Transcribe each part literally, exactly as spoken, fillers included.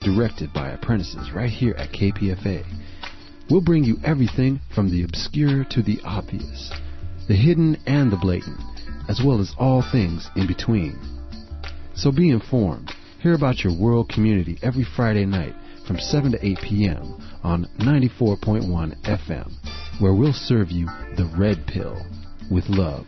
directed by apprentices right here at K P F A. We'll bring you everything from the obscure to the obvious, the hidden and the blatant, as well as all things in between. So be informed. Hear about your world community every Friday night from seven to eight p.m. on ninety-four point one F M, where we'll serve you the red pill with love.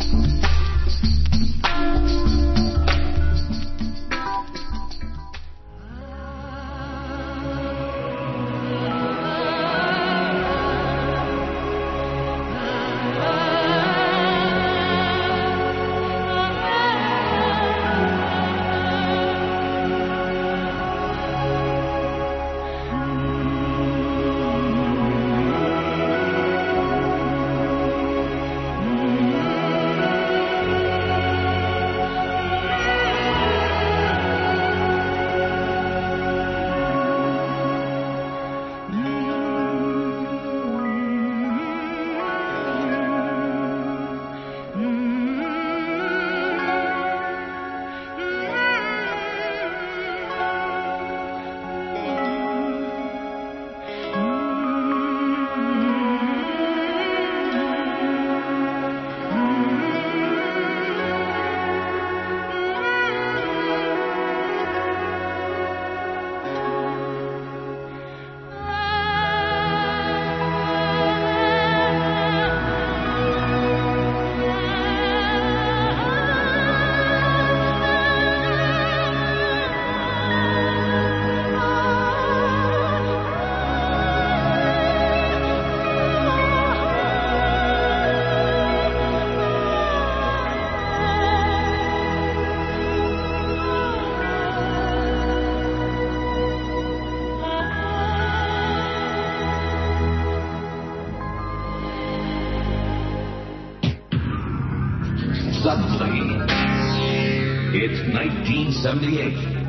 nineteen seventy-eight.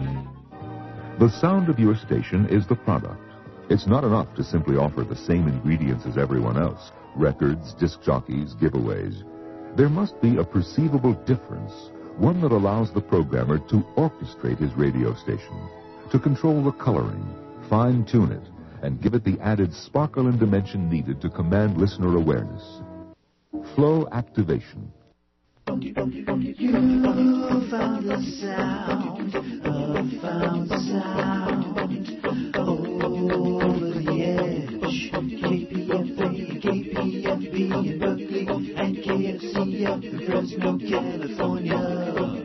The sound of your station is the product. It's not enough to simply offer the same ingredients as everyone else: records, disc jockeys, giveaways. There must be a perceivable difference, one that allows the programmer to orchestrate his radio station, to control the coloring, fine-tune it, and give it the added sparkle and dimension needed to command listener awareness. Flow activation. You found the sound, uh, found the sound, over the edge. K P F A, K P F B in Berkeley, and K F C up in Fresno, California.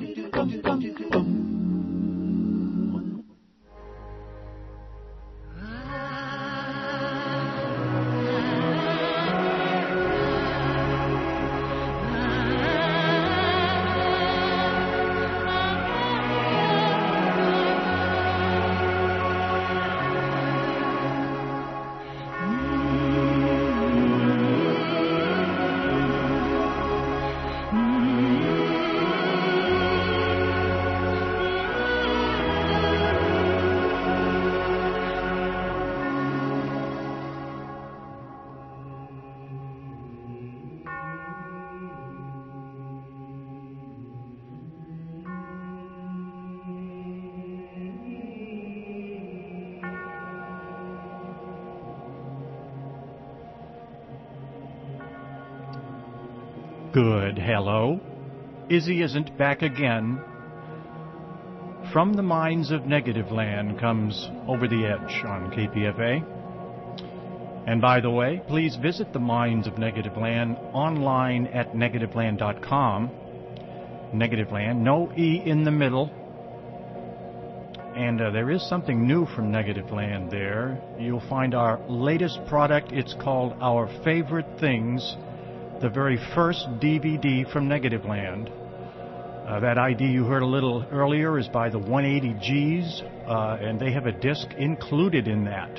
Good, hello. Izzy isn't back again. From the Minds of Negative Land comes Over the Edge on K P F A. And by the way, please visit the Minds of Negative Land online at negative land dot com. Negative Land, no E in the middle. And uh, there is something new from Negative Land there. You'll find our latest product. It's called Our Favorite Things, the very first D V D from Negative Land. Uh, that I D you heard a little earlier is by the one eighty G's, uh, and they have a disc included in that.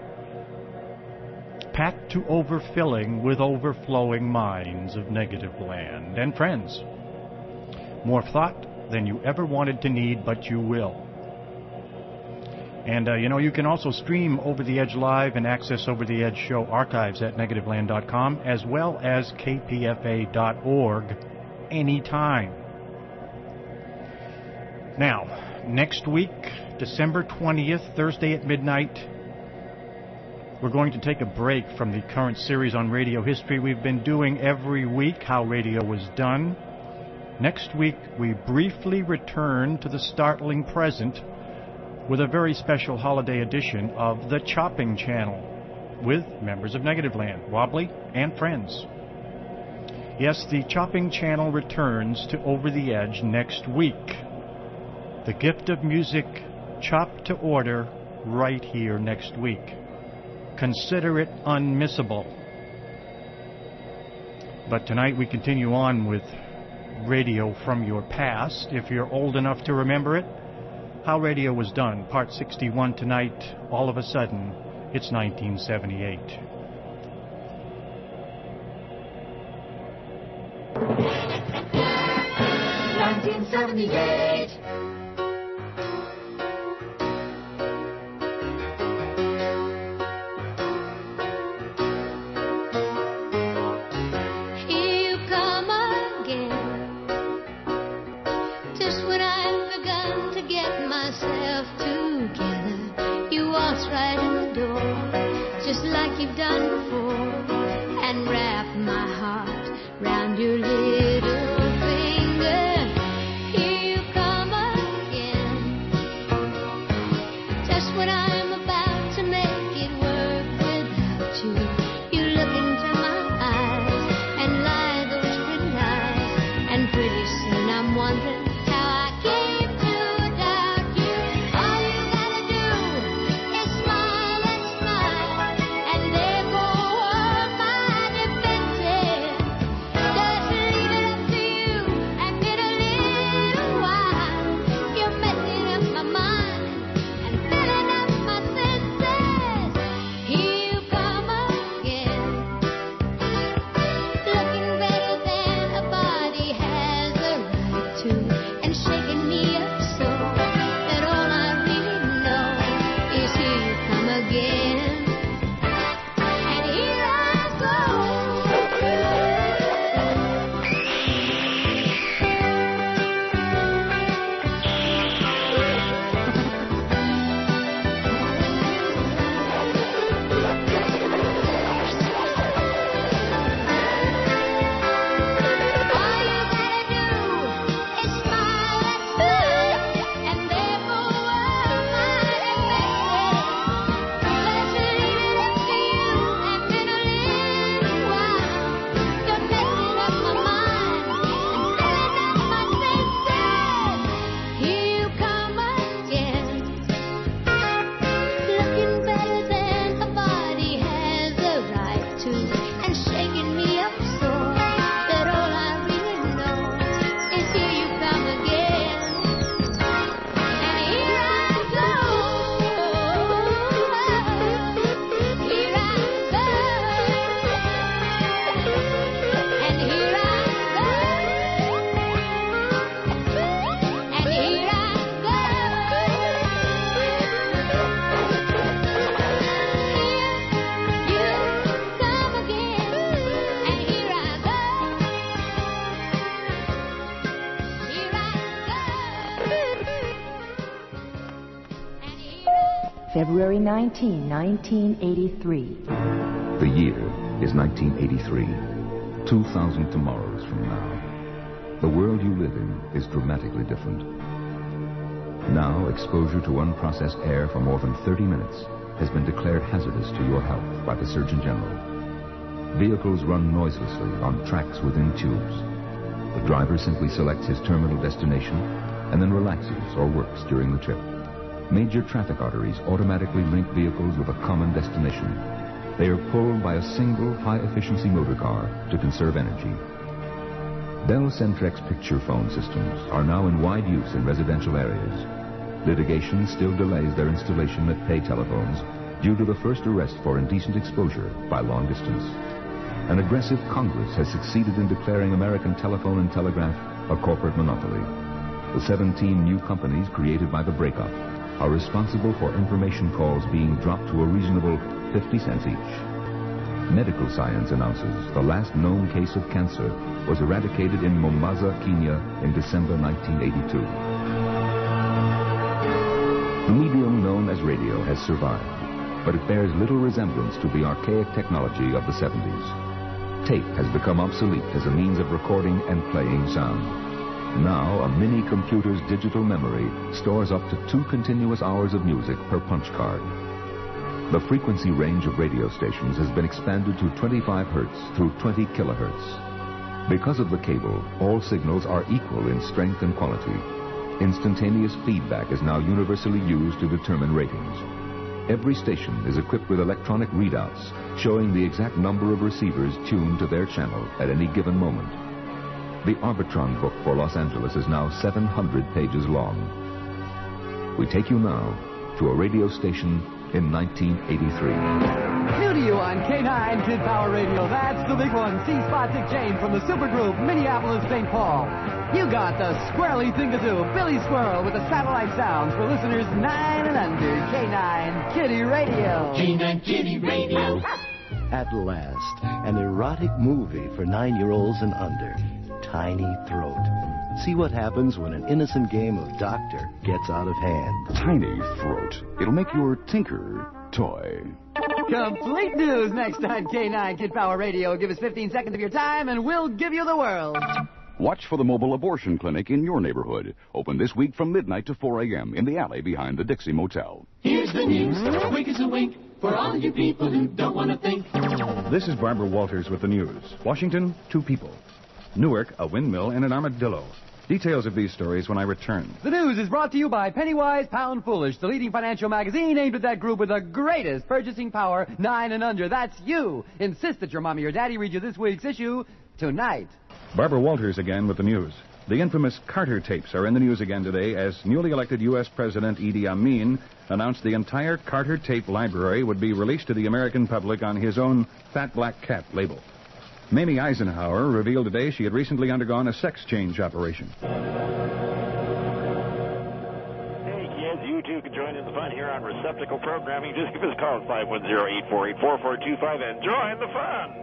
Packed to overfilling with overflowing minds of Negative Land. And friends, more thought than you ever wanted to need, but you will. And, uh, you know, you can also stream Over the Edge Live and access Over the Edge show archives at negative land dot com, as well as k p f a dot org anytime. Now, Next week, December twentieth, Thursday at midnight, we're going to take a break from the current series on radio history we've been doing every week, How Radio Was Done. Next week, we briefly return to the startling present with a very special holiday edition of The Chopping Channel with members of Negativland, Wobbly and friends. Yes, The Chopping Channel returns to Over the Edge next week. The gift of music chopped to order right here next week. Consider it unmissable. But tonight we continue on with radio from your past, if you're old enough to remember it. How Radio Was Done, Part sixty-one tonight. All of a sudden, it's nineteen seventy-eight. nineteen seventy-eight. February nineteenth, nineteen eighty-three. The year is nineteen eighty-three. Two thousand tomorrows from now. The world you live in is dramatically different. Now, exposure to unprocessed air for more than thirty minutes has been declared hazardous to your health by the Surgeon General. Vehicles run noiselessly on tracks within tubes. The driver simply selects his terminal destination and then relaxes or works during the trip. Major traffic arteries automatically link vehicles with a common destination. They are pulled by a single high-efficiency motor car to conserve energy. Bell Centrex picture phone systems are now in wide use in residential areas. Litigation still delays their installation at pay telephones due to the first arrest for indecent exposure by long distance. An aggressive Congress has succeeded in declaring American telephone and telegraph a corporate monopoly. The seventeen new companies created by the breakup are responsible for information calls being dropped to a reasonable fifty cents each. Medical science announces the last known case of cancer was eradicated in Mombasa, Kenya in December nineteen eighty-two. The medium known as radio has survived, but it bears little resemblance to the archaic technology of the seventies. Tape has become obsolete as a means of recording and playing sound. Now, a mini computer's digital memory stores up to two continuous hours of music per punch card. The frequency range of radio stations has been expanded to twenty-five hertz through twenty kilohertz. Because of the cable, all signals are equal in strength and quality. Instantaneous feedback is now universally used to determine ratings. Every station is equipped with electronic readouts showing the exact number of receivers tuned to their channel at any given moment. The Arbitron book for Los Angeles is now seven hundred pages long. We take you now to a radio station in nineteen eighty-three. New to you on K nine Kid Power Radio. That's the big one. C-Spot Dick Jane from the supergroup Minneapolis Saint Paul. You got the squirrely thing to do. Billy Squirrel with the satellite sounds for listeners nine and under. K nine Kitty Radio. K nine Kitty Radio. At last, an erotic movie for nine-year-olds and under. Tiny Throat. See what happens when an innocent game of doctor gets out of hand. Tiny Throat. It'll make your tinker toy. Complete news next on K nine Kid Power Radio. Give us fifteen seconds of your time and we'll give you the world. Watch for the mobile abortion clinic in your neighborhood. Open this week from midnight to four a.m. in the alley behind the Dixie Motel. Here's the news. A wink is a wink for all you people who don't want to think. This is Barbara Walters with the news. Washington, two people. Newark, a windmill and an armadillo. Details of these stories when I return. The news is brought to you by Pennywise Pound Foolish, the leading financial magazine aimed at that group with the greatest purchasing power, nine and under. That's you. Insist that your mommy or daddy read you this week's issue tonight. Barbara Walters again with the news. The infamous Carter tapes are in the news again today as newly elected U S President Idi Amin announced the entire Carter tape library would be released to the American public on his own Fat Black Cat label. Mamie Eisenhower revealed today she had recently undergone a sex change operation. Hey, kids, you too can join in the fun here on Receptacle Programming. Just give us a call at five one zero, eight four eight, four four two five and join the fun.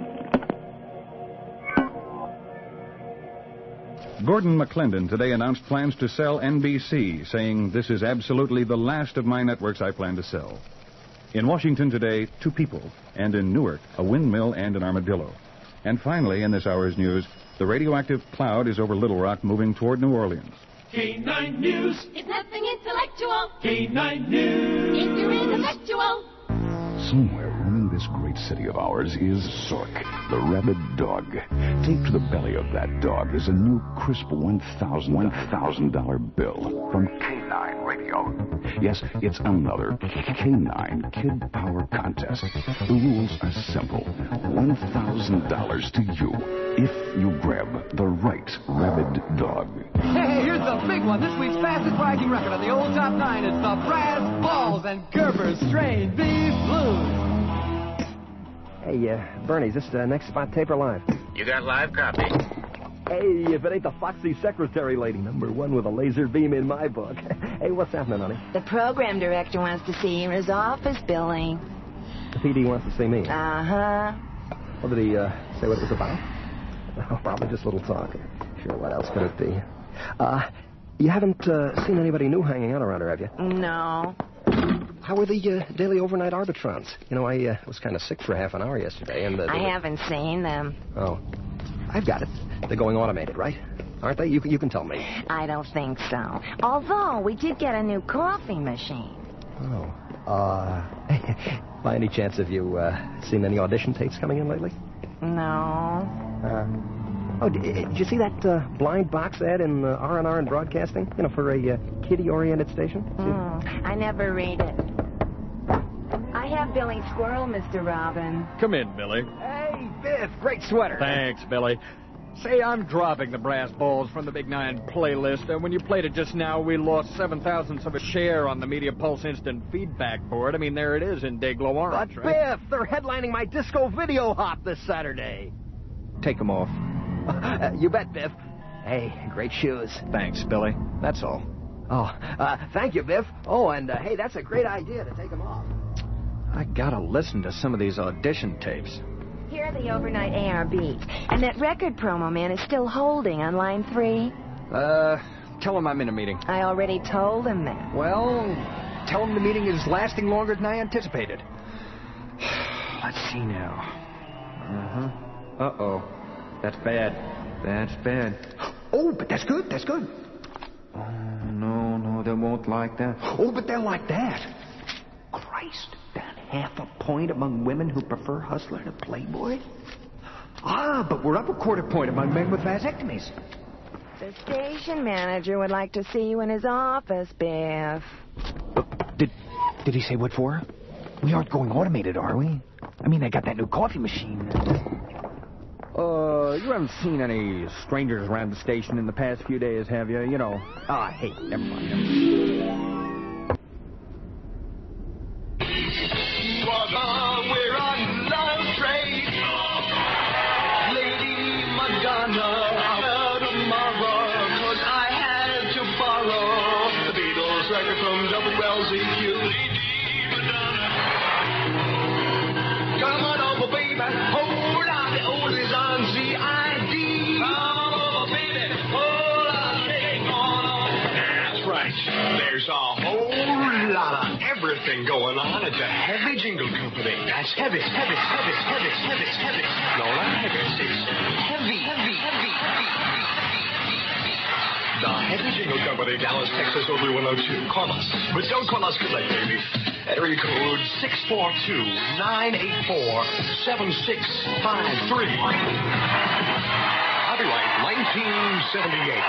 Gordon McClendon today announced plans to sell N B C, saying, "This is absolutely the last of my networks I plan to sell." In Washington today, two people, and in Newark, a windmill and an armadillo. And finally, in this hour's news, the radioactive cloud is over Little Rock moving toward New Orleans. K nine News. It's nothing intellectual. K nine News. If you're intellectual. Somewhere running this great city of ours is Zork, the rabid dog. Taped to the belly of that dog is a new crisp one thousand dollar bill from K nine Radio. Yes, it's another K nine Kid Power contest. The rules are simple. one thousand dollars to you if you grab the right rabid dog. Hey, here's the big one. This week's fastest bragging record on the old top nine. It's the Brass Balls and Gerber Strain Beef Blues. Hey, uh, Bernie, is this uh, next spot tape or live? You got live copy. Hey, if it ain't the foxy secretary lady, number one with a laser beam in my book. Hey, what's happening, honey? The program director wants to see you in his office, Billy. The P D wants to see me. Uh-huh. What did he uh, say what it was about? Oh, probably just a little talk. Sure, what else could it be? Uh, you haven't uh, seen anybody new hanging out around her, have you? No. How were the uh, daily overnight arbitrons? You know, I uh, was kind of sick for half an hour yesterday, and... Uh, I haven't seen them. Oh. I've got it. They're going automated, right? Aren't they? You, you can tell me. I don't think so. Although, we did get a new coffee machine. Oh. Uh, by any chance, have you uh, seen any audition tapes coming in lately? No. Uh, oh, did, did you see that uh, blind box ad in uh, R and R and Broadcasting? You know, for a uh, kiddie-oriented station? Mm, I never read it. I have Billy Squirrel, Mister Robin. Come in, Billy. Hey, Biff, great sweater. Thanks, Billy. Say, I'm dropping the Brass Balls from the Big Nine playlist. And when you played it just now, we lost seven thousandths of a share on the Media Pulse Instant Feedback board. I mean, there it is in Dayglow Orange, but right? Biff, they're headlining my disco video hop this Saturday. Take them off. Uh, you bet, Biff. Hey, great shoes. Thanks, Billy. That's all. Oh, uh, thank you, Biff. Oh, and uh, hey, that's a great idea to take them off. I gotta listen to some of these audition tapes. Here are the overnight A R Bs. And that record promo man is still holding on line three. Uh, Tell him I'm in a meeting. I already told him that. Well, tell him the meeting is lasting longer than I anticipated. Let's see now. Uh-huh. Uh-oh. That's bad. That's bad. Oh, but that's good. That's good. Oh, no, no, they won't like that. Oh, but they'll like that. Christ, that half a point among women who prefer Hustler to Playboy? Ah, but we're up a quarter point among men with vasectomies. The station manager would like to see you in his office, Biff. Uh, did, did he say what for? We aren't going automated, are we? I mean, they got that new coffee machine. Uh, you haven't seen any strangers around the station in the past few days, have you? You know. Ah, hey, never mind. Never mind. We're on love train. Lady Madonna, out tomorrow, 'cause I had to borrow the Beatles record from W L Z Q. Lady Madonna. Come on over, baby. Hold on, the old is on Z I D. Come on over, baby. Hold on, take on. That's right. There's a whole lot of everything going on at the Heavy Jingle Company. That's heavy, heavy, heavy, heavy, heavy, heavy. No, not heavy. It's heavy, heavy, heavy, heavy. The Heavy Jingle Company, Dallas, Texas, oh three one oh two. Call us. But don't call us collect, baby. Area code six four two, nine eight four, seven six five three. Copyright nineteen seventy-eight.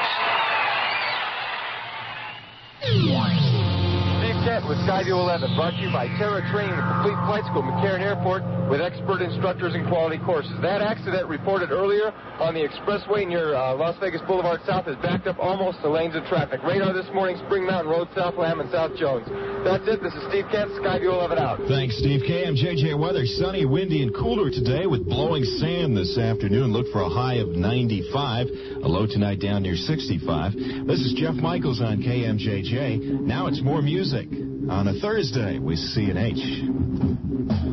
Steve Kent with Skyview eleven, brought to you by Terra Training and Complete Flight School, McCarran Airport, with expert instructors and quality courses. That accident reported earlier on the expressway near uh, Las Vegas Boulevard South is backed up almost to lanes of traffic. Radar this morning, Spring Mountain Road, South Lamb, and South Jones. That's it. This is Steve Kent, Skyview eleven out. Thanks, Steve. K M J J weather, sunny, windy, and cooler today with blowing sand this afternoon. Look for a high of ninety-five. A low tonight down near sixty-five. This is Jeff Michaels on K M J J. Now it's more music on a Thursday with C and H.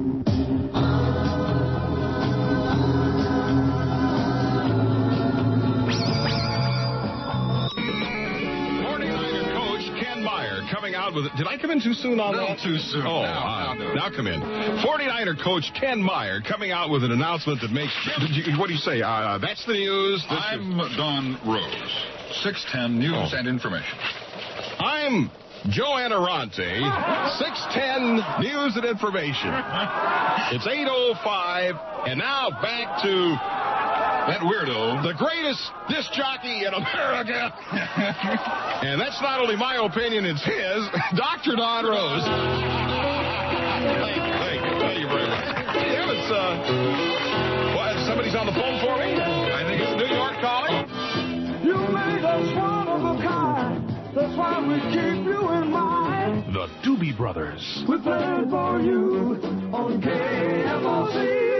Coming out with it. Did I come in too soon on no, that? too soon. Oh, now, uh, now, now come in. forty-niner coach Ken Meyer coming out with an announcement that makes... Did you, what do you say? Uh, that's the news. This I'm is... Don Rose, six ten News oh. and Information. I'm Joe Anarante, six ten News and Information. It's eight oh five, and now back to... that weirdo. The greatest disc jockey in America. And that's not only my opinion, it's his. Doctor Don Rose. Thank you, thank you, thank you very much. Yeah, it's, uh, what, somebody's on the phone for me? I think it's New York calling. You made us one of a kind. That's why we keep you in mind. The Doobie Brothers. We played for you on K M O C.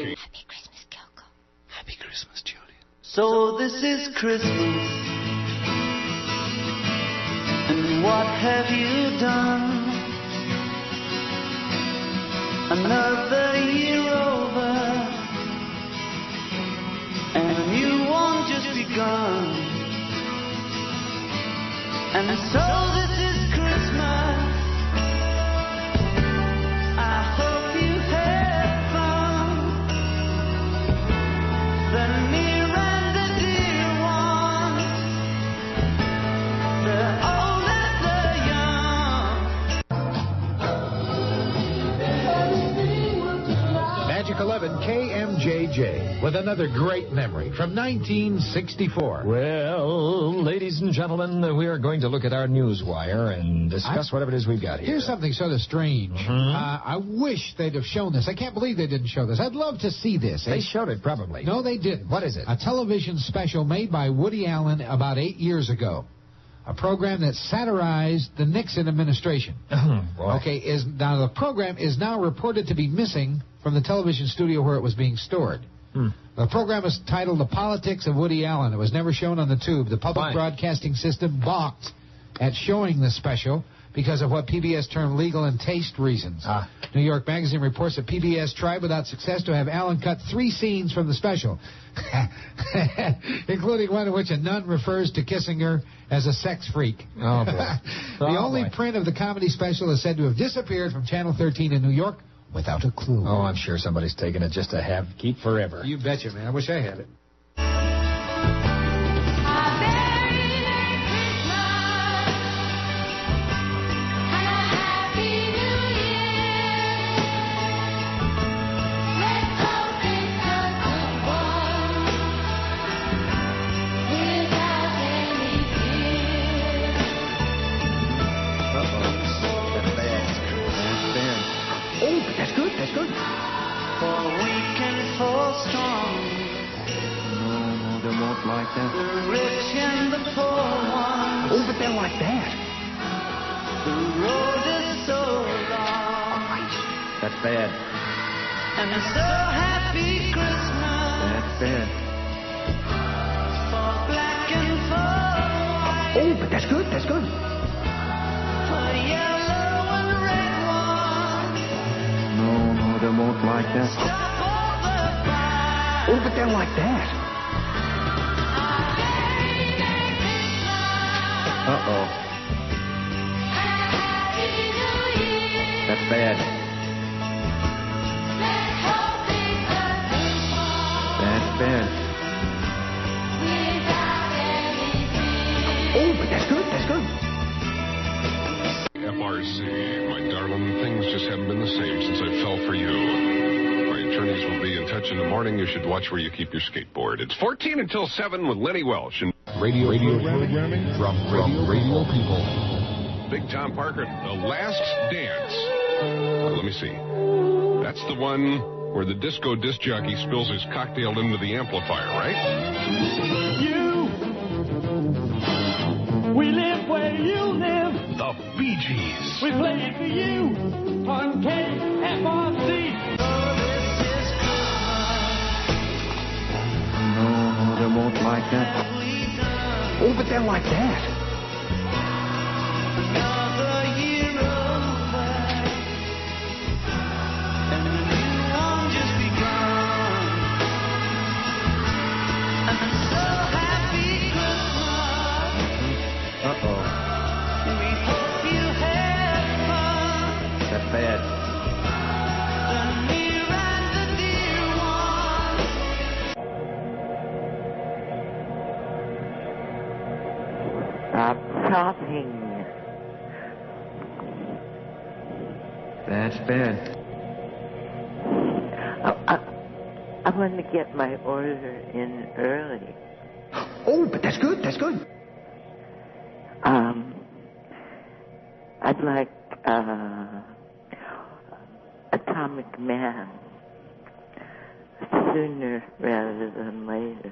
Christmas, Julian. So this is Christmas, and what have you done? Another year over, and a new one just begun. And so this is Christmas. I hope you had fun. The near and the dear ones, the old and the young. Magic eleven K M J J with another great memory from nineteen sixty-four. Well, ladies and gentlemen, we are going to look at our news wire and discuss I, whatever it is we've got here. Here's something sort of strange. Mm-hmm. Uh, I wish they'd have shown this. I can't believe they didn't show this. I'd love to see this. They showed it, probably. No, they didn't. What is it? A television special made by Woody Allen about eight years ago. A program that satirized the Nixon administration. Oh, okay, is now the program is now reported to be missing from the television studio where it was being stored. Hmm. The program is titled The Politics of Woody Allen. It was never shown on the tube. The public Fine. broadcasting system balked at showing the special because of what P B S termed legal and taste reasons. Ah. New York Magazine reports that P B S tried without success to have Allen cut three scenes from the special, including one in which a nun refers to Kissinger as a sex freak. Oh, boy. The Oh, only boy. print of the comedy special is said to have disappeared from Channel thirteen in New York without a clue. Oh, I'm sure somebody's taken it just to have keep forever. You betcha, man. I wish I had it. Like that. The rich and the poor ones. Oh, but they're like that. The road is so long. That's bad. And a so happy Christmas. That's bad. For black and for white. Oh, but that's good. That's good. For yellow and red ones. No, no, they won't like that. Stop all the fight. Oh, but they're like that. Uh-oh. That's bad. That's bad. Oh, but that's good. That's good. F R C, my darling, things just haven't been the same since I fell for you. My attorneys will be in touch in the morning. You should watch where you keep your skateboard. It's fourteen until seven with Lenny Welsh. And Radio, radio programming from, from Radio People. Big Tom Parker, The Last Dance. Uh, let me see. That's the one where the disco disc jockey spills his cocktail into the amplifier, right? You. We live where you live. The Bee Gees. We play it for you on K F R C. No, no, they won't like that. Oh, but they're like that. Another year over, and the new one just begun. And a so happy Christmas. Uh-oh. We hope you had fun. That's bad. The near and the dear ones. Stop shopping. That's bad. I, I, I want to get my order in early. Oh, but that's good. That's good. Um, I'd like uh, Atomic Man sooner rather than later.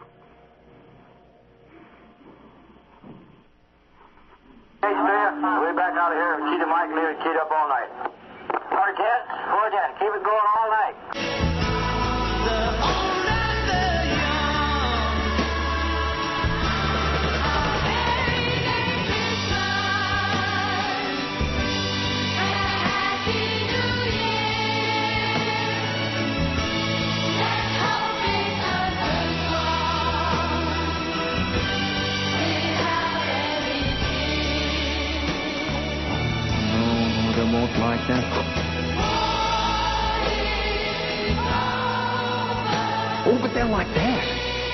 Hey, Smith, we're back out of here and keep the mic near keyed up all night. four ten, four ten, keep it going all night. Won't like that. Oh, but they're like that.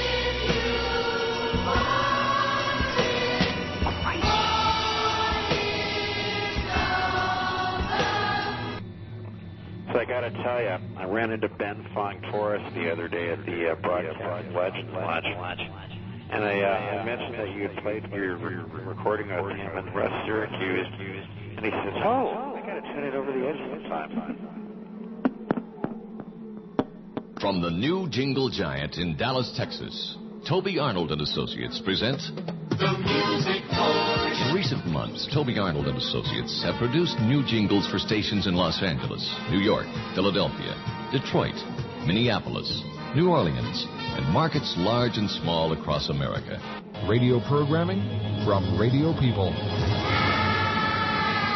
So I got to tell you, I ran into Ben Fong Torres the other day at the uh, Broadcast Legends Lodge, and I, uh, I mentioned that you had played your recording of him in West Syracuse, and he says, "Oh, I got to tune it over the edge sometime." From the new Jingle Giant in Dallas, Texas, Toby Arnold and Associates present The Music Forge. In recent months, Toby Arnold and Associates have produced new jingles for stations in Los Angeles, New York, Philadelphia, Detroit, Minneapolis, New Orleans, and markets large and small across America. Radio programming from Radio People.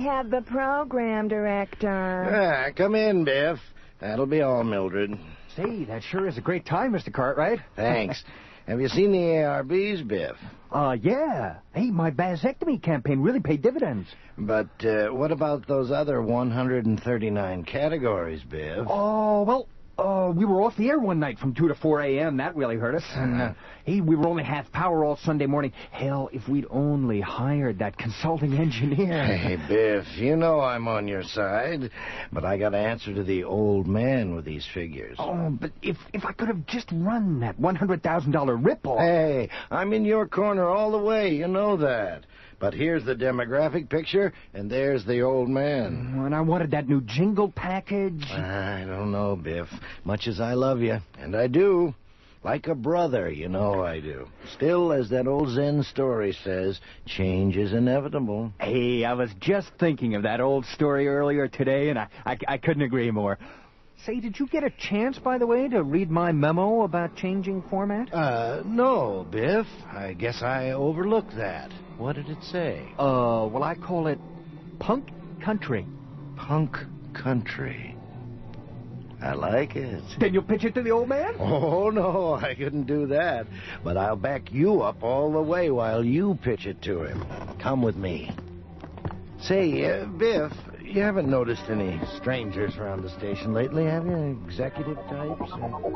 have the program, Director. Ah, come in, Biff. That'll be all, Mildred. Say, that sure is a great time, Mister Cartwright. Thanks. Have you seen the A R Bs, Biff? Uh, yeah. Hey, my vasectomy campaign really paid dividends. But uh, what about those other one hundred thirty-nine categories, Biff? Oh, well, uh, we were off the air one night from two to four a.m. That really hurt us. And, uh, hey, we were only half power all Sunday morning. Hell, if we'd only hired that consulting engineer. Hey, Biff, you know I'm on your side. But I got to answer to the old man with these figures. Oh, but if if I could have just run that one hundred thousand dollars ripoff. Hey, I'm in your corner all the way. You know that. But here's the demographic picture, and there's the old man. And I wanted that new jingle package. I don't know, Biff. Much as I love you, and I do, like a brother, you know I do. Still, as that old Zen story says, change is inevitable. Hey, I was just thinking of that old story earlier today, and I, I, I couldn't agree more. Say, did you get a chance, by the way, to read my memo about changing format? Uh, no, Biff. I guess I overlooked that. What did it say? Uh, well, I call it Punk Country. Punk Country. I like it. Then you'll pitch it to the old man? Oh, no, I couldn't do that. But I'll back you up all the way while you pitch it to him. Come with me. Say, uh, Biff, you haven't noticed any strangers around the station lately, have you? Executive types?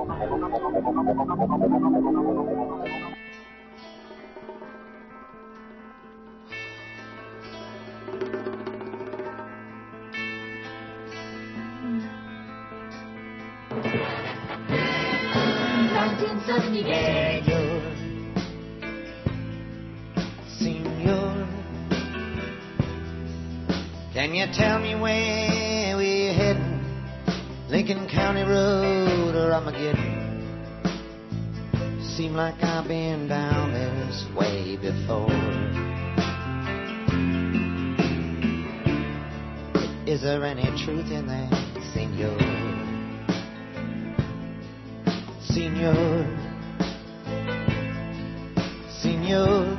nineteen seventy-eight. Senor, can you tell me where we're heading? Lincoln County Road or Armageddon? Seem like I've been down this way before. Is there any truth in that, senor? Senor, senor,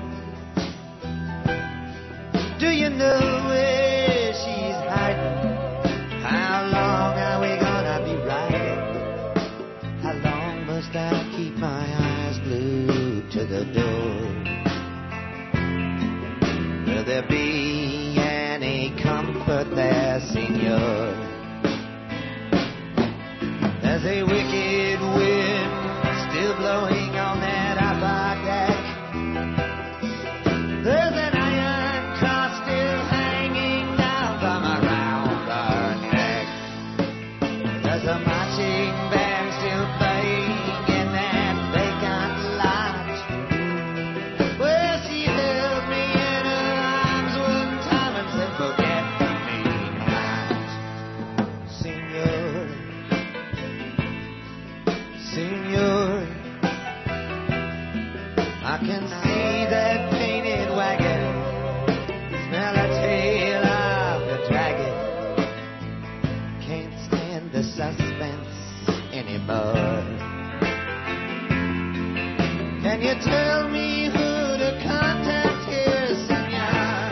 do you know where she's hiding? How long are we gonna be riding? How long must I keep my eyes glued to the door? Will there be any comfort there, senor? There's a wicked wind still blowing on that upper deck. There's an iron cross still hanging down from around our neck. There's a marching band still playing in that vacant lot where she held me in her arms one time and said, forget me not, senor. Senor, I can see that painted wagon, smell the tail of the dragon. Can't stand the suspense anymore. Can you tell me who to contact here, senor?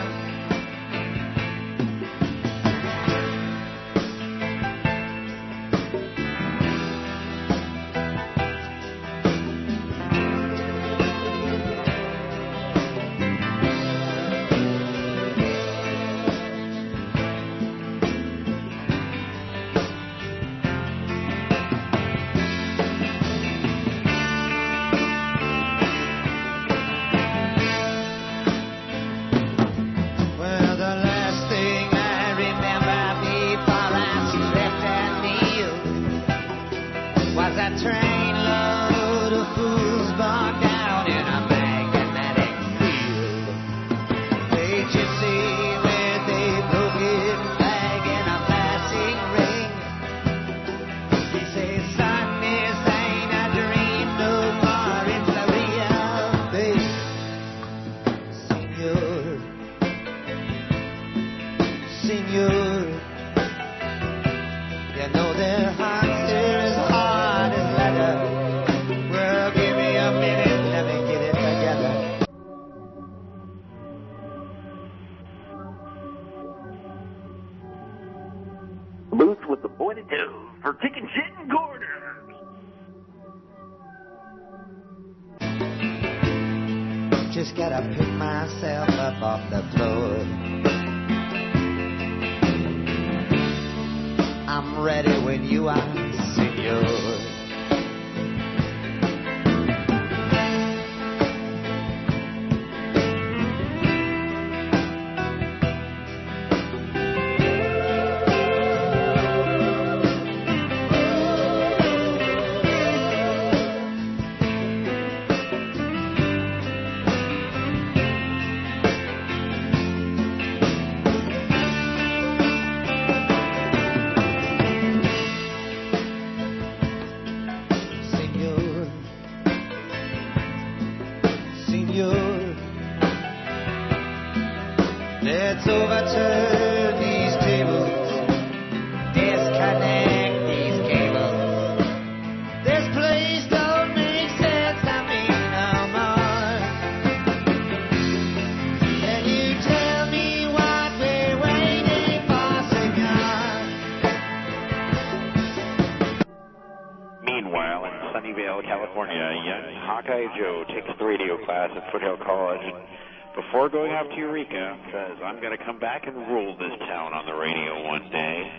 Well, the last thing I remember before I slept and kneeled was that train load of fools bogged down in a magnetic field. They gypsy with a broken flag and a passing ring. They say, son, this ain't a dream no more, it's a real thing. Senor, senor, you know their hearts are as hard as leather. Well, give me a minute, let me get it together. twenty-two for kicking shit in corners. Just gotta pick myself up off the floor. I'm ready when you are, senor. Let's overturn these tables, disconnect these cables. This place don't make sense to me no more. Can you tell me what we're waiting for, senor? Meanwhile, in Sunnyvale, California, young Hawkeye Joe takes the radio class at Foothill College. And before going off to Eureka, says, I'm going to come back and rule this town on the radio one day.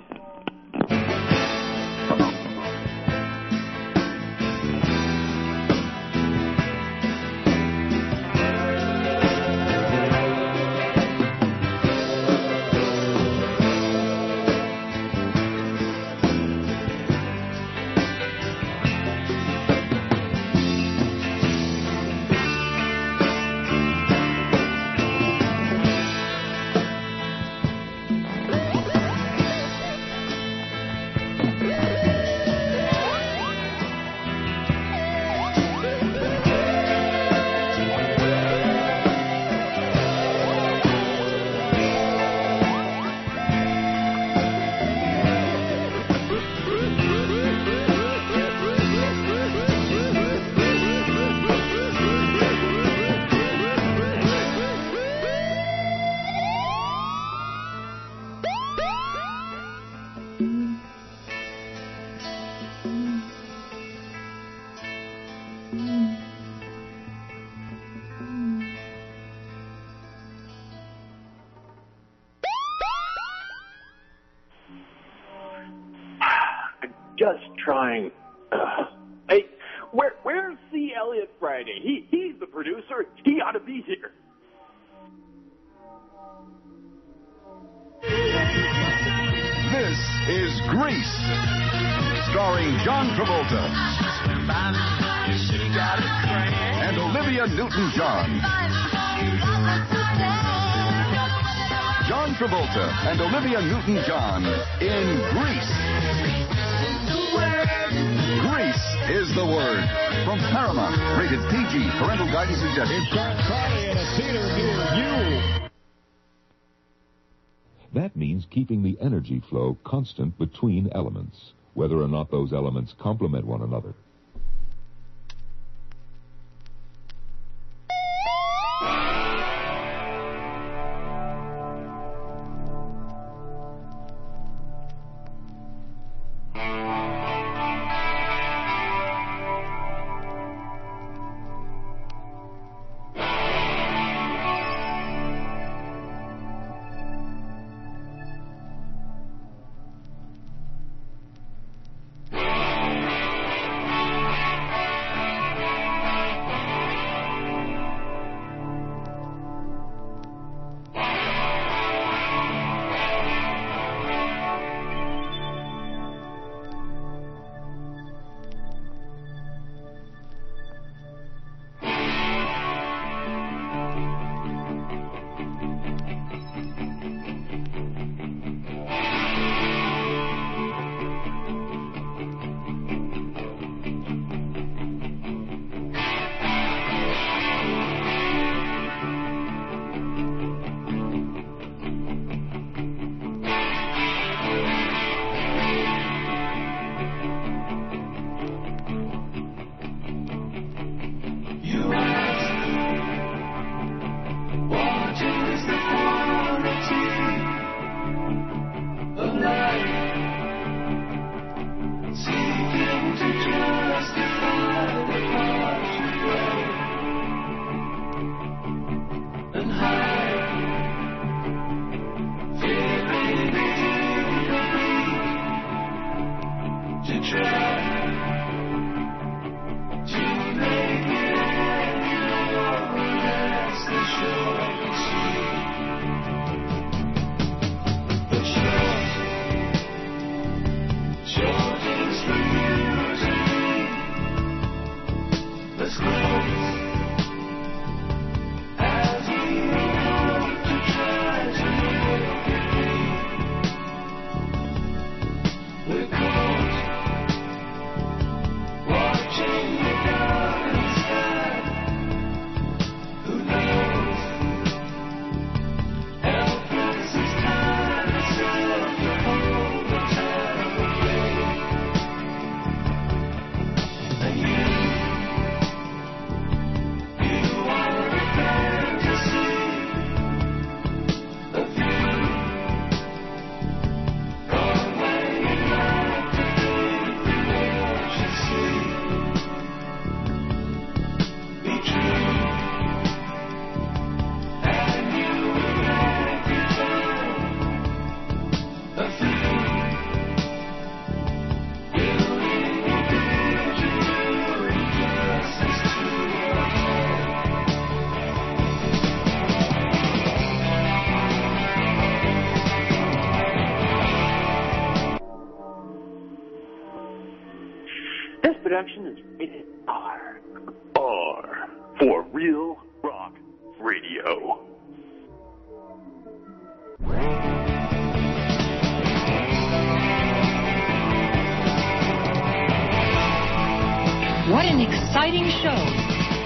Just trying. Uh, hey, where where's C. Elliott Friday? He he's the producer. He ought to be here. This is Grease, starring John Travolta and Olivia Newton-John. John Travolta and Olivia Newton-John in Grease. Grease is the word. From Paramount, rated P G. Parental guidance suggested. It's John Crowley in a theater near you. That means keeping the energy flow constant between elements, whether or not those elements complement one another. Production is rated R. R for Real Rock Radio. What an exciting show.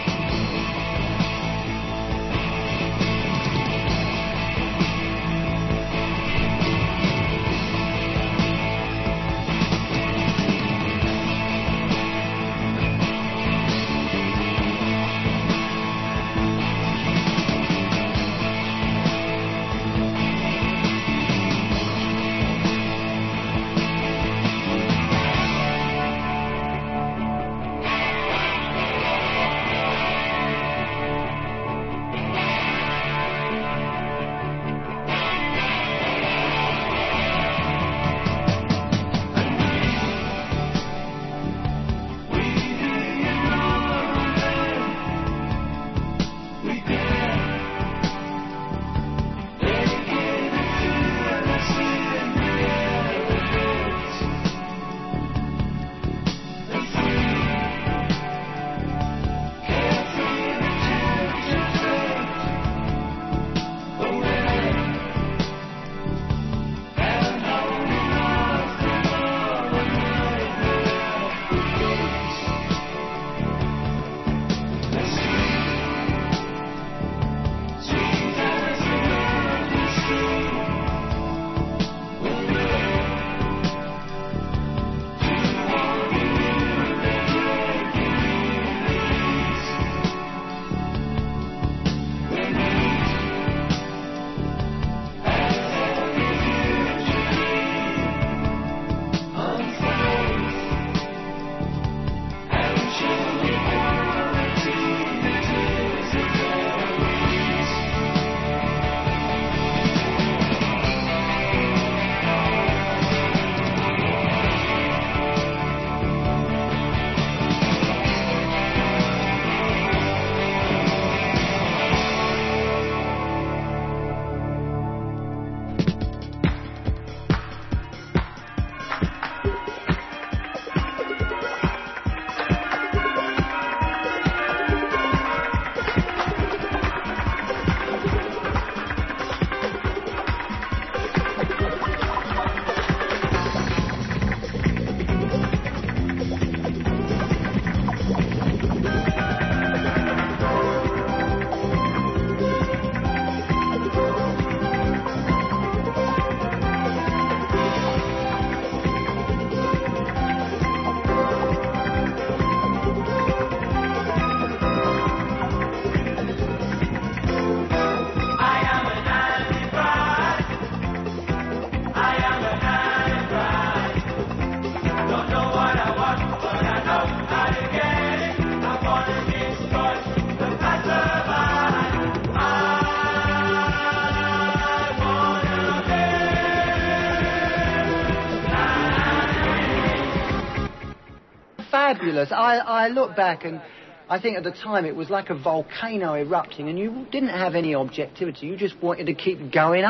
Fabulous. I, I look back and I think at the time it was like a volcano erupting and you didn't have any objectivity. You just wanted to keep going up.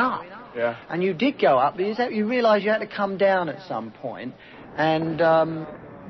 Yeah. And you did go up, but you, you realised you had to come down at some point, and... Um,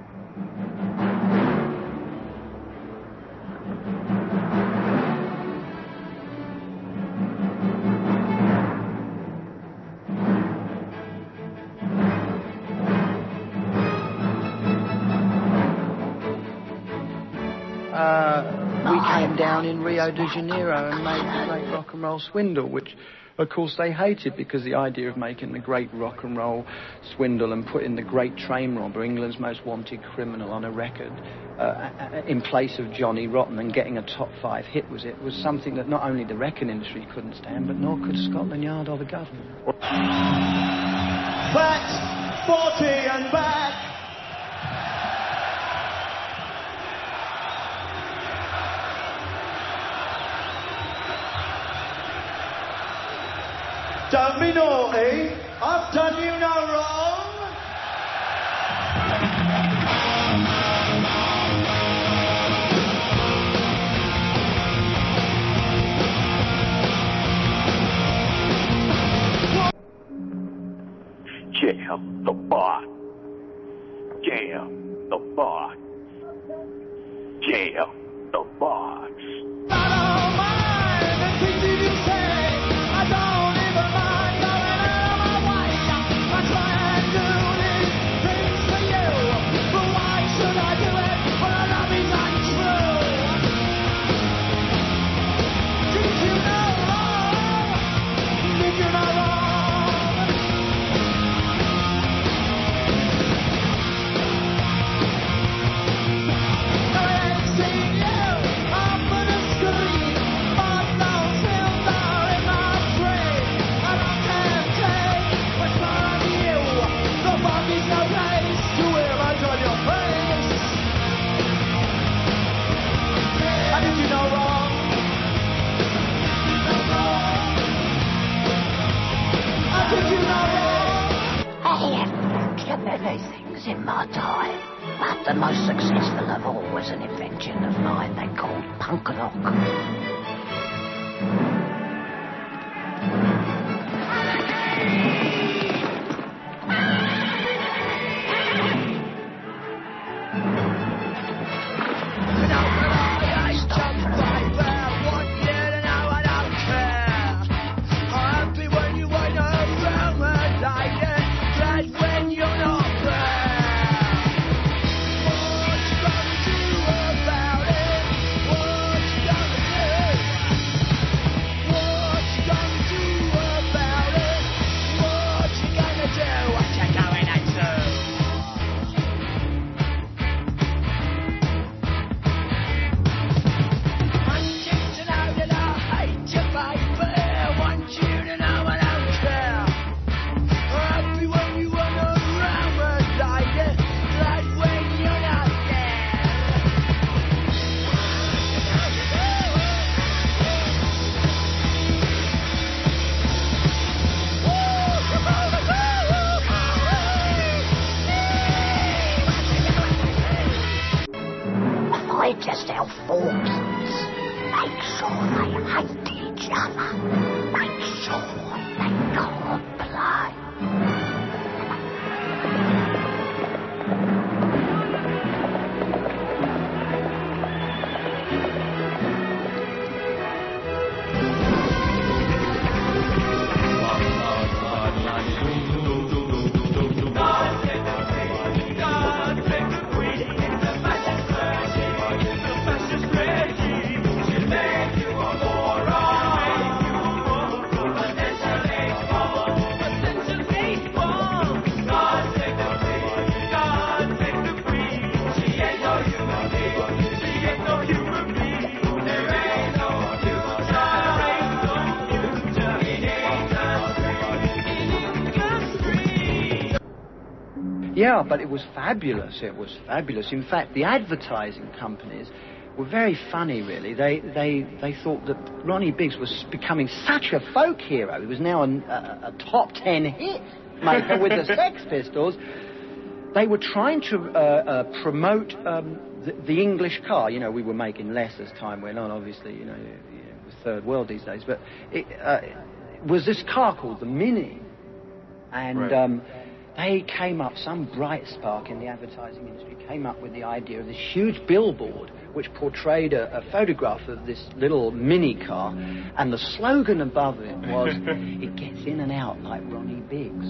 we came down in Rio de Janeiro and made the Great Rock and Roll Swindle, which, of course, they hated because the idea of making the Great Rock and Roll Swindle and putting the Great Train Robber, England's most wanted criminal, on a record uh, in place of Johnny Rotten and getting a top five hit was it was something that not only the record industry couldn't stand, but nor could Scotland Yard or the government. Back, forty and back. Don't be naughty. I've done you no wrong. Jam the box. Jam the box. Jam the box. Many things in my time, but the most successful of all was an invention of mine they called punk rock. Just how four kids make sure they hate each other, make sure they can't play. Yeah, but it was fabulous. It was fabulous. In fact, the advertising companies were very funny, really. They they they thought that Ronnie Biggs was becoming such a folk hero. He was now an, a, a top ten hit maker with the Sex Pistols. They were trying to uh, uh, promote um, the, the English car. You know, we were making less as time went on. Obviously, you know, it was third world these days, but. It, uh, was this car called the Mini. And Right. um, they came up, some bright spark in the advertising industry came up with the idea of this huge billboard which portrayed a, a photograph of this little Mini car, and the slogan above it was, "It gets in and out like Ronnie Biggs."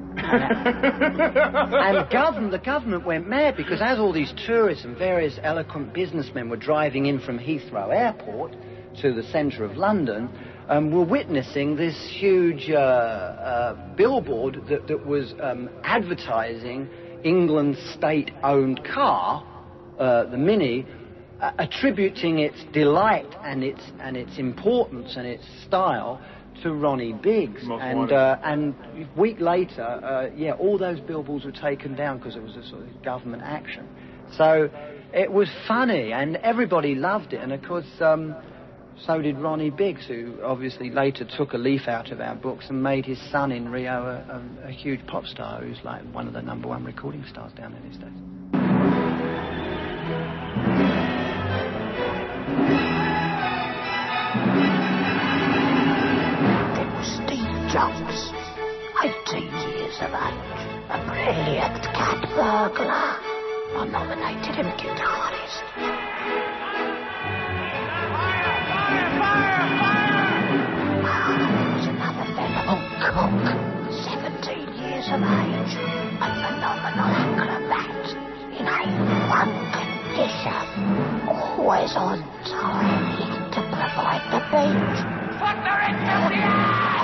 And the government, the government went mad because as all these tourists and various eloquent businessmen were driving in from Heathrow Airport to the centre of London, um, were witnessing this huge uh, uh, billboard that, that was um, advertising England's state-owned car, uh, the Mini, uh, attributing its delight and its and its importance and its style to Ronnie Biggs. Most and wanted. uh, and a week later, uh, yeah, all those billboards were taken down because it was a sort of government action. So it was funny, and everybody loved it. And of course, um, so did Ronnie Biggs, who obviously later took a leaf out of our books and made his son in Rio a, a, a huge pop star who's like one of the number one recording stars down there these days. Steve Jobs, eighteen years of age, a brilliant cat burglar. I nominated him guitarist. There's another fellow, Cook, seventeen years of age, a phenomenal acrobat in a one condition, always on time. He had to provide the beat. Put the enthusiasm!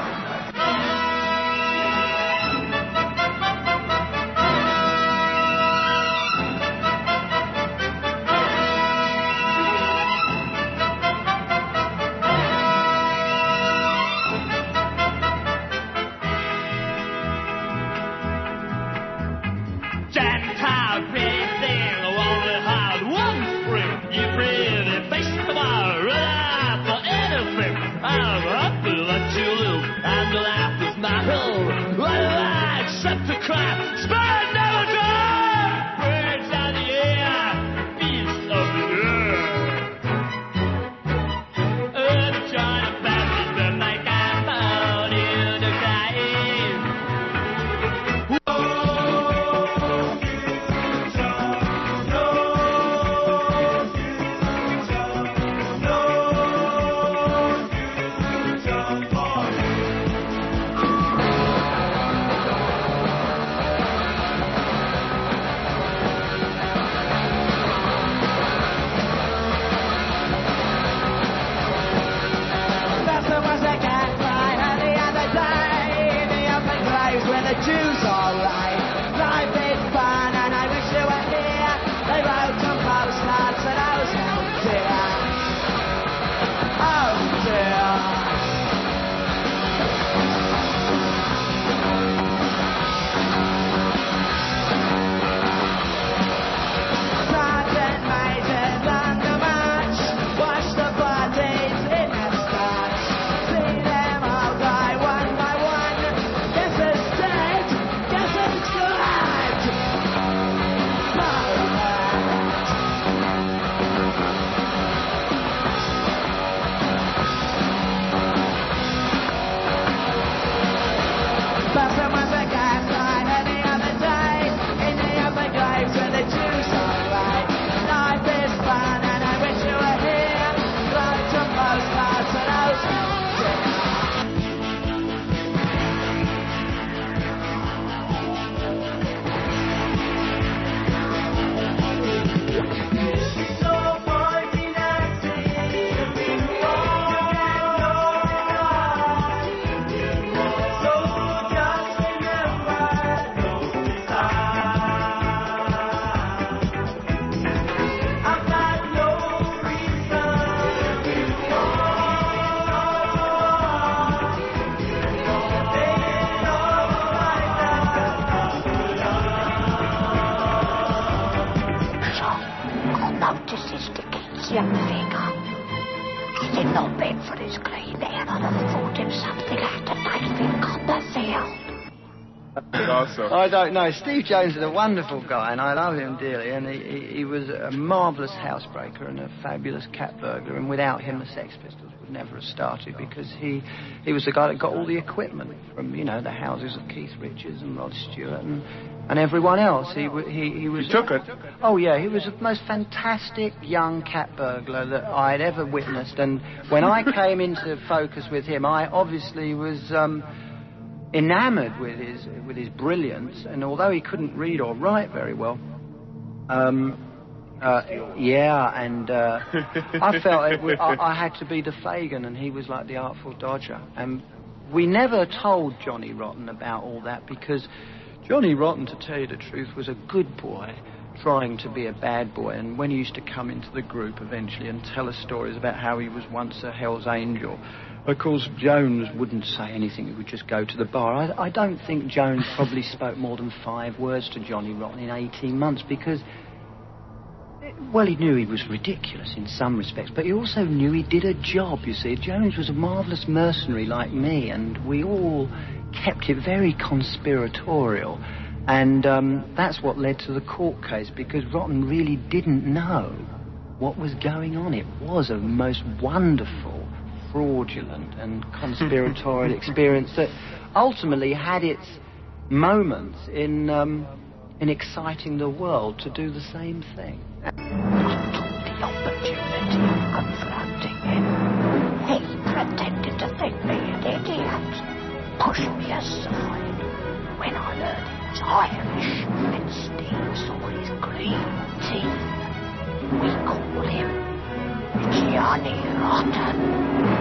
Awesome. I don't know. Steve Jones is a wonderful guy, and I love him dearly. And he, he, he was a marvellous housebreaker and a fabulous cat burglar. And without him, the Sex Pistols would never have started, because he he was the guy that got all the equipment from, you know, the houses of Keith Richards and Rod Stewart and and everyone else. He he he was. He took it. Oh yeah, he was the most fantastic young cat burglar that I'd ever witnessed. And when I came into focus with him, I obviously was. Um, enamoured with his with his brilliance, and although he couldn't read or write very well, um, uh, yeah, and uh, I felt it, I, I had to be the Fagin, and he was like the Artful Dodger. And we never told Johnny Rotten about all that, because Johnny Rotten, to tell you the truth, was a good boy trying to be a bad boy. And when he used to come into the group eventually and tell us stories about how he was once a Hell's Angel, of course, Jones wouldn't say anything. He would just go to the bar. I, I don't think Jones probably spoke more than five words to Johnny Rotten in eighteen months, because, well, he knew he was ridiculous in some respects, but he also knew he did a job, you see. Jones was a marvellous mercenary like me, and we all kept it very conspiratorial. And um, that's what led to the court case, because Rotten really didn't know what was going on. It was a most wonderful, fraudulent and conspiratorial experience that ultimately had its moments in um, in exciting the world to do the same thing. I took the opportunity of confronting him. He pretended to think me an idiot, pushed me aside. When I learned he was Irish and Steve saw his green teeth, we called him Johnny Rotten.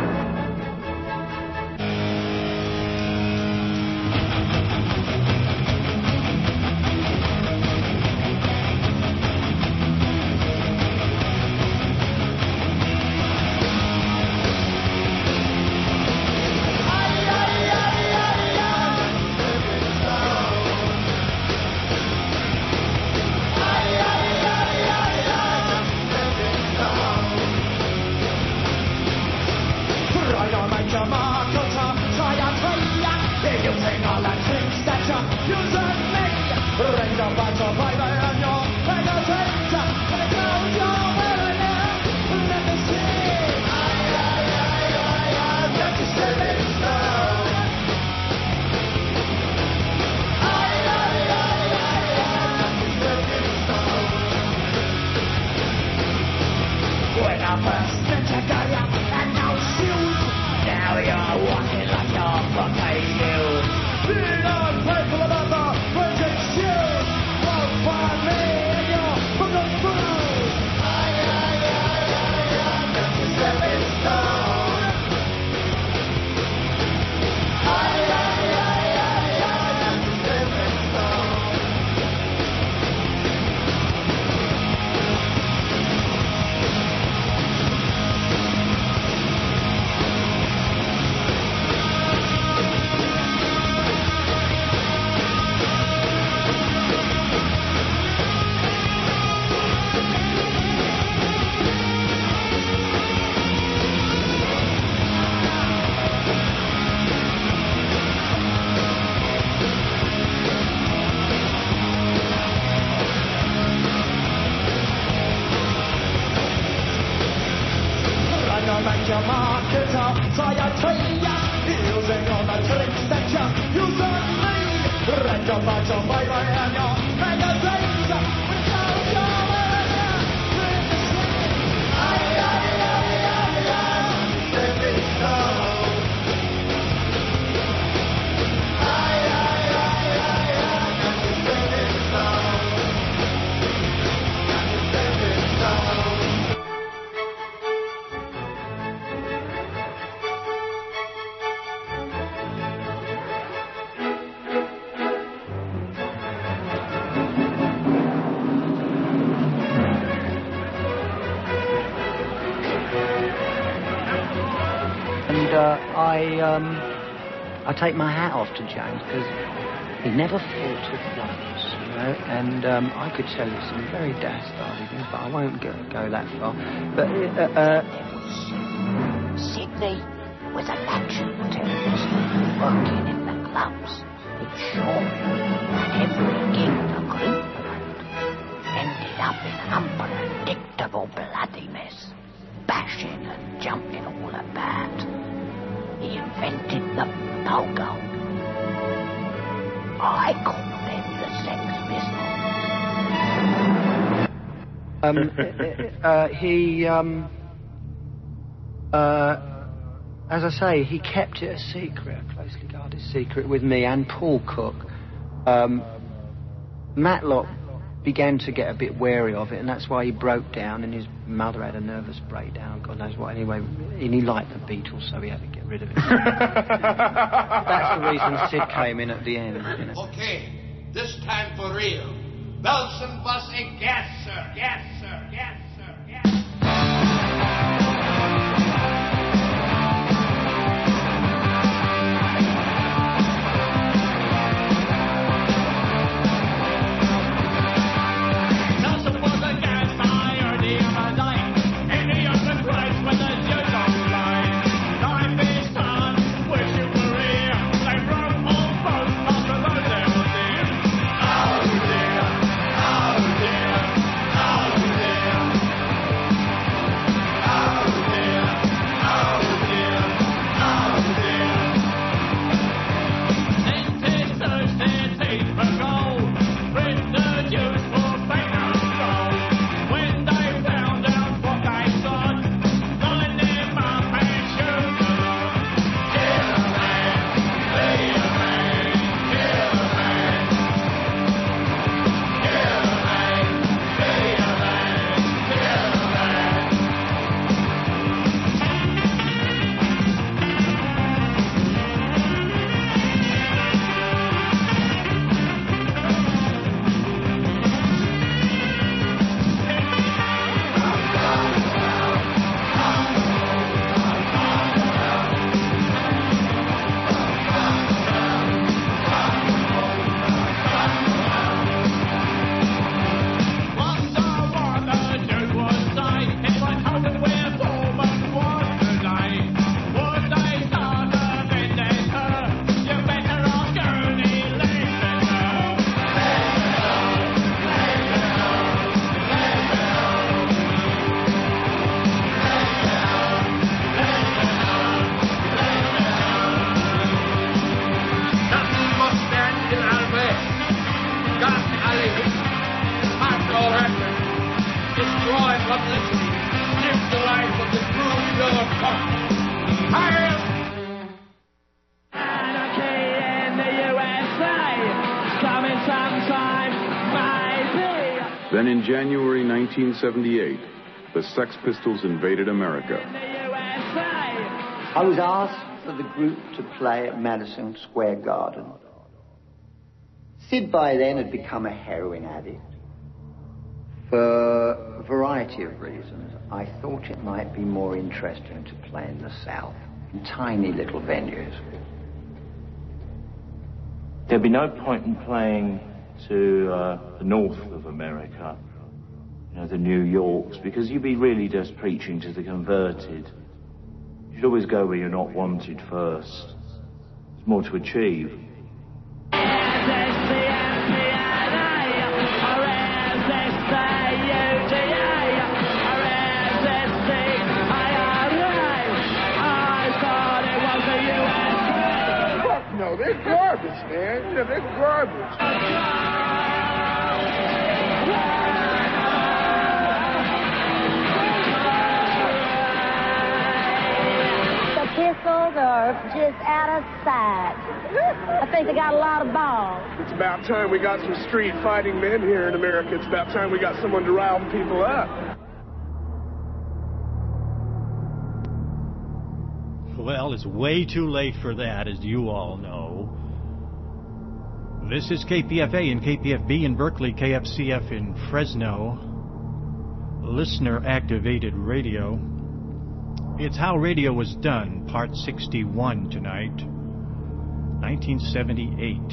I, um, I take my hat off to Jones, because he never faltered once, you know, and um, I could tell you some very dastardly things, but I won't go, go that far. But, uh, uh, Sidney was a natural terrorist working in the clubs. He show you that every gig the group ended up in unpredictable bloodiness, bashing and jumping all about. He invented the pogo. I call them the Sex Pistols. Um, uh, uh, he, um, uh, as I say, he kept it a secret, a closely guarded secret with me and Paul Cook. Um, Matlock began to get a bit wary of it, and that's why he broke down, and his mother had a nervous breakdown, God knows what. Anyway, and he liked the Beatles, so he had to get rid of it. That's the reason Sid came in at the end. You know. Okay, this time for real. Belson was a gas, sir. Yes, sir. Yes, sir. Yes. Then in January nineteen seventy-eight, the Sex Pistols invaded America. I was asked for the group to play at Madison Square Garden. Sid by then had become a heroin addict. For a variety of reasons, I thought it might be more interesting to play in the South, in tiny little venues. There'd be no point in playing to uh, the north of America, you know, the New Yorks, because you'd be really just preaching to the converted. You should always go where you're not wanted first. There's more to achieve. No, they're garbage, man. Yeah, they're garbage. The Pistols are just out of sight. I think they got a lot of balls. It's about time we got some street fighting men here in America. It's about time we got someone to rile people up. Well, it's way too late for that, as you all know. This is K P F A and K P F B in Berkeley, K F C F in Fresno. Listener-activated radio. It's How Radio Was Done, Part sixty-one tonight, nineteen seventy-eight.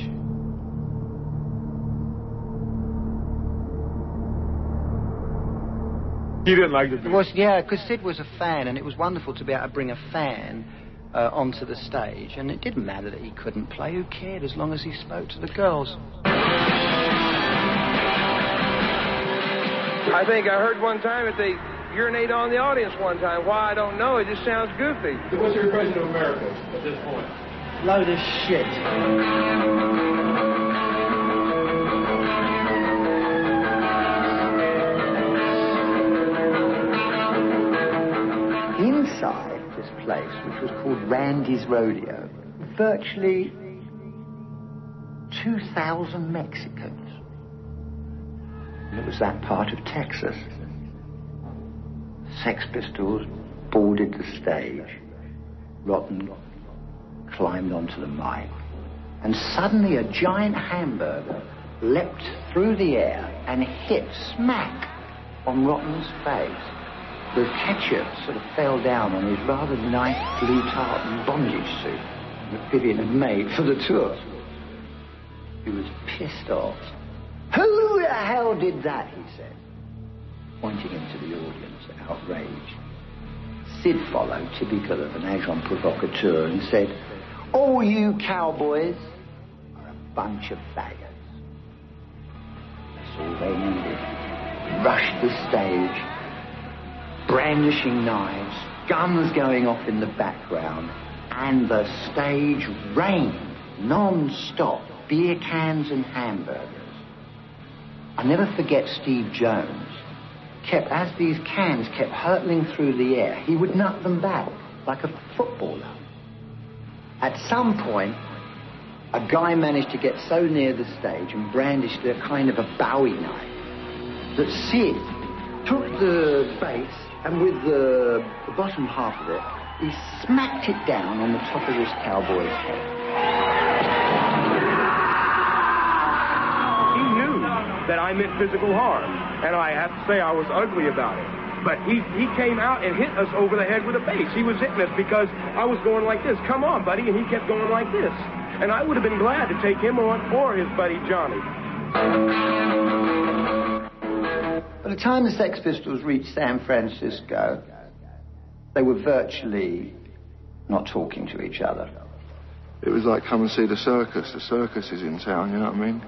He didn't like the It was, yeah, because Sid was a fan, and it was wonderful to be able to bring a fan uh, onto the stage, and it didn't matter that he couldn't play. Who cared as long as he spoke to the girls? I think I heard one time that they urinate on the audience one time. Why, I don't know. It just sounds goofy. What's your impression of America at this point? Load of shit. Inside this place, which was called Randy's Rodeo, virtually two thousand Mexicans. And it was that part of Texas. Sex Pistols boarded the stage. Rotten climbed onto the mic. And suddenly a giant hamburger leapt through the air and hit smack on Rotten's face. The ketchup sort of fell down on his rather nice blue tartan bondage suit that Vivian had made for the tour. He was pissed off. Who the hell did that, he said, pointing into the audience, outraged. Sid followed, typical of an agent provocateur, and said, all you cowboys are a bunch of faggots. That's all they needed. Rushed the stage, brandishing knives, guns going off in the background, and the stage rained non-stop beer cans and hamburgers. I'll never forget Steve Jones. Kept, as these cans kept hurtling through the air, he would nut them back like a footballer. At some point, a guy managed to get so near the stage and brandished a kind of a Bowie knife that Sid took the base and with the, the bottom half of it, he smacked it down on the top of this cowboy's head. He knew that I meant physical harm, and I have to say I was ugly about it. But he, he came out and hit us over the head with a base. He was hitting us because I was going like this. Come on, buddy. And he kept going like this. And I would have been glad to take him on or his buddy Johnny. By the time the Sex Pistols reached San Francisco, they were virtually not talking to each other. It was like, come and see the circus. The circus is in town, you know what I mean?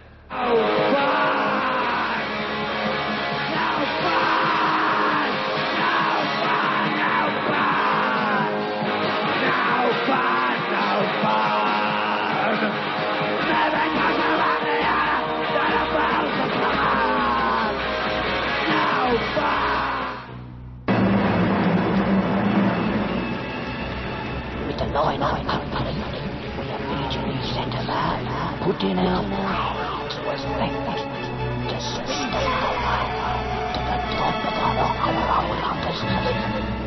With the line-up company, we immediately set about putting our minds was linked to sustain our life to the top of our rock and roll understanding.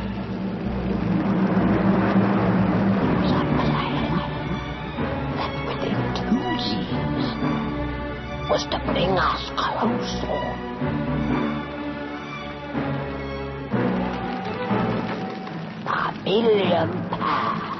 Some plan that within two years was to bring us closer. A million pounds.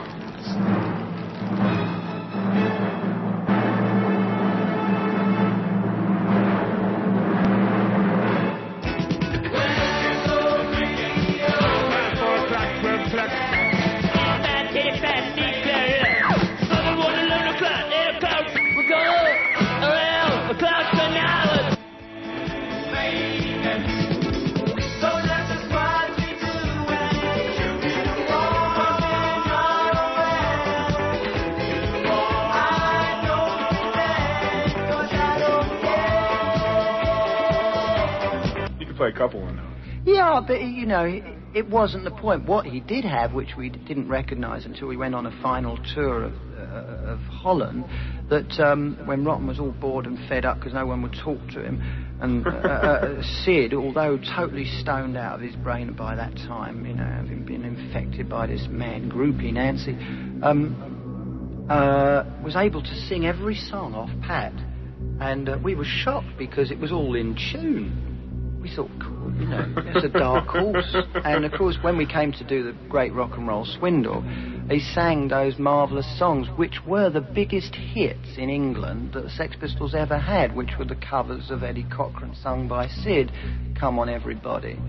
Play a couple of those. Yeah, but, you know, it, it wasn't the point. What he did have, which we didn't recognize until we went on a final tour of, uh, of Holland, that um, when Rotten was all bored and fed up because no one would talk to him, and uh, uh, Sid, although totally stoned out of his brain by that time, you know, having been infected by this mad groupie Nancy, um, uh, was able to sing every song off pat. And uh, we were shocked because it was all in tune. We thought, cool, you know, it's a dark horse. And, of course, when we came to do the Great Rock and Roll Swindle, he sang those marvellous songs, which were the biggest hits in England that the Sex Pistols ever had, which were the covers of Eddie Cochran sung by Sid, Come On Everybody.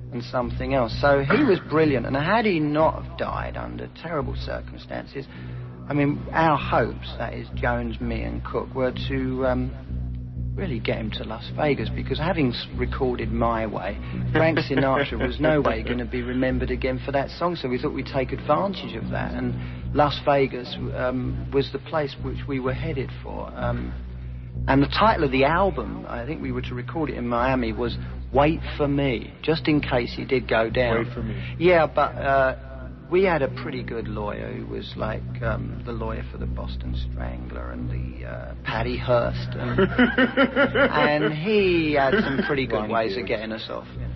and something else. So he was brilliant, and had he not have died under terrible circumstances, I mean, our hopes, that is Jones, me and Cook, were to um, really get him to Las Vegas, because having s- recorded My Way, Frank Sinatra was no way going to be remembered again for that song, so we thought we'd take advantage of that, and Las Vegas um, was the place which we were headed for. Um, and the title of the album, I think we were to record it in Miami, was Wait for Me, just in case he did go down. Wait for me. Yeah, but uh, we had a pretty good lawyer who was like um, the lawyer for the Boston Strangler and the uh, Patty Hearst, and, and he had some pretty good ways of getting us off. You know.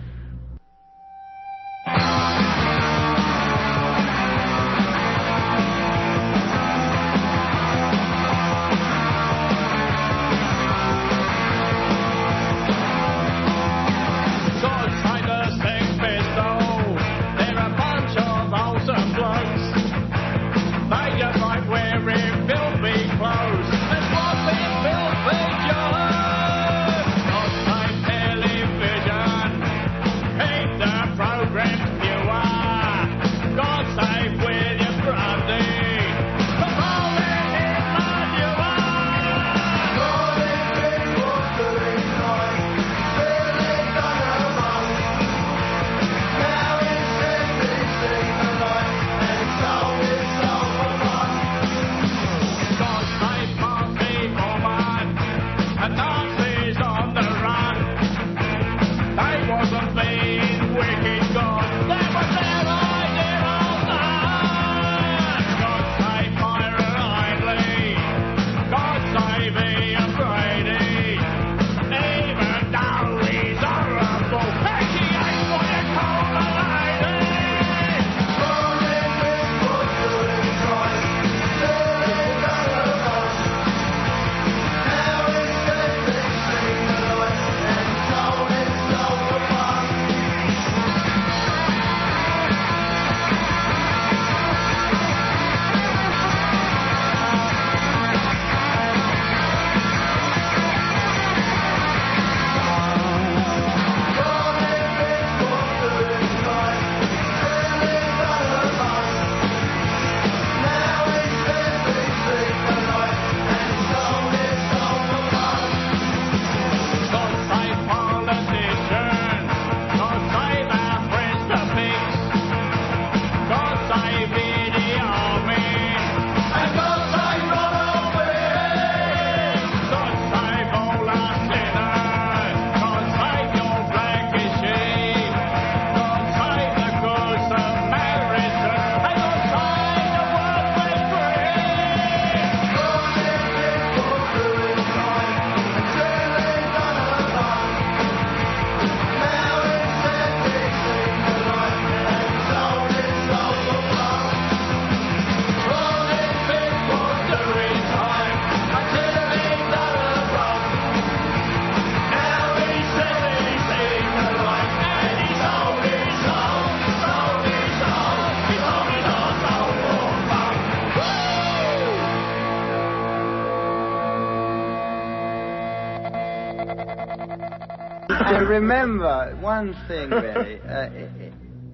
And remember one thing, really. Uh, it, it,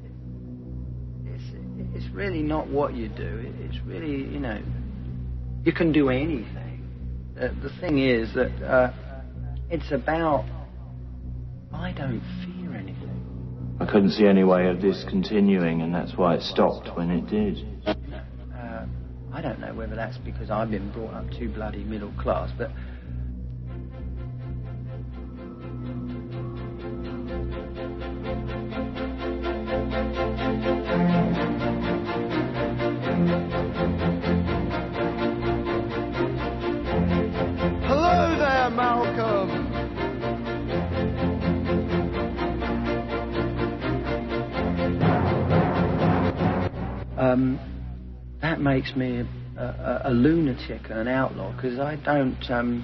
it's, it's really not what you do. It, it's really, you know, you can do anything. Uh, the thing is that uh, it's about, I don't fear anything. I couldn't see any way of this continuing, and that's why it stopped when it did. Uh, I don't know whether that's because I've been brought up too bloody middle class, but Hello there, Malcolm. um, that makes me a, a, a lunatic and an outlaw, because I don't. Um,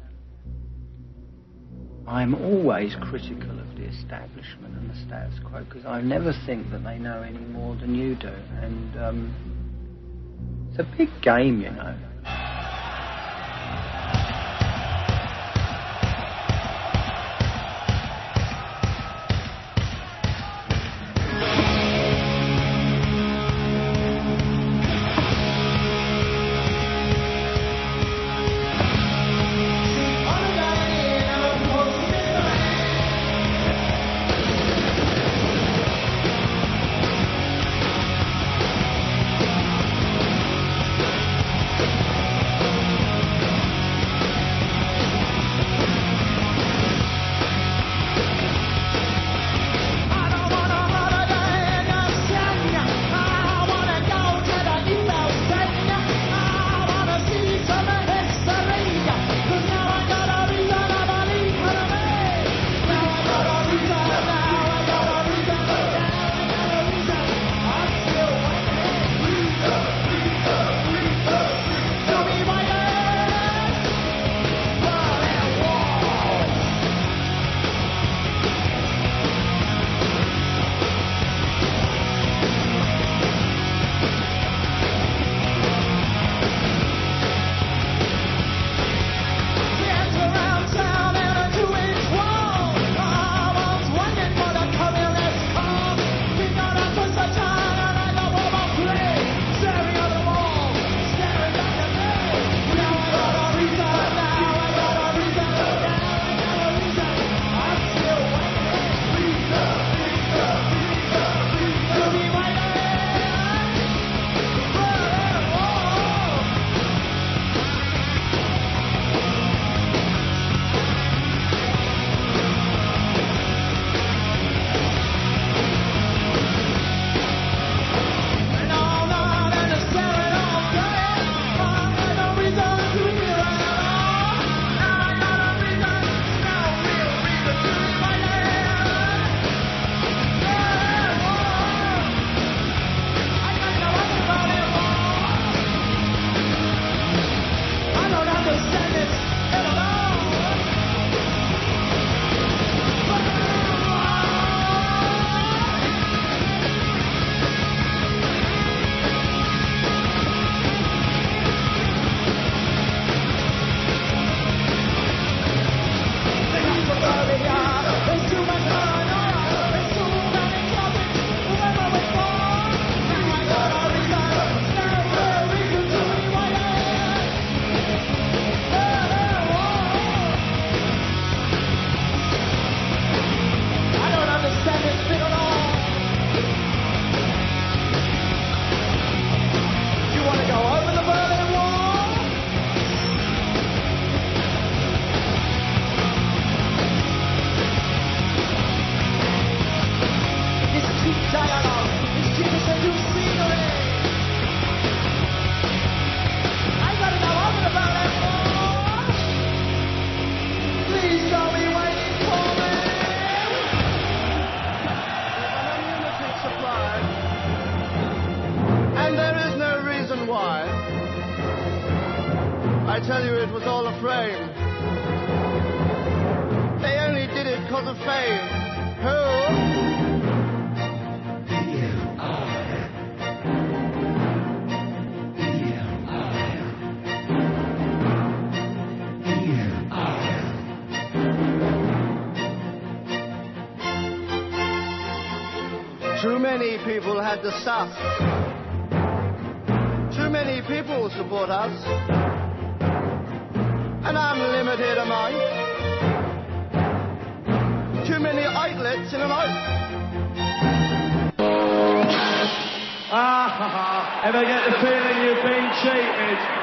I'm always critical of the establishment and the status quo, because I never think that they know any more than you do, and um, it's a big game, you know. tell you it was all a frame. They only did it because of fame. Who? Too many people had the stuff. Too many people support us. An unlimited amount. Too many outlets in an out. Ah, ha, ha. Ever get the feeling you've been cheated?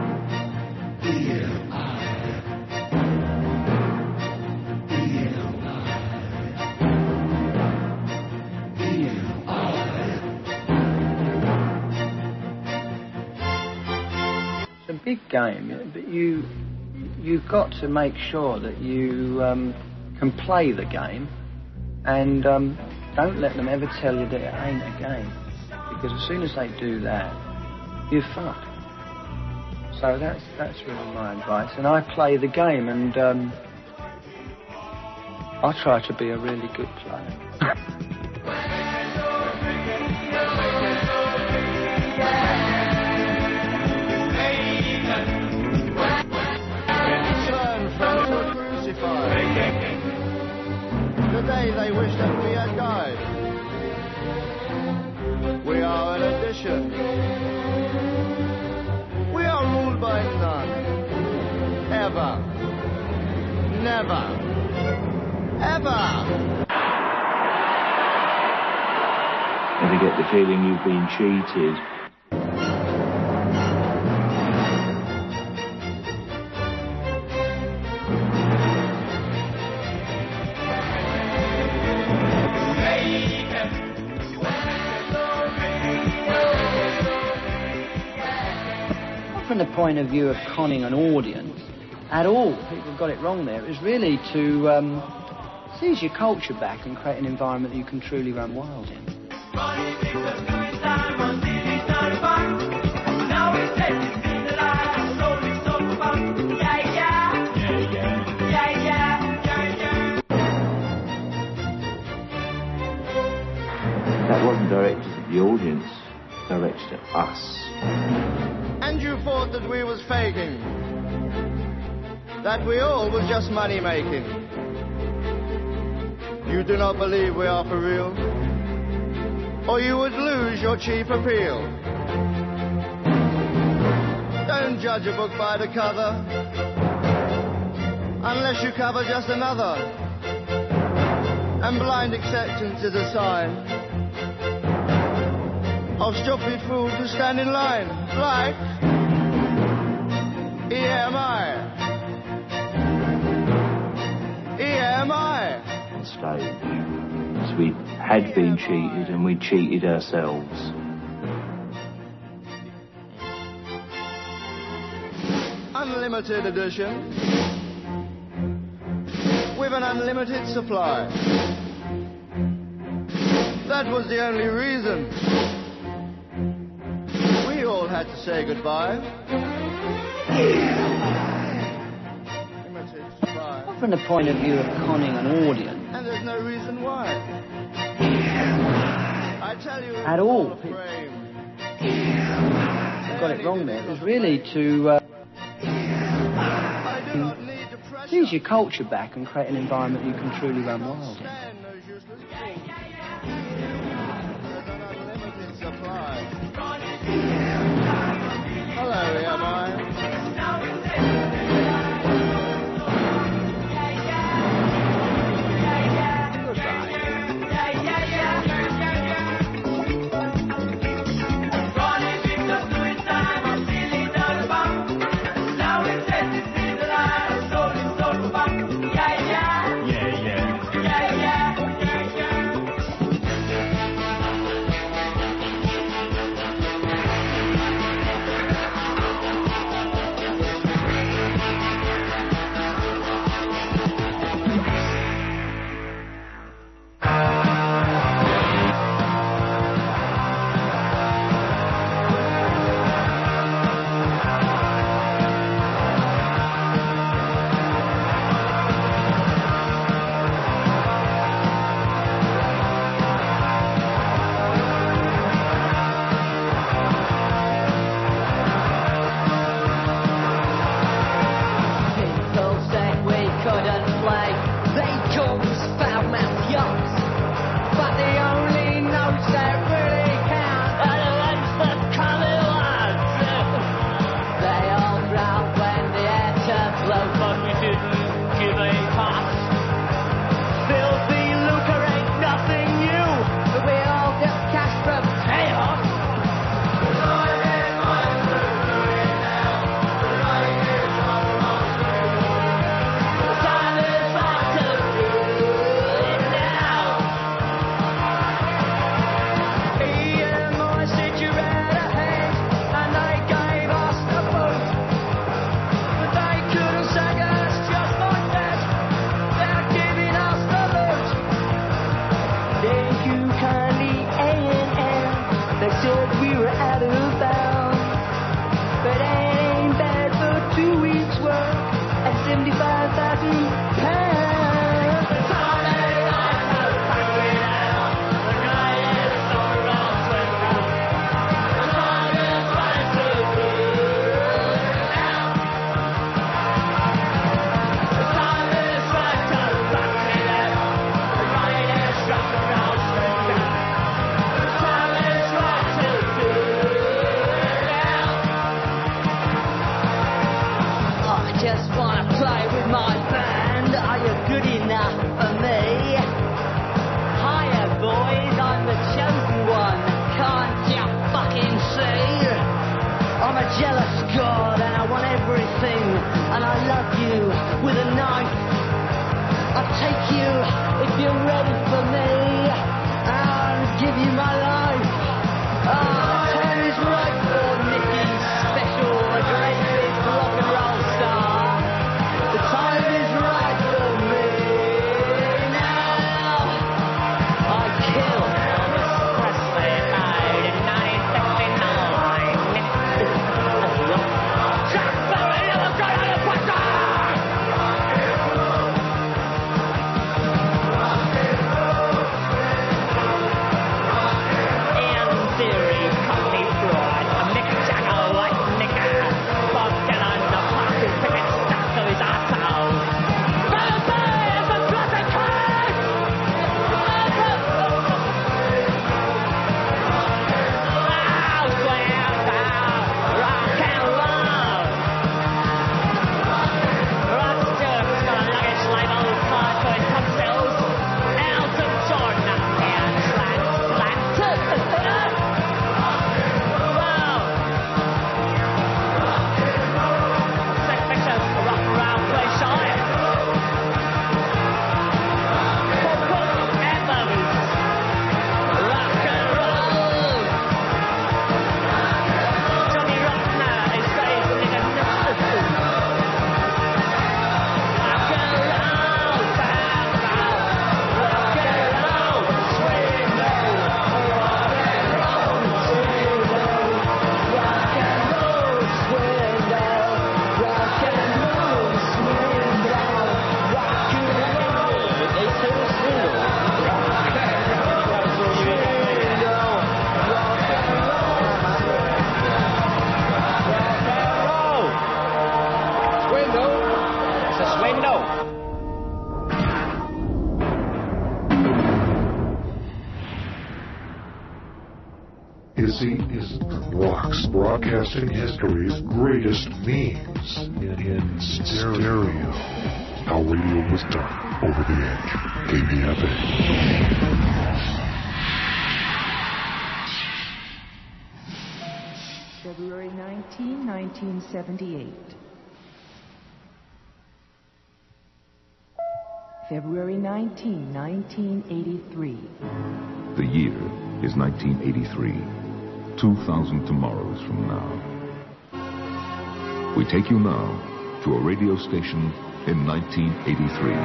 Big game, but you you've got to make sure that you um, can play the game, and um, don't let them ever tell you that it ain't a game, because as soon as they do that, you're fucked. So that's that's really my advice, and I play the game, and um, I try to be a really good player. The day they wish that we had died. We are an addition. We are ruled by none. Ever. Never. Ever. Ever get the feeling you've been cheated? From the point of view of conning an audience at all, people got it wrong there. It was really to um, seize your culture back and create an environment that you can truly run wild in. That wasn't directed at the audience, directed at us. And you thought that we was faking. That we all was just money making. You do not believe we are for real, or you would lose your cheap appeal. Don't judge a book by the cover, unless you cover just another. And blind acceptance is a sign of stupid fools who stand in line, like E M I. E M I. On stage. So we had been cheated and we cheated ourselves. Unlimited edition. With an unlimited supply. That was the only reason. We all had to say goodbye. From the point of view of conning an audience. And there's no reason why. I tell you, at all. People got it wrong there. It was really to uh, seize your culture back and create an environment you can truly run wild in. Hello, E M I. Legacy is Brock's broadcasting history's greatest memes in, in stereo. How radio was done over the edge. K P F A. February nineteenth, nineteen seventy-eight. February nineteenth, nineteen eighty-three. The year is nineteen eighty-three. two thousand tomorrows from now. We take you now to a radio station in nineteen eighty-three.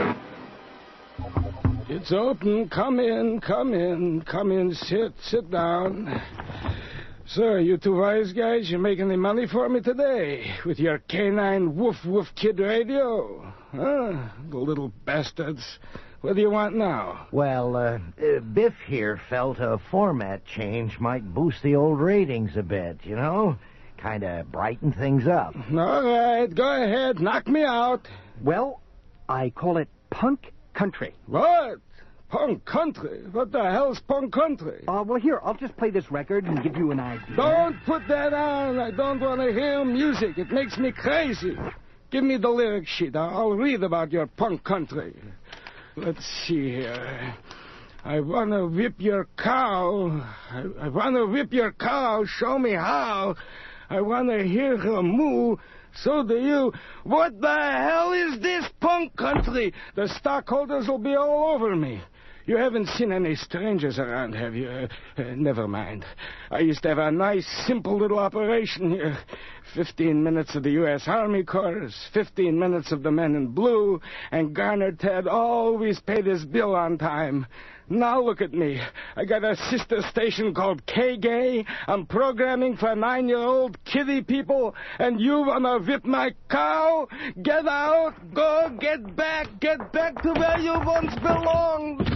It's open. Come in, come in, come in. Sit, sit down. So, you two wise guys, you make any money for me today with your canine woof-woof kid radio? Huh? The little bastards. What do you want now? Well, uh, uh, Biff here felt a format change might boost the old ratings a bit, you know? Kind of brighten things up. All right, go ahead. Knock me out. Well, I call it punk country. What? Punk country? What the hell's punk country? Uh, well, here, I'll just play this record and give you an idea. Don't put that on. I don't want to hear music. It makes me crazy. Give me the lyric sheet. I'll read about your punk country. Let's see here. I want to whip your cow. I, I want to whip your cow. Show me how. I want to hear her moo. So do you. What the hell is this punk country? The stockholders will be all over me. You haven't seen any strangers around, have you? Uh, uh, never mind. I used to have a nice, simple little operation here. Fifteen minutes of the U S Army chorus, fifteen minutes of the men in blue, and Garner Ted always paid his bill on time. Now look at me. I got a sister station called K-Gay. I'm programming for nine-year-old kiddie people, and you wanna whip my cow? Get out! Go! Get back! Get back to where you once belonged!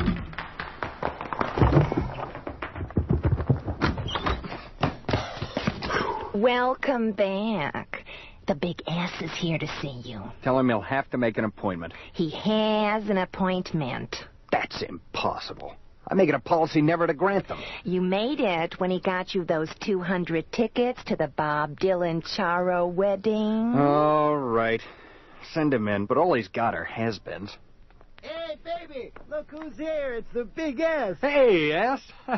Welcome back. The big ass is here to see you. Tell him he'll have to make an appointment. He has an appointment. That's impossible. I make it a policy never to grant them. You made it when he got you those two hundred tickets to the Bob Dylan Charo wedding. All right. Send him in, but all he's got are has-beens. Hey, baby, look who's here. It's the big S. Hey, S.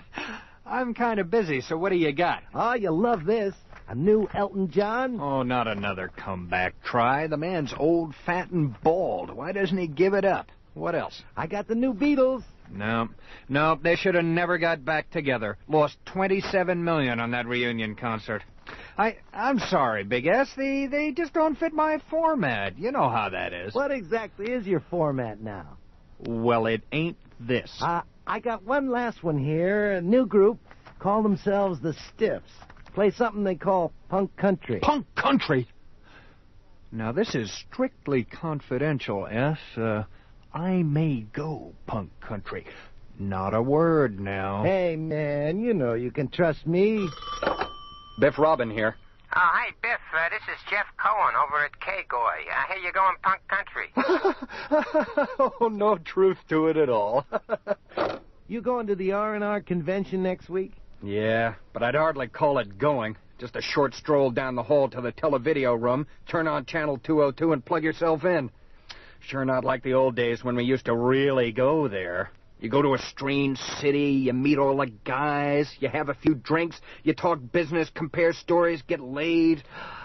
I'm kind of busy, so what do you got? Oh, you love this. A new Elton John? Oh, not another comeback try. The man's old, fat, and bald. Why doesn't he give it up? What else? I got the new Beatles. No, no, they should have never got back together. Lost twenty-seven million dollars on that reunion concert. I, I'm sorry, Big S. They, they just don't fit my format. You know how that is. What exactly is your format now? Well, it ain't this. Uh, I got one last one here. A new group. Call themselves the Stiffs. Play something they call punk country. Punk country? Now, this is strictly confidential, S. Uh, I may go punk country. Not a word now. Hey, man, you know you can trust me. Biff Robin here. Oh, hey, Biff, uh, this is Jeff Cohen over at K-Goy. I hear you're going punk country. Oh, no truth to it at all. You going to the R and R convention next week? Yeah, but I'd hardly call it going. Just a short stroll down the hall to the televideo room, turn on channel two oh two and plug yourself in. Sure not like the old days when we used to really go there. You go to a strange city, you meet all the guys, you have a few drinks, you talk business, compare stories, get laid.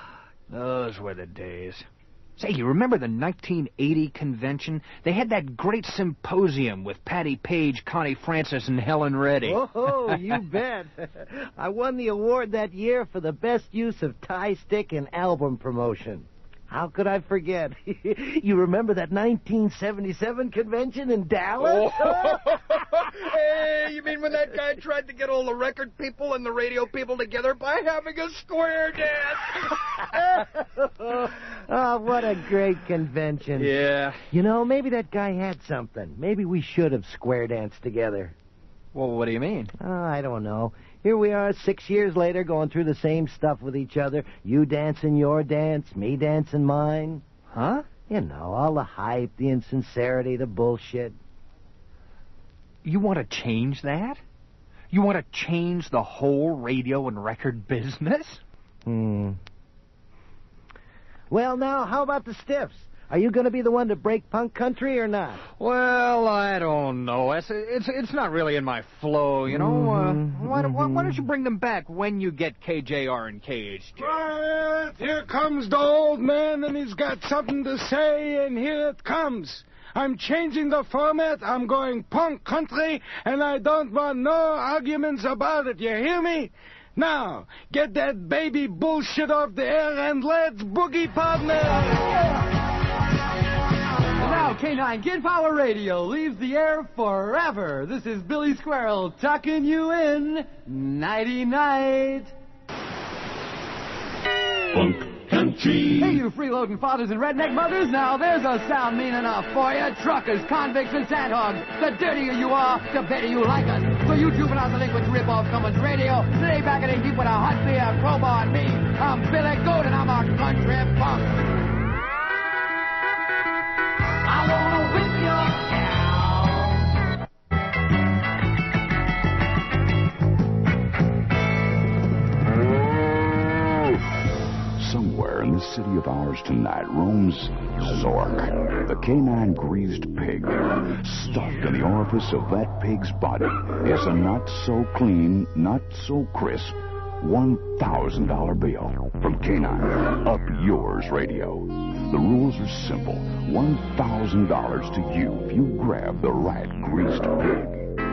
Those were the days. Say, you remember the nineteen eighty convention? They had that great symposium with Patty Page, Connie Francis, and Helen Reddy. Oh, you bet. I won the award that year for the best use of tie stick in album promotion. How could I forget? You remember that nineteen seventy-seven convention in Dallas? Oh. Hey, you mean when that guy tried to get all the record people and the radio people together by having a square dance? Oh, what a great convention. Yeah. You know, maybe that guy had something. Maybe we should have square danced together. Well, what do you mean? Oh, I don't know. Here we are six years later going through the same stuff with each other. You dancing your dance, me dancing mine. Huh? You know, all the hype, the insincerity, the bullshit. You want to change that? You want to change the whole radio and record business? Hmm. Well, now, how about the Stiffs? Are you going to be the one to break punk country or not? Well, I don't know. It's it's, it's not really in my flow, you know. Mm-hmm, uh, why, mm-hmm. why, why don't you bring them back when you get K J R and K H J? Quiet! Here comes the old man, and he's got something to say, and here it comes. I'm changing the format. I'm going punk country, and I don't want no arguments about it. You hear me? Now, get that baby bullshit off the air, and let's boogie, partner! Now, K nine Kid Power Radio leaves the air forever. This is Billy Squirrel tucking you in. Nighty-night. Punk country. Hey, you freeloading fathers and redneck mothers. Now, there's a sound mean enough for you. Truckers, convicts, and sandhogs. The dirtier you are, the better you like us. So you juvenile delinquents rip off Cummins Radio. Lay back and deep with a hot beer, crowbar, and me. I'm Billy Goat, and I'm a country punk. I wanna whip your cow. Somewhere in this city of ours tonight roams Zork, the canine greased pig. Stuffed in the orifice of that pig's body is a not so clean, not so crisp one thousand dollar bill from K nine Up Yours Radio. The rules are simple. one thousand dollars to you if you grab the right greased pig.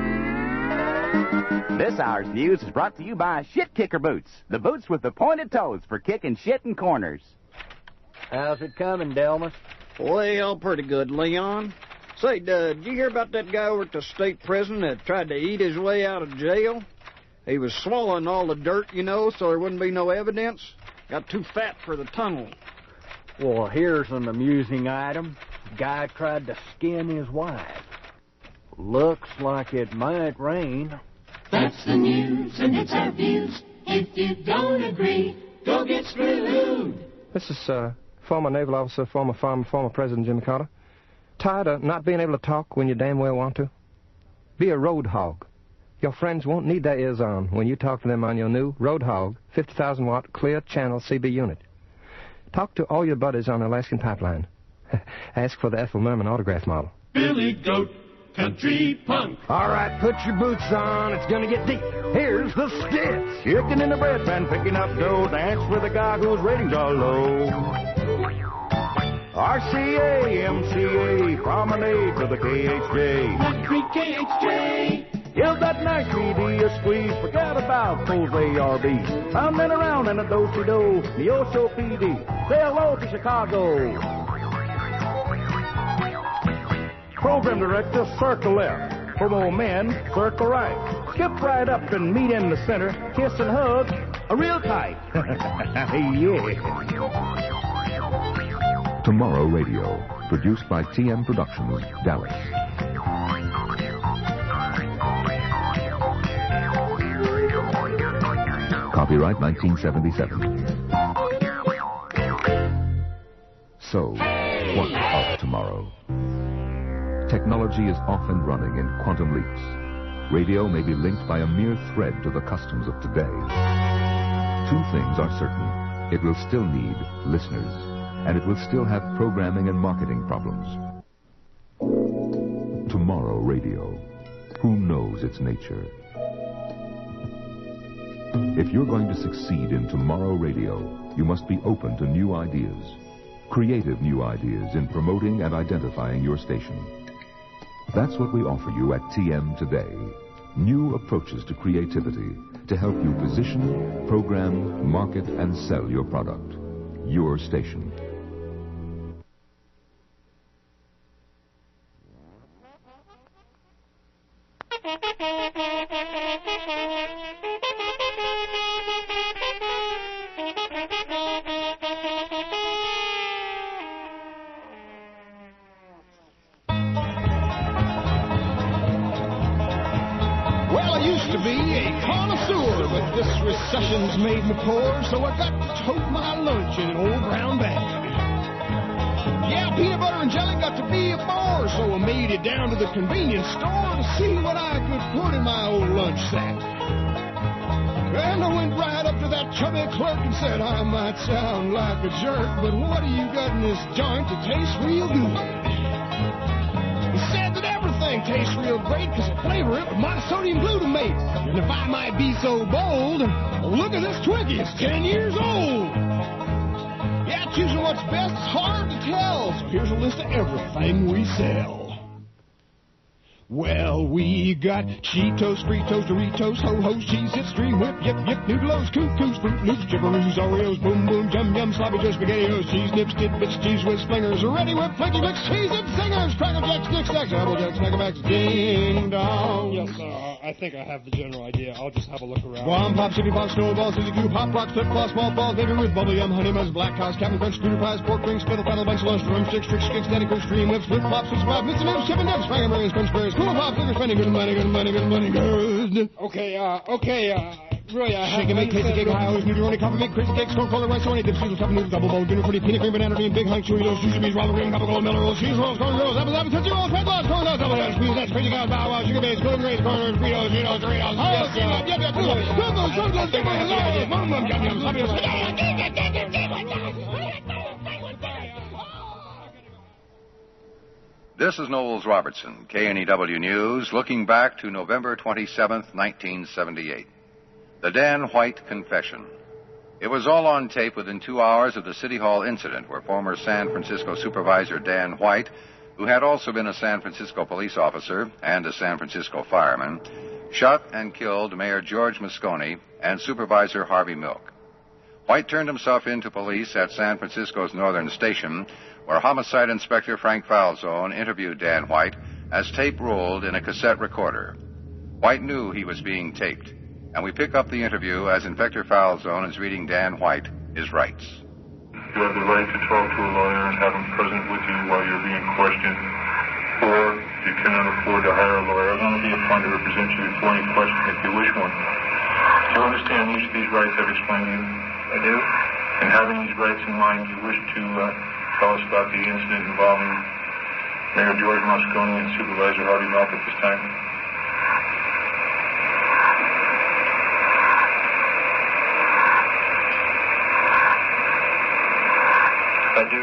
This hour's news is brought to you by Shit Kicker Boots, the boots with the pointed toes for kicking shit in corners. How's it coming, Delmas? Well, pretty good, Leon. Say, uh, did you hear about that guy over at the state prison that tried to eat his way out of jail? He was swallowing all the dirt, you know, so there wouldn't be no evidence. Got too fat for the tunnel. Well, here's an amusing item. Guy tried to skin his wife. Looks like it might rain. That's the news, and it's our views. If you don't agree, go get screwed. This is uh, former naval officer, former farmer, former President Jimmy Carter. Tired of not being able to talk when you damn well want to? Be a road hog. Your friends won't need their ears on when you talk to them on your new Roadhog fifty thousand watt clear channel C B unit. Talk to all your buddies on the Alaskan Pipeline. Ask for the Ethel Merman autograph model. Billy Goat, country punk. All right, put your boots on. It's going to get deep. Here's the Stiffs. Chicken in the bread pan, picking up dough. Dance with a guy whose ratings are low. R C A, M C A, promenade to the K H J. Country K H J. Give that nice C D a squeeze. Forget about those A R Bs. Pounding around in a do-si-do. The Oso P D. Say hello to Chicago. Program director, circle left. For more men, circle right. Skip right up and meet in the center. Kiss and hug. A real tight. Yeah. Tomorrow Radio, produced by T M Productions, Dallas. Copyright nineteen seventy-seven. So, what of tomorrow? Technology is off and running in quantum leaps. Radio may be linked by a mere thread to the customs of today. Two things are certain. It will still need listeners, and it will still have programming and marketing problems. Tomorrow Radio. Who knows its nature? If you're going to succeed in Tomorrow Radio, you must be open to new ideas. Creative new ideas in promoting and identifying your station. That's what we offer you at T M today. New approaches to creativity to help you position, program, market, and sell your product. Your station. Recession's made me poor, so I got to tote my lunch in an old brown bag. Yeah, peanut butter and jelly got to be a bore, so I made it down to the convenience store to see what I could could put in my old lunch sack. And I went right up to that chubby clerk and said, I might sound like a jerk, but what do you got in this joint that tastes real good? He said that everything tastes real great because I flavor it with monosodium glutamate. And if I might be so bold, look at this Twiggy. It's ten years old. Yeah, choosing what's best is hard to tell, so here's a list of everything we sell. Well, we got Cheetos, Fritos, Doritos, Ho-Hos, Cheez-Its, Dream Whip, Yip Yip, Noodles, Cuckoos, Fruit Loops, Chipperoos, Oreos, Boom Boom, Yum Yum, Sloppy Joe, SpaghettiOs, Cheese Nips, Tidbits, Cheese Whiz, Flingers, Ready Whip, Flicky Mix, Cheez-Its, Singers, Cracker Jacks, Knick Snacks, Apple Jacks, Mega Max, Ding Dong. Yes, uh, I think I have the general idea. I'll just have a look around. Guam Pop, Sippy Pop, Snowball, Suzy Cube, Hot Rock, Flip Floss, Small Balls, Baby Ruth, Bubble Yum, Honey Muzz, Black House, Captain Crunch, Scooter Pies, Pork Rings, Spittle, Paddle, Bunch, Lunch, Drumsticks, Tricks, Kicks, Daddy Coach, Stream Whips, Flip Flops, Switch Pop, Mister Nips, Chip and Dips, Fanger Berries, Crunch Berries, Cool Pop, Flicker Spending, Good Money, Good Money, Good Money, Good. Okay, uh, okay, uh, really, I have... Shake and make, tasty cake, high O's, Nudie, Coffee, make crazy cakes, corn, cola, rice, honey, dips, noodles, cup noodles, double bowl, dinner, fruity, peanut cream, banana bean, big hunk, chewy rolls, sushi beans, ramen green, couple gold, melon rolls, cheese rolls, corn rolls, apple, apple, tootsie rolls, fat balls, corn dogs, double heads, squeeze nuts, crazy cows, bow wow, sugar beans, golden grapes, corners, Fritos, Cheetos, Doritos, Ho-Hos, yum, yum, yum, yum, yum, yum, yum, yum, yum, yum, yum, sloppy joes. This is Knowles Robertson, K N E W News, looking back to November twenty-seventh, nineteen seventy-eight. The Dan White Confession. It was all on tape within two hours of the City Hall incident where former San Francisco Supervisor Dan White, who had also been a San Francisco police officer and a San Francisco fireman, shot and killed Mayor George Moscone and Supervisor Harvey Milk. White turned himself in to police at San Francisco's Northern Station, where Homicide Inspector Frank Falzone interviewed Dan White as tape rolled in a cassette recorder. White knew he was being taped, and we pick up the interview as Inspector Falzone is reading Dan White his rights. You have the right to talk to a lawyer and have him present with you while you're being questioned, or you cannot afford to hire a lawyer. I'll only be upon to represent you before any question if you wish one. Do you understand each of these rights I've explained to you? I do. And having these rights in mind, you wish to uh, tell us about the incident involving Mayor George Moscone and Supervisor Harvey Milk at this time? I do.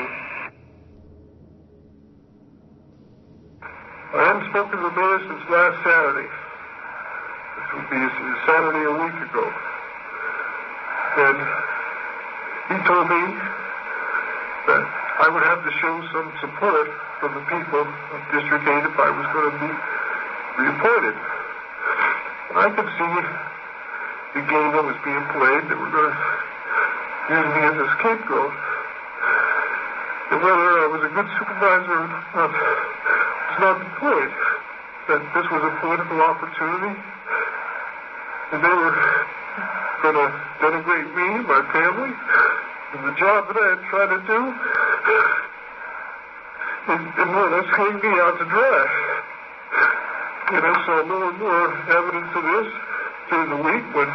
I haven't spoken to the mayor since last Saturday. This would be Saturday a week ago. And he told me that I would have to show some support from the people of District eight if I was going to be reappointed. And I could see the game that was being played, that were going to use me as a scapegoat. And whether I was a good supervisor or not was not the point. That this was a political opportunity, and they were going to denigrate me, my family, and the job that I had tried to do, and, and more or less hang me out to dry. And I saw more and more evidence of this during the week when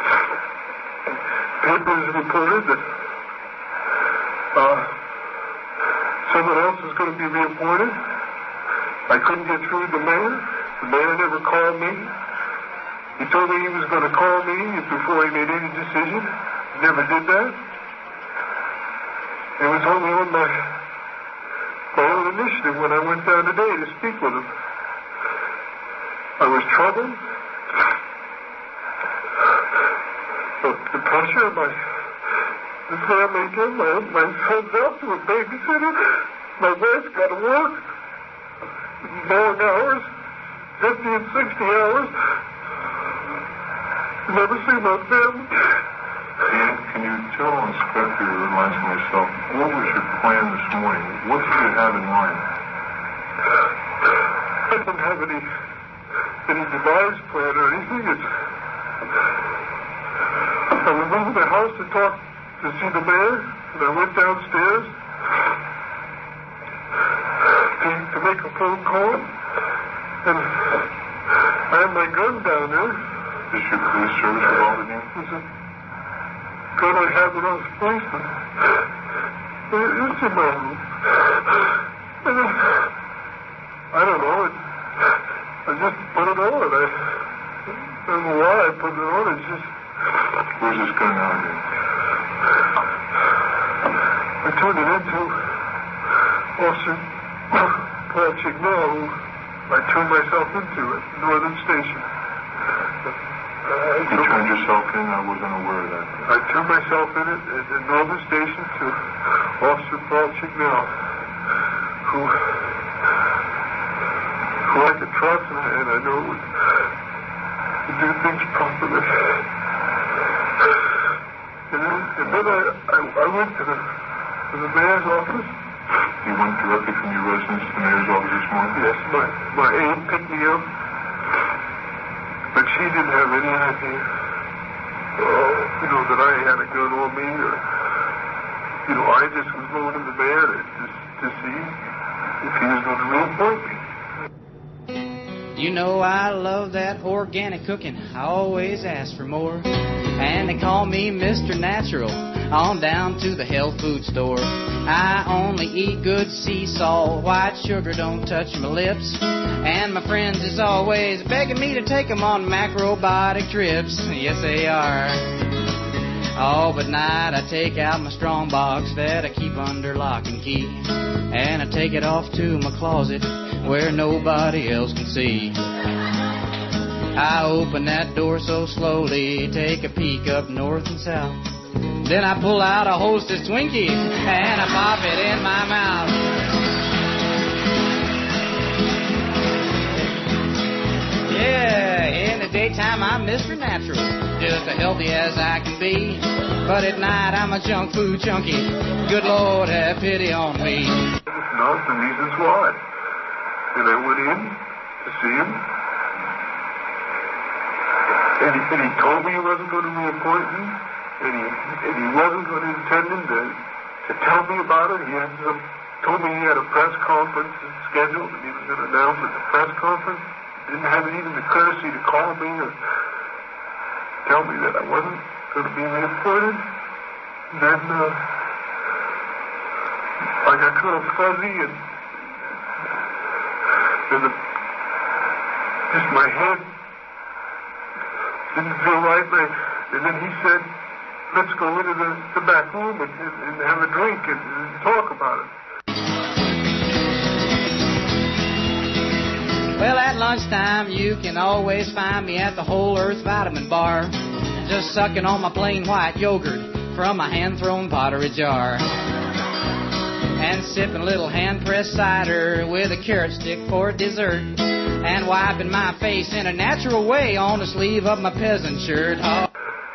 papers reported that uh, someone else is going to be reappointed. I couldn't get through the mayor. The mayor never called me. He told me he was going to call me before he made any decision. He never did that. It was only on my, my own initiative when I went down today to speak with him. I was troubled. The, the pressure of my the family again. My, my son's out to a babysitter. My wife's got to work. Long hours. fifty and sixty hours. Never see my family. Dan, can you tell Inspector Lance and myself, what was your plan this morning? What did you have in mind? I didn't have any any devised plan or anything. It's, I went into the house to talk to see the mayor, and I went downstairs to, to make a phone call, and I had my gun down there. Is your police service involved in you? It's a gun I have when I was policeman. It's in my room. And I, I don't know. It, I just put it on. I, I don't know why I put it on. It's just... Where's this gun now again? I turned it into Officer Paul Chignell, who I turned myself into at Northern Station. You turned yourself in? I wasn't aware of that. I turned myself in at, at Northern Station to Officer Paul Chignell, who, who I could trust, and I, and I know would, would do things properly. And then, and then I, I, I went to the, to the mayor's office. You went directly from your residence to the mayor's office this morning? Yes, my, my aide picked me up. But she didn't have any idea, uh, you know, that I had a gun on me, or, you know, I just was going to the mayor to, to, to see if he was going to reappoint me. You know I love that organic cooking. I always ask for more. And they call me Mister Natural on down to the health food store. I only eat good sea salt. White sugar don't touch my lips. And my friends is always begging me to take them on macrobiotic trips. Yes, they are. Oh, but night I take out my strong box that I keep under lock and key. And I take it off to my closet where nobody else can see. I open that door so slowly, take a peek up north and south. Then I pull out a Hostess Twinkie and I pop it in my mouth. Yeah, in the daytime I'm Mister Natural, just as healthy as I can be. But at night I'm a junk food junkie. Good Lord, have pity on me. Not the reasons why. And I went in to see him. And he, and he told me he wasn't going to reappoint me. And he, and he wasn't going to intend to, to tell me about it. He had some, told me he had a press conference scheduled and he was going to announce at the press conference. Didn't have even the courtesy to call me or tell me that I wasn't going to be reappointed. And then uh, I got kind of fuzzy and, and the, just my head didn't feel right. And, I, and then he said, let's go into the, the back room and, and, and have a drink and, and talk about it. Well, at lunchtime, you can always find me at the Whole Earth Vitamin Bar, just sucking on my plain white yogurt from a hand-thrown pottery jar, and sipping a little hand-pressed cider with a carrot stick for dessert, and wiping my face in a natural way on the sleeve of my peasant shirt. Oh.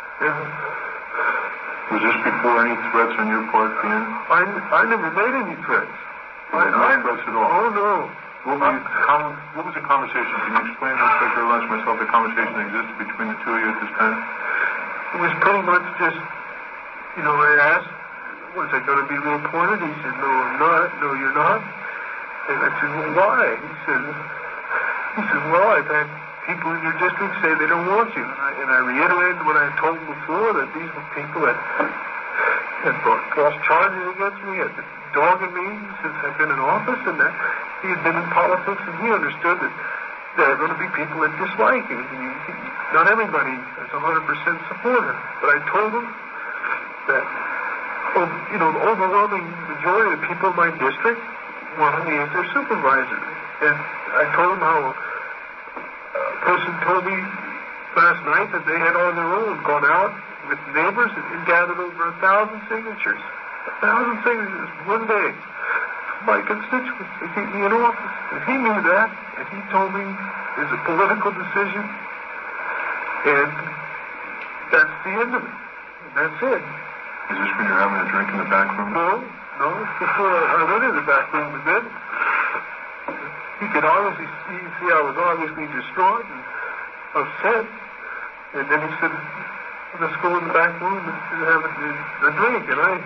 Was this before any threats on your part, Ben? I, I never made any threats. I, no I, threats at all? Oh, no. What, were you, com- what was the conversation? Can you explain, Inspector Lance, myself, the conversation that existed between the two of you at this time? It was pretty much just, you know, I asked, was I going to be reappointed? He said, no, I'm not. No, you're not. And I said, well, why? He said, he said, well, I've had people in your district say they don't want you. And I, and I reiterated what I told him before, that these were people that had brought false charges against me, had been dogging me since I've been in office, and that he had been in politics, and he understood that there are going to be people that dislike you. And you, not everybody is one hundred percent supporter. But I told him that, oh, you know, the overwhelming majority of the people in my district wanted me as their supervisor. And I told him how a person told me last night that they had on their own gone out with neighbors and, and gathered over a thousand signatures. A thousand signatures one day. My constituents to keep me in office. And he knew that, and he told me it was a political decision, and that's the end of it. And that's it. Is this when you're having a drink in the back room? No, no, it's before I went in the back room, but then you could obviously see, see I was obviously distraught and upset, and then he said, let's go in the back room and have a, a drink, and I...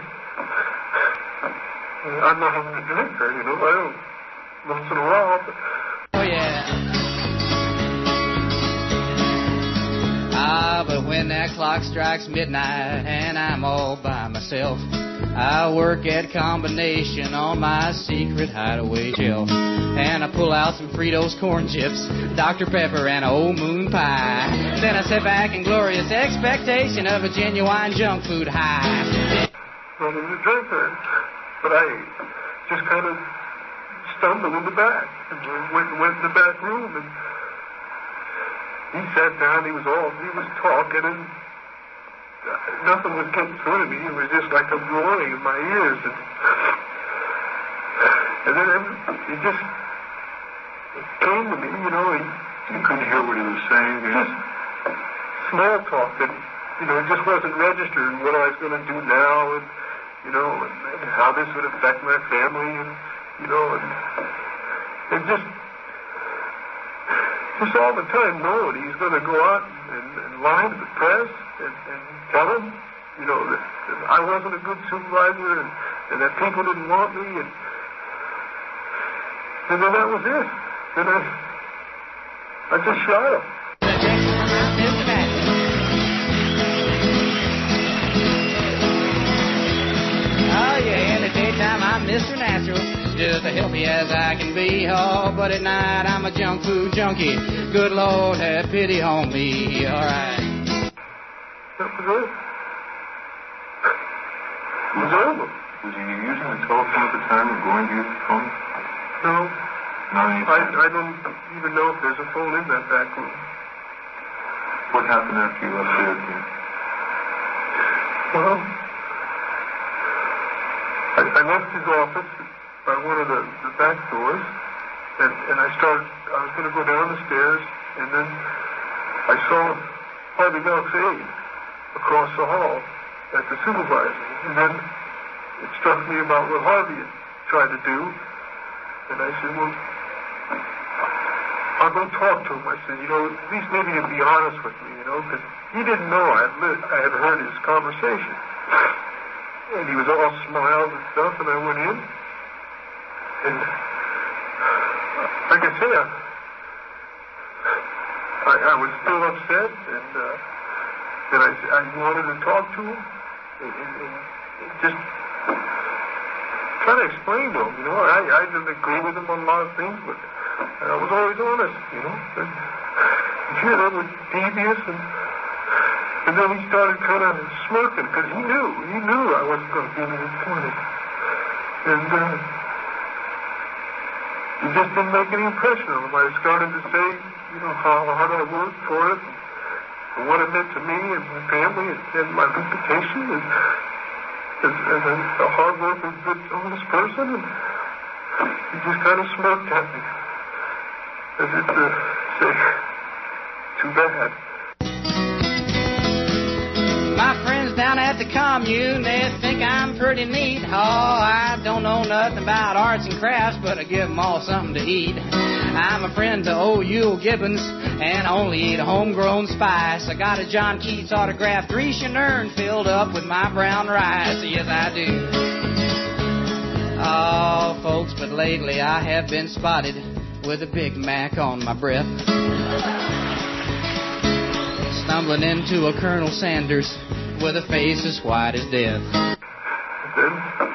I'm not having a drinker, you know. I don't. Once in a while. But... Oh, yeah. Ah, but when that clock strikes midnight and I'm all by myself, I work at Combination on my secret hideaway shelf. And I pull out some Fritos corn chips, Doctor Pepper, and an old moon pie. Then I sit back in glorious expectation of a genuine junk food high. Well, he was a drinker, but I just kind of stumbled in the back and went, went in the back room, and he sat down. He was all he was talking, and nothing was getting through to me. It was just like a roaring in my ears, and, and then it just it came to me, you know. He, you couldn't hear what he was saying. Just small talk, and you know, it just wasn't registered what I was going to do now, and you know, and, and how this would affect my family, and you know, and, and just, just all the time knowing he's going to go out and, and lie to the press and, and tell them, you know, that, that I wasn't a good supervisor and, and that people didn't want me, and and then that was it. Then I, I just shot him. Oh, yeah, in the daytime I'm Mister Natural, just as healthy as I can be. Oh, but at night I'm a junk food junkie. Good Lord, have pity on me. All right. That was it. It was over. Was he using the telephone at the time or going to use the phone? No. Not any I, I don't even know if there's a phone in that back room. What happened after you left there, Tim? Well, I, I left his office by one of the, the back doors, and, and I started, I was going to go down the stairs, and then I saw Harvey Milk's aide across the hall at the supervisor, and then it struck me about what Harvey had tried to do, and I said, well, I'll go talk to him. I said, you know, at least maybe he'll be honest with me, you know, because he didn't know I had, li- I had heard his conversation. And he was all smiles and stuff, and I went in. And like I say, I, I, I was still upset, and, uh, and I, I wanted to talk to him, and, and, and just try to explain to him, you know. I, I didn't agree with him on a lot of things, but I was always honest, you know. And, yeah, that was devious, and, and then he started kind of smirking, because he knew, he knew I wasn't going to be disappointed. And uh, it just didn't make any impression on him. I started to say, you know, how hard I worked for it, and what it meant to me and my family and, and my reputation, and as, as a, a hard-working, good, honest person, and he just kind of smirked at me. As if to say, too bad. My friends down at the commune, they think I'm pretty neat. Oh, I don't know nothing about arts and crafts, but I give them all something to eat. I'm a friend to old Yule Gibbons, and only eat homegrown spice. I got a John Keats autographed Grecian urn filled up with my brown rice. Yes, I do. Oh, folks, but lately I have been spotted with a Big Mac on my breath, stumbling into a Colonel Sanders with a face as white as death. Then,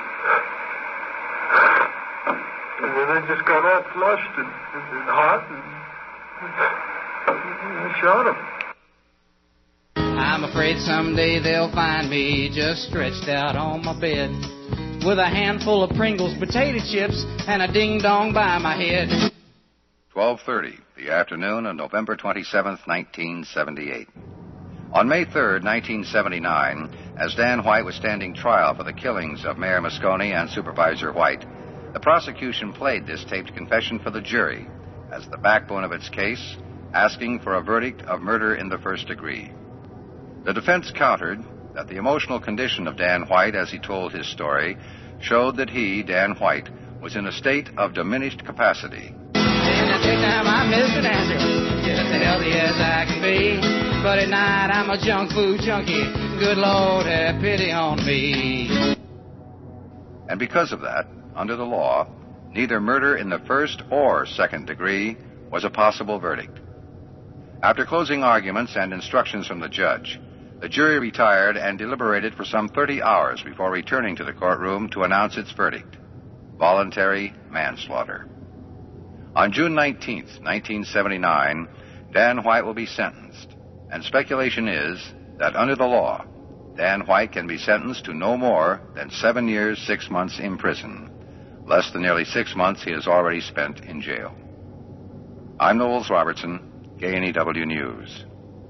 and then I just got all flushed and, and, and hot, and, and I shot him. I'm afraid someday they'll find me just stretched out on my bed with a handful of Pringles potato chips and a ding-dong by my head. twelve thirty, the afternoon of November twenty-seventh, nineteen seventy-eight. On May third, nineteen seventy-nine, as Dan White was standing trial for the killings of Mayor Moscone and Supervisor White, the prosecution played this taped confession for the jury as the backbone of its case, asking for a verdict of murder in the first degree. The defense countered that the emotional condition of Dan White as he told his story showed that he, Dan White, was in a state of diminished capacity. In the daytime, I'm Mister Natural, just as healthy as I can be. But at night, I'm a junk food junkie. Good Lord, have pity on me. And because of that, under the law, neither murder in the first or second degree was a possible verdict. After closing arguments and instructions from the judge, The jury retired and deliberated for some thirty hours before returning to the courtroom to announce its verdict: voluntary manslaughter. On June nineteenth, nineteen seventy-nine, Dan White will be sentenced, and speculation is that under the law, Dan White can be sentenced to no more than seven years, six months in prison, less than nearly six months he has already spent in jail. I'm Knowles Robertson, K N E W News.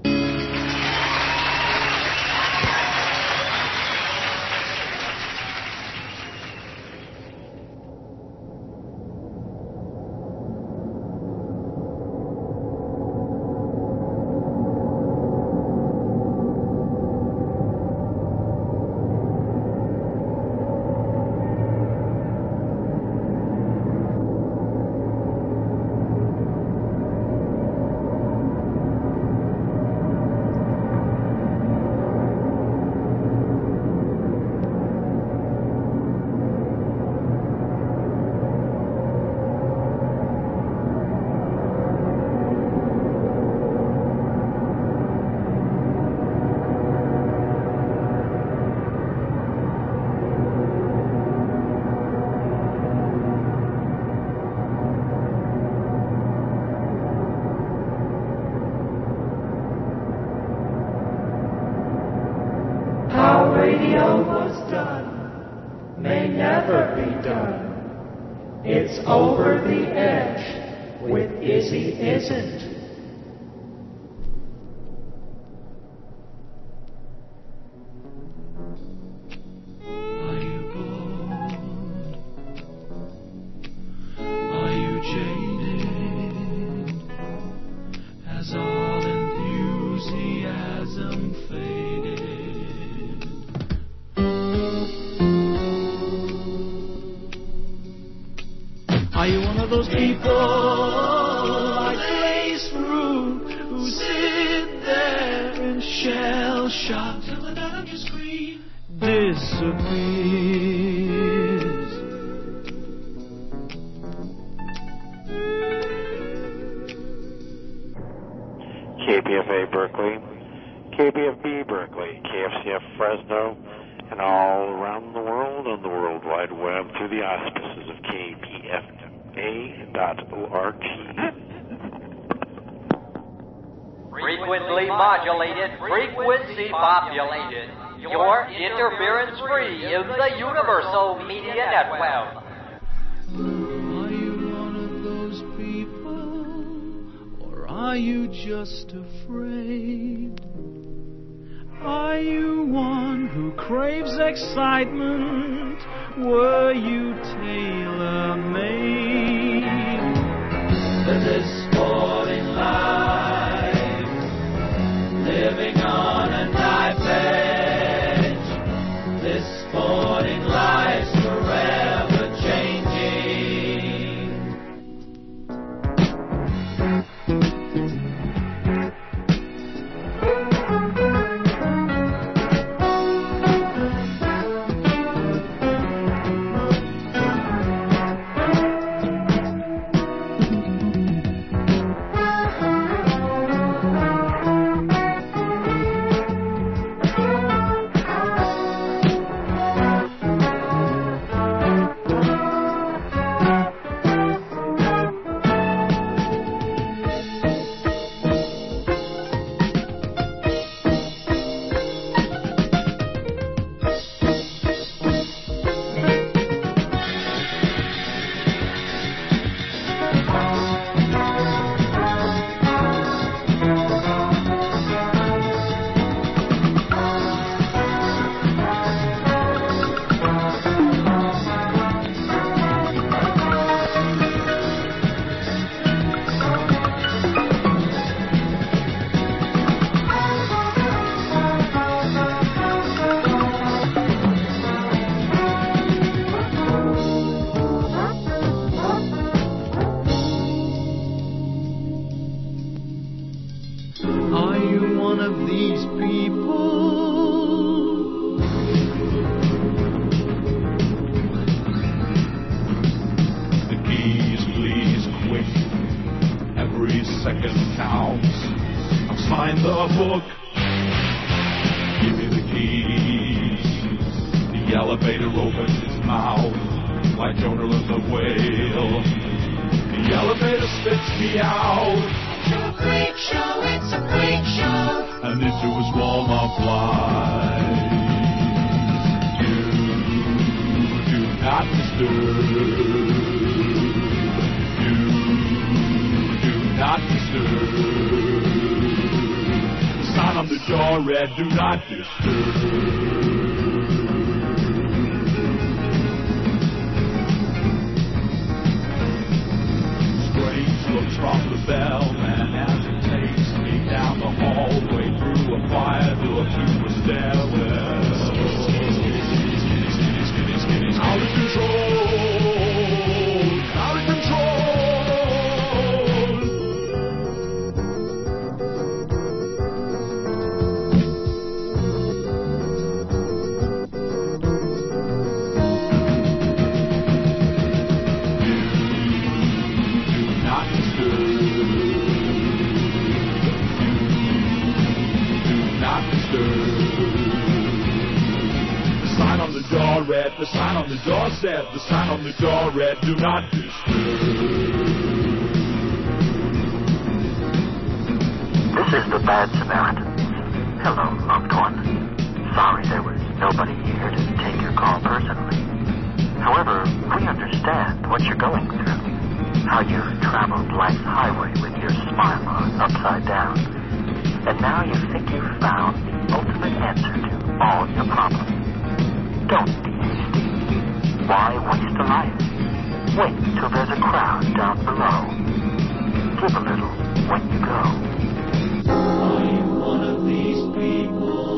Radio was done, may never be done. It's over the edge with Izzy Isn't. Are you bored? Are you jaded? Has all enthusiasm faded? Are you one of those people like Lace Root who sit there and shell shock till the night of your screen disappears? K P F A Berkeley, K P F B Berkeley, K F C F Fresno, and all around the world on the World Wide Web through the auspices of K P F A dot org. Frequently modulated, frequency populated. Your interference-free is the Universal Media Network. Are you one of those people, or are you just afraid? Are you one who craves excitement? Were you tailor-made for this sporting life, living on a knife edge? This sporting life's forever changing. Are you one of these people? The keys, please, quick. Every second counts. I've signed the book. peace. The elevator opens its mouth like Jonah the whale. The elevator spits me out. It's a freak show, it's a freak show. And into a swarm of flies. You do not disturb. You do not disturb. Sign on the door read, do not disturb. Looks from the bellman as it takes me down the hallway through a fire door to a stairwell. Out of control, out of read, the sign on the door said, the sign on the door read, do not disturb. This is the Bad Samaritan. Hello, loved one. Sorry there was nobody here to take your call personally. However, we understand what you're going through. How you've traveled life's highway with your smile on upside down. And now you think you've found the ultimate answer to all your problems. Don't be hasty. Why waste a life? Wait till there's a crowd down below. Give a little when you go. Are you one of these people?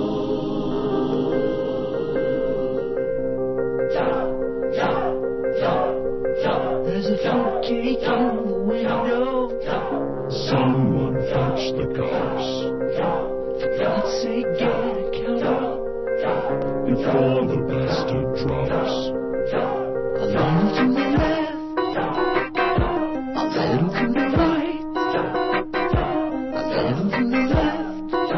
There's a fruit cake in the window. Someone fetch the cops. I'd say get a counter. Before the bastard drops. A little to the left, a little to the right, a little to the left.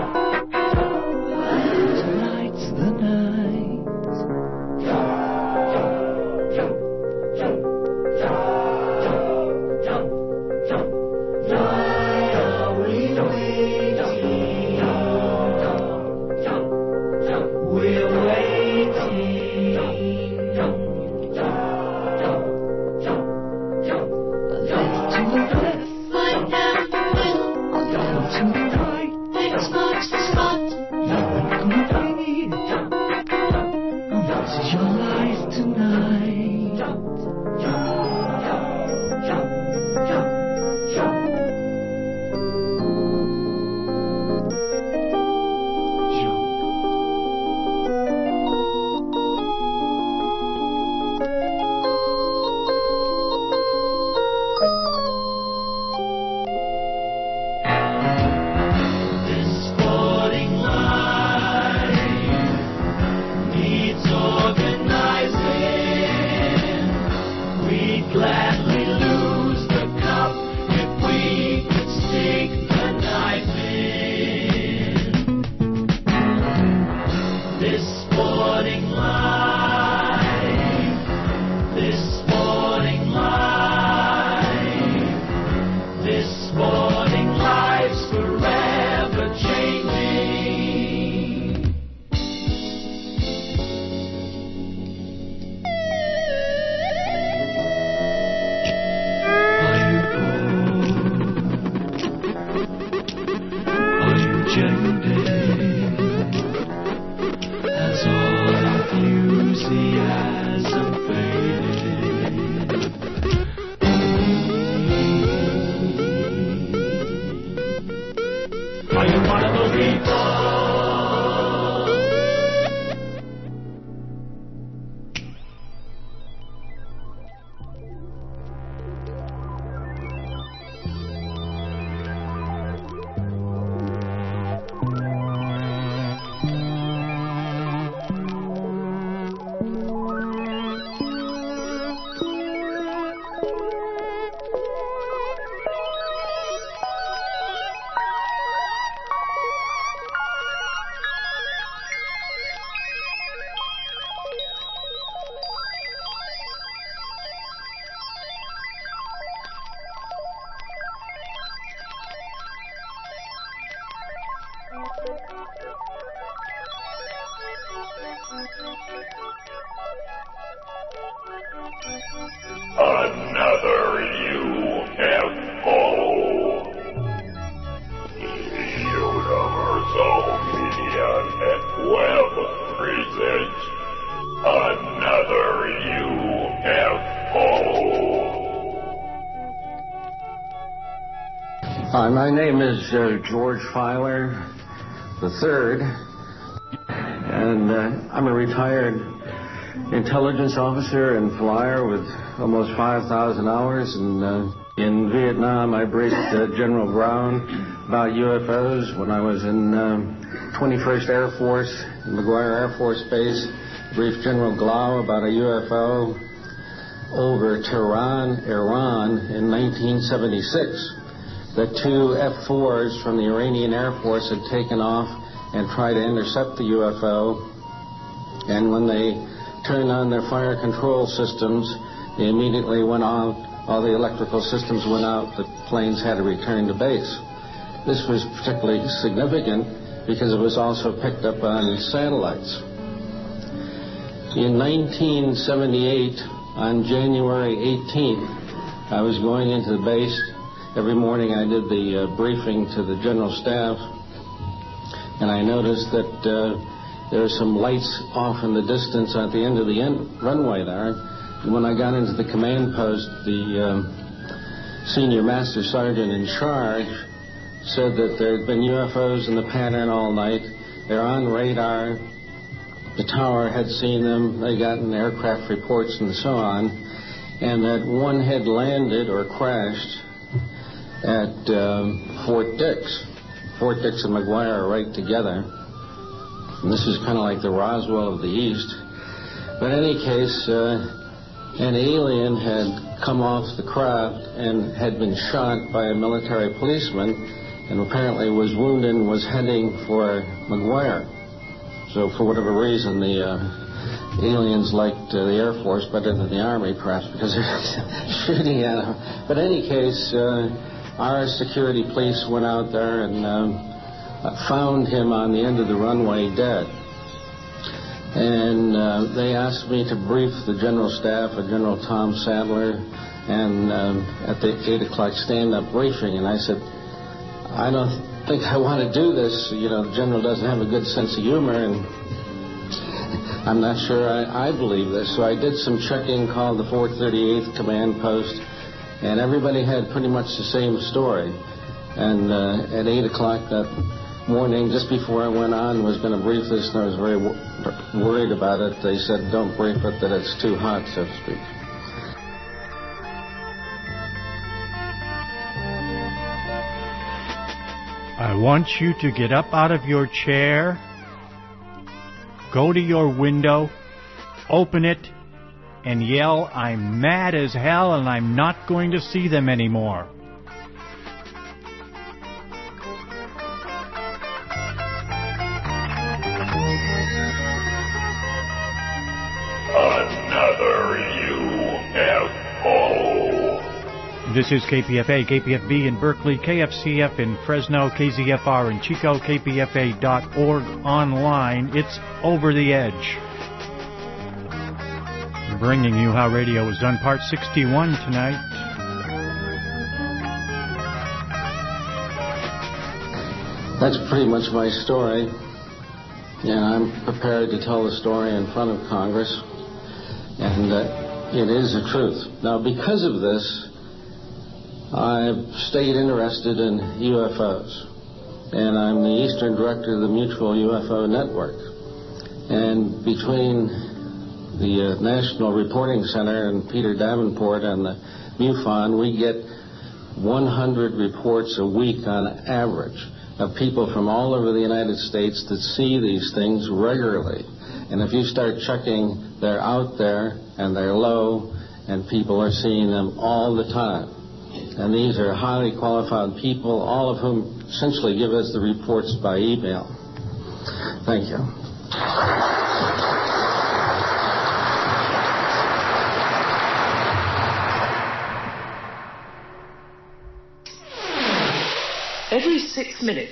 Tonight's the night. Why are we waiting? We're waiting. Another U F O. Universal Media Network presents another U F O. Hi, my name is uh, George Filer the third, and uh, I'm a retired intelligence officer and flyer with almost five thousand hours. And uh, in Vietnam, I briefed uh, General Brown about U F Os. When I was in um, twenty-first Air Force, in McGuire Air Force Base, briefed General Glau about a U F O over Tehran, Iran in nineteen seventy-six. The two F fours from the Iranian Air Force had taken off and tried to intercept the U F O. And when they turned on their fire control systems, they immediately went out. All the electrical systems went out. The planes had to return to base. This was particularly significant because it was also picked up on satellites. In nineteen seventy-eight, on January eighteenth, I was going into the base. Every morning I did the uh, briefing to the general staff, and I noticed that uh, there were some lights off in the distance at the end of the end runway there. And when I got into the command post, the uh, senior master sergeant in charge said that there had been U F Os in the pattern all night. They're on radar. The tower had seen them. They gotten aircraft reports and so on. And that one had landed or crashed at um, Fort Dix. Fort Dix and McGuire are right together. And this is kind of like the Roswell of the East. But in any case, uh, an alien had come off the craft and had been shot by a military policeman and apparently was wounded and was heading for McGuire. So for whatever reason, the uh, aliens liked uh, the Air Force better than the Army, perhaps because they're shooting at them. But in any case, uh, our security police went out there and um, found him on the end of the runway dead. And uh, they asked me to brief the general staff, uh, General Tom Sadler, and um, at the eight o'clock stand-up briefing. And I said, I don't think I want to do this. You know, the general doesn't have a good sense of humor, and I'm not sure I, I believe this. So I did some checking, called the four thirty-eighth Command Post, and everybody had pretty much the same story. And uh, at eight o'clock that morning, just before I went on, was going to brief this, and I was very w- worried about it. They said, don't brief it, that it's too hot, so to speak. I want you to get up out of your chair, go to your window, open it, and yell, I'm mad as hell and I'm not going to see them anymore. Another U F O. This is K P F A, K P F B in Berkeley, K F C F in Fresno, K Z F R in Chico, K P F A dot org online. It's Over the Edge. Bringing you how radio was done, part sixty-one tonight. That's pretty much my story, and I'm prepared to tell the story in front of Congress, and uh, it is the truth. Now, because of this, I've stayed interested in U F Os, and I'm the Eastern Director of the Mutual U F O Network, and between the uh, National Reporting Center and Peter Davenport and the MUFON, we get one hundred reports a week on average of people from all over the United States that see these things regularly. And if you start checking, they're out there and they're low, and people are seeing them all the time. And these are highly qualified people, all of whom essentially give us the reports by email. Thank you. Every six minutes,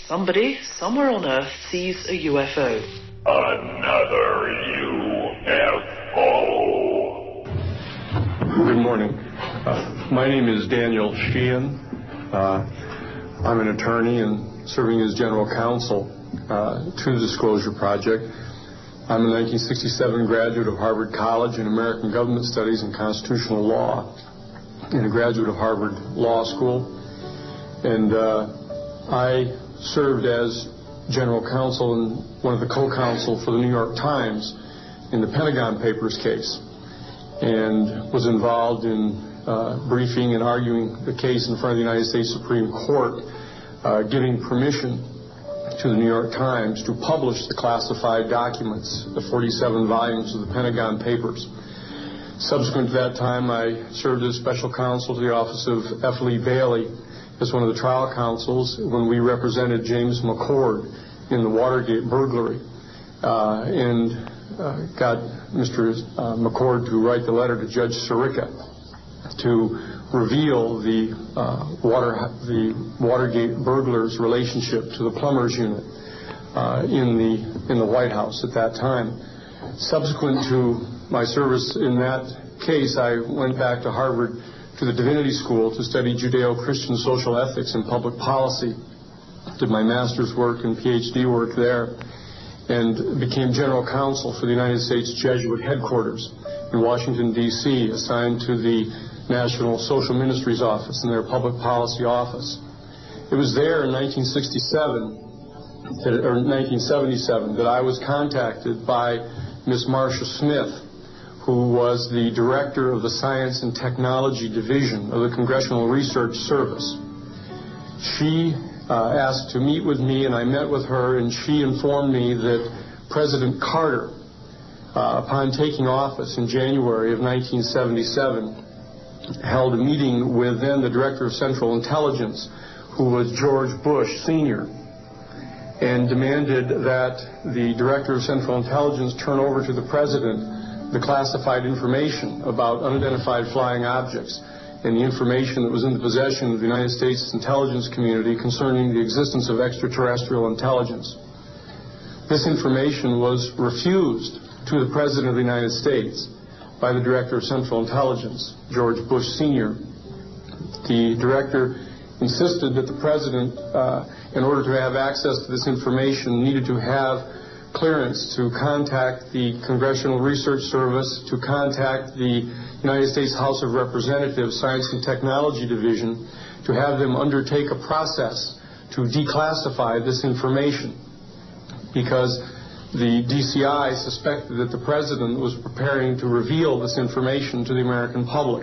Somebody, somewhere on Earth, sees a U F O. Another U F O. Good morning. Uh, my name is Daniel Sheehan. Uh, I'm an attorney and serving as general counsel uh, to the Disclosure Project. I'm a nineteen sixty-seven graduate of Harvard College in American Government Studies and Constitutional Law, and a graduate of Harvard Law School. And uh, I served as general counsel and one of the co-counsel for the New York Times in the Pentagon Papers case, and was involved in uh, briefing and arguing the case in front of the United States Supreme Court, uh, giving permission to the New York Times to publish the classified documents, the forty-seven volumes of the Pentagon Papers. Subsequent to that time, I served as special counsel to the office of F. Lee Bailey as one of the trial counsels when we represented James McCord in the Watergate burglary, uh, and uh, got Mister Uh, McCord to write the letter to Judge Sirica to reveal the uh, water the Watergate burglars' relationship to the plumbers unit uh, in the in the White House at that time. Subsequent to my service in that case, I went back to Harvard to the Divinity School to study Judeo-Christian social ethics and public policy. Did my master's work and P H D work there, and became general counsel for the United States Jesuit headquarters in Washington, D C, assigned to the National Social Ministries Office and their Public Policy Office. It was there in nineteen sixty-seven, that, or nineteen seventy-seven, that I was contacted by Miss Marcia Smith, who was the director of the Science and Technology Division of the Congressional Research Service. She uh, asked to meet with me, and I met with her, and she informed me that President Carter, uh, upon taking office in January of nineteen seventy-seven, held a meeting with then the Director of Central Intelligence, who was George Bush Senior, and demanded that the Director of Central Intelligence turn over to the President the classified information about unidentified flying objects and the information that was in the possession of the United States intelligence community concerning the existence of extraterrestrial intelligence. This information was refused to the President of the United States by the Director of Central Intelligence, George Bush Senior The Director insisted that the President, uh, in order to have access to this information, needed to have clearance to contact the Congressional Research Service, to contact the United States House of Representatives Science and Technology Division, to have them undertake a process to declassify this information, because the D C I suspected that the President was preparing to reveal this information to the American public.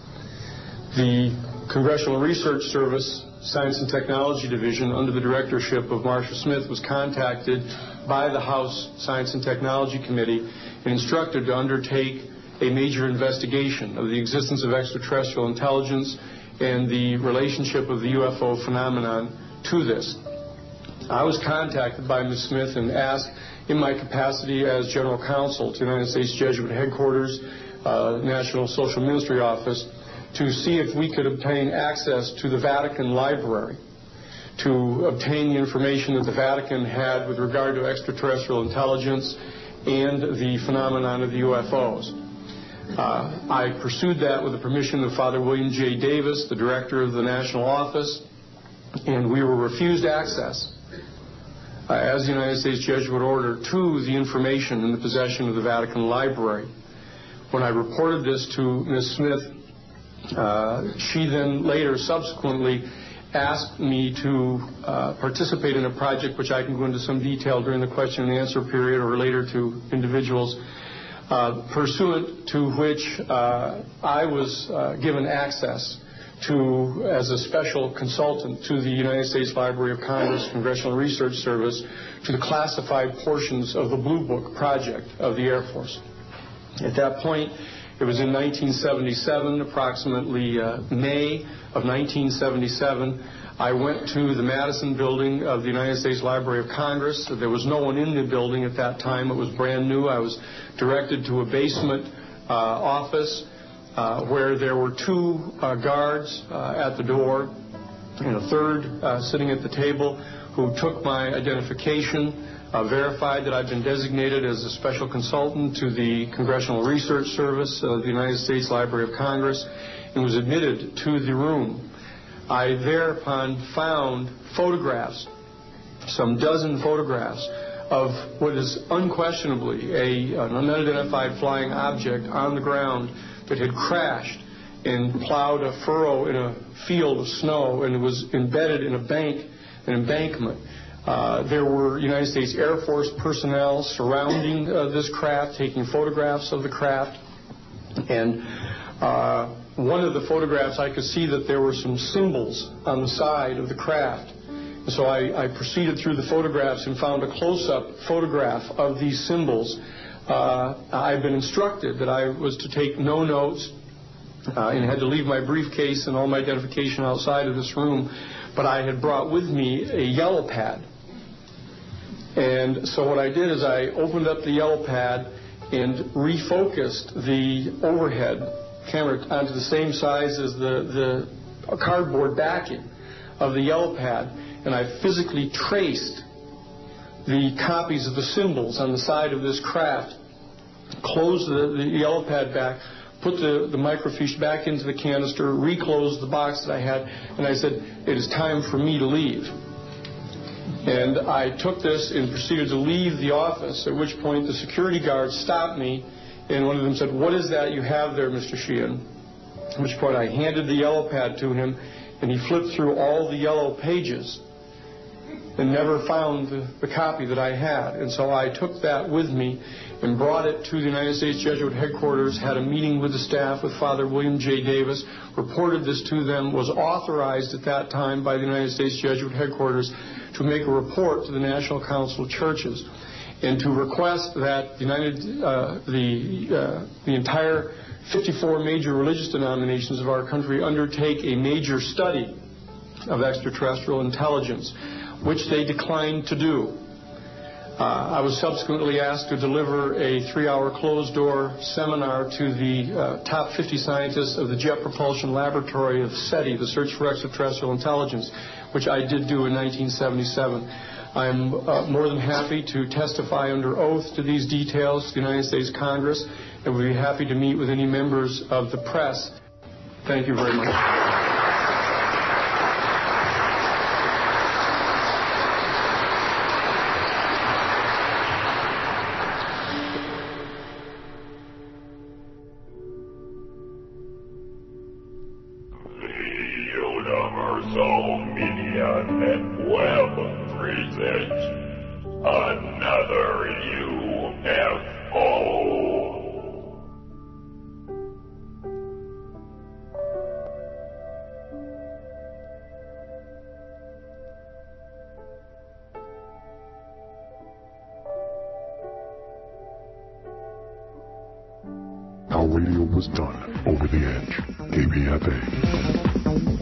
The Congressional Research Service Science and Technology Division, under the directorship of Marcia Smith, was contacted by the House Science and Technology Committee and instructed to undertake a major investigation of the existence of extraterrestrial intelligence and the relationship of the U F O phenomenon to this. I was contacted by Miz Smith and asked, in my capacity as general counsel to the United States Jesuit headquarters, uh, National Social Ministry Office, to see if we could obtain access to the Vatican Library, to obtain the information that the Vatican had with regard to extraterrestrial intelligence and the phenomenon of the U F Os. Uh, I pursued that with the permission of Father William J. Davis, the director of the National Office, and we were refused access uh, as the United States Jesuit order to the information in the possession of the Vatican Library. When I reported this to Miz Smith, uh, she then later subsequently asked me to uh, participate in a project which I can go into some detail during the question and answer period or later to individuals, uh, pursuant to which uh, I was uh, given access to, as a special consultant to the United States Library of Congress Congressional Research Service, to the classified portions of the Blue Book project of the Air Force. At that point, it was in nineteen seventy-seven, approximately uh, May of nineteen seventy-seven, I went to the Madison building of the United States Library of Congress. There was no one in the building at that time. It was brand new. I was directed to a basement uh, office uh, where there were two uh, guards uh, at the door and a third uh, sitting at the table, who who took my identification, uh, verified that I'd been designated as a special consultant to the Congressional Research Service of the United States Library of Congress, and was admitted to the room. I thereupon found photographs, some dozen photographs, of what is unquestionably a, an unidentified flying object on the ground that had crashed and plowed a furrow in a field of snow, and it was embedded in a bank, an embankment. Uh, there were United States Air Force personnel surrounding uh, this craft, taking photographs of the craft. And uh, one of the photographs, I could see that there were some symbols on the side of the craft. And so I, I proceeded through the photographs and found a close-up photograph of these symbols. Uh, I've been instructed that I was to take no notes uh, and had to leave my briefcase and all my identification outside of this room, but I had brought with me a yellow pad. And so what I did is I opened up the yellow pad and refocused the overhead camera onto the same size as the, the cardboard backing of the yellow pad, and I physically traced the copies of the symbols on the side of this craft, closed the, the yellow pad back, put the, the microfiche back into the canister, reclosed the box that I had, and I said, it is time for me to leave. And I took this and proceeded to leave the office, at which point the security guards stopped me, and one of them said, what is that you have there, Mister Sheehan? At which point I handed the yellow pad to him, and he flipped through all the yellow pages and never found the, the copy that I had. And so I took that with me and brought it to the United States Jesuit headquarters, had a meeting with the staff, with Father William J. Davis, reported this to them, was authorized at that time by the United States Jesuit headquarters to make a report to the National Council of Churches and to request that the, United, uh, the, uh, the entire fifty-four major religious denominations of our country undertake a major study of extraterrestrial intelligence, which they declined to do. Uh, I was subsequently asked to deliver a three-hour closed-door seminar to the uh, top fifty scientists of the Jet Propulsion Laboratory of SETI, the Search for Extraterrestrial Intelligence, which I did do in nineteen seventy-seven. I'm uh, more than happy to testify under oath to these details to the United States Congress, and we'd be happy to meet with any members of the press. Thank you very much. Universal Media Network presents another U F O. Our radio was done over the edge. K B F A.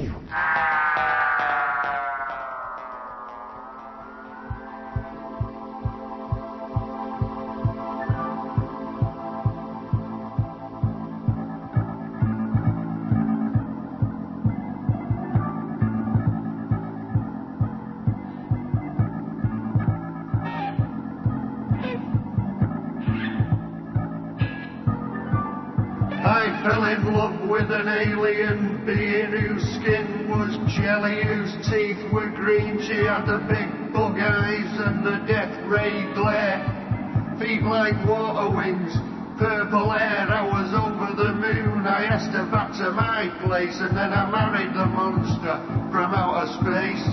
I fell in love with an alien being whose skin was jelly, whose teeth were green. She had the big bug eyes and the death ray glare, feet like water wings, purple hair. I was over the moon. I asked her back to my place, and then I married the monster from outer space.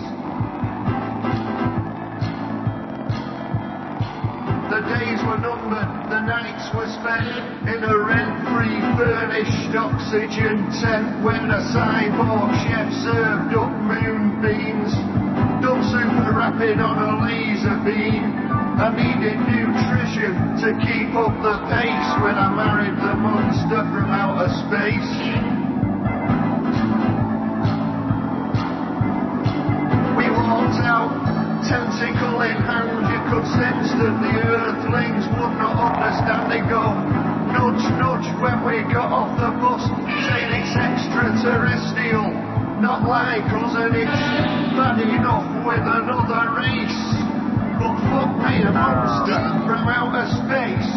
The days were numbered, the nights were spent in a rent-free furnished oxygen tent where a cyborg chef served up moonbeams, done super rapid on a laser beam. I needed nutrition to keep up the pace when I married the monster from outer space. We walked out, tentacle in hand. You could sense that the earthlings would not understand. They go nudge, nudge when we got off the bus, saying it's extraterrestrial. not like us, and it's bad enough with another race. But fuck me, a monster from outer space.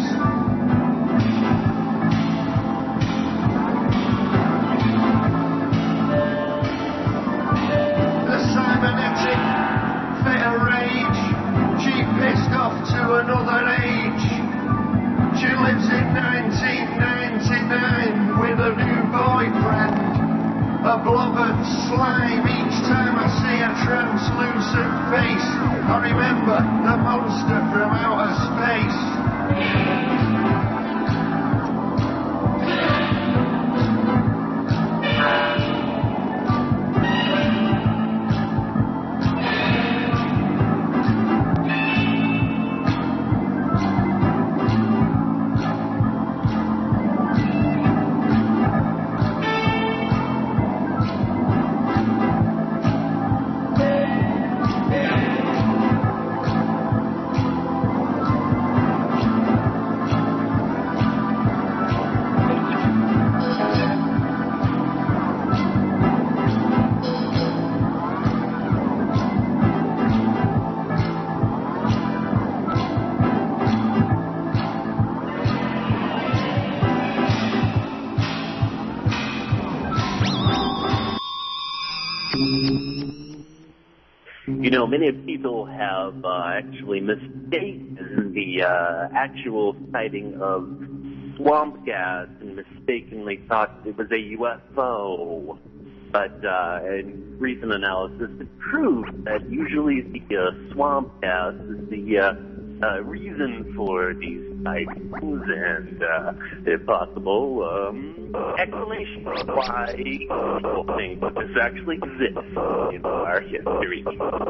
The cybernetic fit of rage, she pissed off to another age. She lives in nineteen ninety-nine with a new boyfriend. A blubbered slime each time I see a translucent face. I remember the monster from outer space. You know, many people have uh, actually mistaken the uh, actual sighting of swamp gas and mistakenly thought it was a U F O. But uh, in recent analysis, it proved that usually the uh, swamp gas is the uh, uh, reason for these sightings and, uh, if possible, um, explanation of why people think that this actually exists in our history.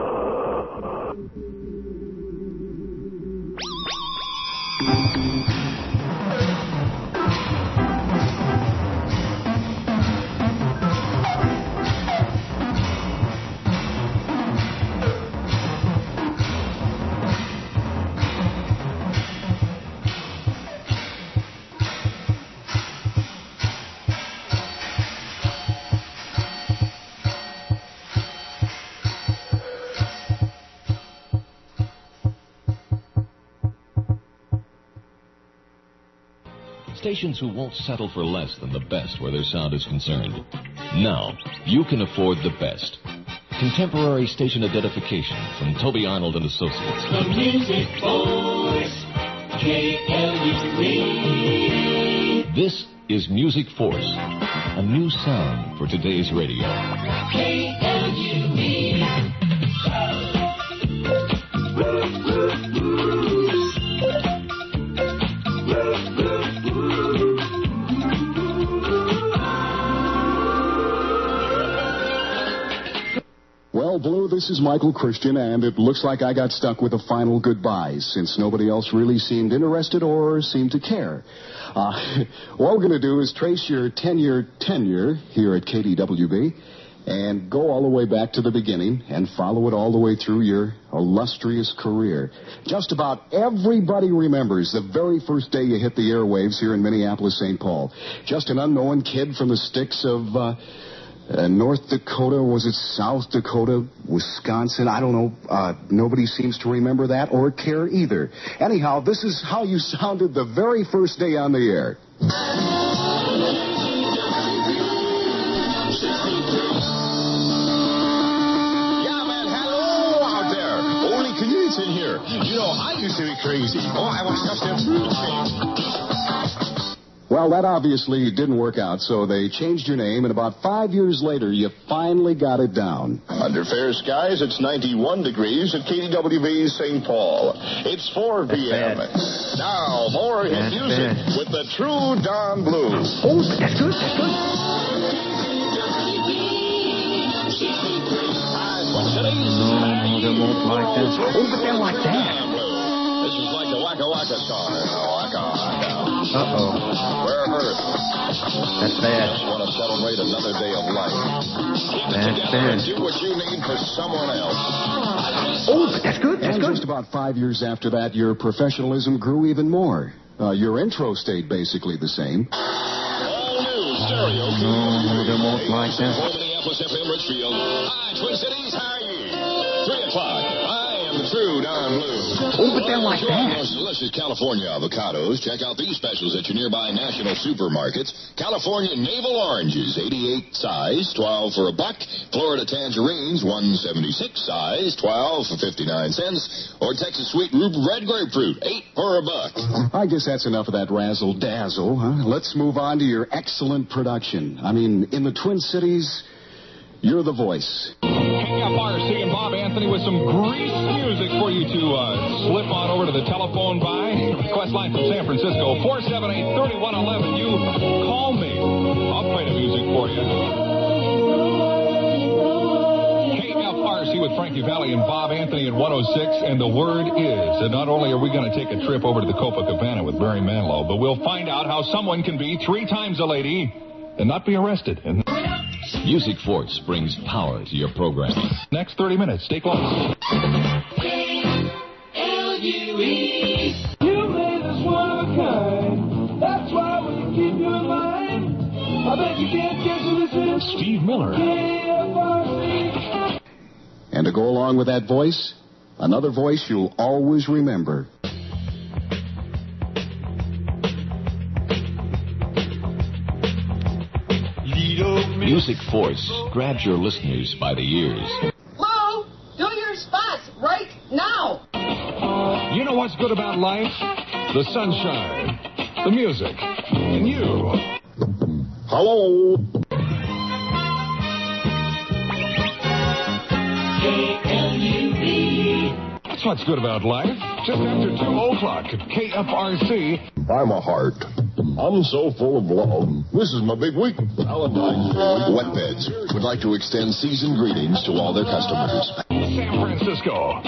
Stations who won't settle for less than the best where their sound is concerned. Now, you can afford the best. Contemporary station identification from Toby Arnold and Associates. The Music Force, K L U E. This is Music Force, a new sound for today's radio. K L U E. Well, Blue, this is Michael Christian, and it looks like I got stuck with a final goodbye since nobody else really seemed interested or seemed to care. Uh, what we're going to do is trace your ten-year tenure here at K D W B and go all the way back to the beginning and follow it all the way through your illustrious career. Just about everybody remembers the very first day you hit the airwaves here in Minneapolis, Saint Paul. Just an unknown kid from the sticks of... Uh, Uh, North Dakota, was it South Dakota, Wisconsin? I don't know. Uh, nobody seems to remember that or care either. Anyhow, this is how you sounded the very first day on the air. Yeah, man, hello out there. Only Canadians in here. You know, I used to be crazy. Oh, I was just a Well, that obviously didn't work out, so they changed your name, and about five years later, you finally got it down. Under fair skies, it's ninety-one degrees at K D W B Saint Paul. It's four p.m. Now, more hit That's music bad. with the true Don Blues. Oh, that's good, that's good. No, they won't like this. Oh, but they'll like that. This is like a waka waka song. Waka waka. Uh-oh. We're hurt. That's bad. Just want to celebrate another day of life. Keep it That's together bad. and do what you need for someone else. Oh, that's good, that's and good. Just about five years after that, your professionalism grew even more. Uh, your intro stayed basically the same. All new stereo. No, they won't like that. For the F Plus F M Richfield. Hi, Twin Cities, how are you? Three o'clock. I am the true Don Blue. Oh, but they're like that. Most delicious California avocados. Check out these specials at your nearby national supermarkets. California Navel Oranges, eighty-eight size, twelve for a buck. Florida Tangerines, one seventy-six size, twelve for fifty-nine cents. Or Texas Sweet Red Grapefruit, eight for a buck. I guess that's enough of that razzle-dazzle, huh? Let's move on to your excellent production. I mean, in the Twin Cities, you're the voice. K F R C and Bob Anthony with some grease music for you to uh, slip on over to the telephone by. Request line from San Francisco, four seven eight, three one one one. You call me. I'll play the music for you. K F R C with Frankie Valli and Bob Anthony at one oh six. And the word is that not only are we going to take a trip over to the Copacabana with Barry Manilow, but we'll find out how someone can be three times a lady and not be arrested. And Music Force brings power to your program. Next thirty minutes, stay close. L U E. You made us one of a kind. That's why we keep you in mind. I bet you can't guess who this is. Steve Miller. And to go along with that voice, another voice you'll always remember. Music Force grabs your listeners by the ears. Lou, do your spots right now. You know what's good about life? The sunshine, the music, and you. Hello. K L U E. That's what's good about life. Just after two o'clock at K F R C. I'm a heart. I'm so full of love. This is my big week. Valentine's Day. Wetbeds would like to extend season greetings to all their customers. San Francisco.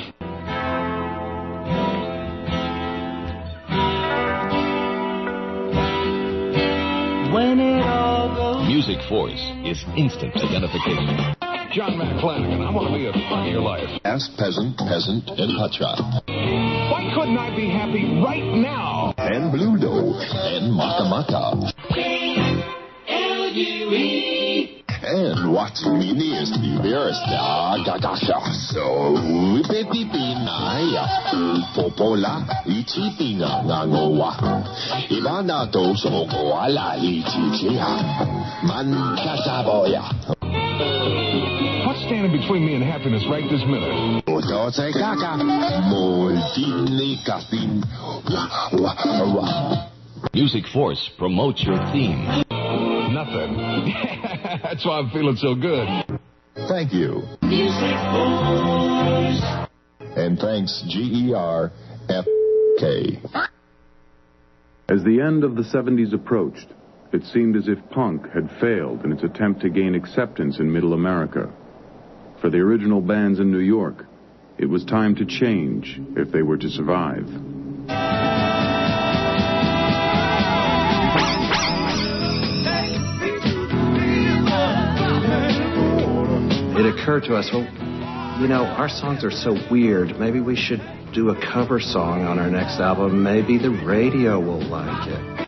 When it all goes. Music Force is instant identification. John McClanagan, I want to be a part of your life. Ask peasant, peasant, and hotshot. Why couldn't I be happy right now? And Blue Doe, and Mata Mata. L U E. And what's meaniest, the dearest, Gagasha. So, Pepipina, Popola, Ichipina, Nangoa. Ivana to Sokoala, Ichichia. Mancasaboya. What's standing between me and happiness right this minute? Music Force promotes your theme. Nothing. That's why I'm feeling so good. Thank you. Music Force. And thanks G E R F K. As the end of the seventies approached, it seemed as if punk had failed in its attempt to gain acceptance in Middle America. For the original bands in New York, it was time to change if they were to survive. It occurred to us, well, you know, our songs are so weird. Maybe we should do a cover song on our next album. Maybe the radio will like it.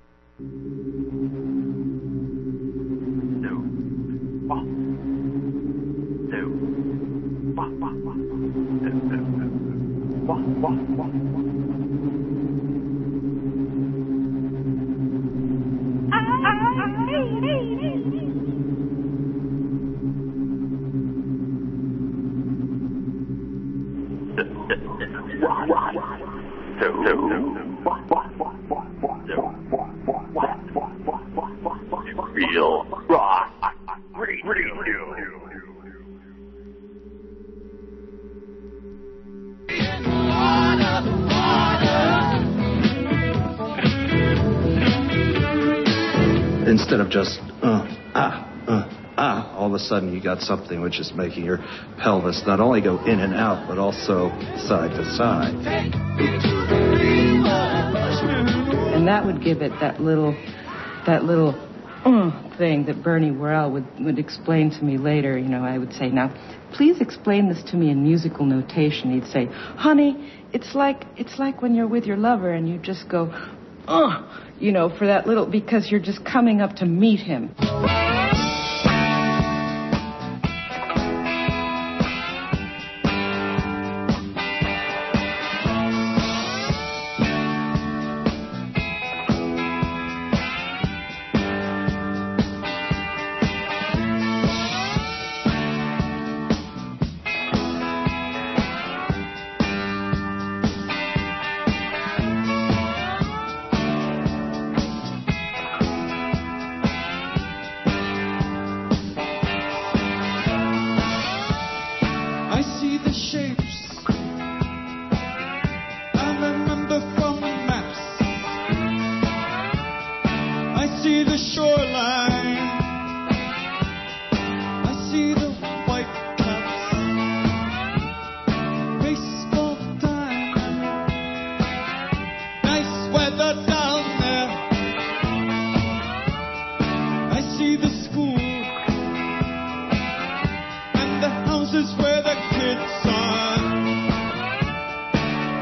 Real rock radio. Instead of just, uh, ah, uh, ah, all of a sudden you got something which is making your pelvis not only go in and out, but also side to side. And that would give it that little, that little uh, thing that Bernie Worrell would, would explain to me later. You know, I would say, now, please explain this to me in musical notation. He'd say, honey, it's like, it's like when you're with your lover and you just go, uh, you know, for that little, because you're just coming up to meet him.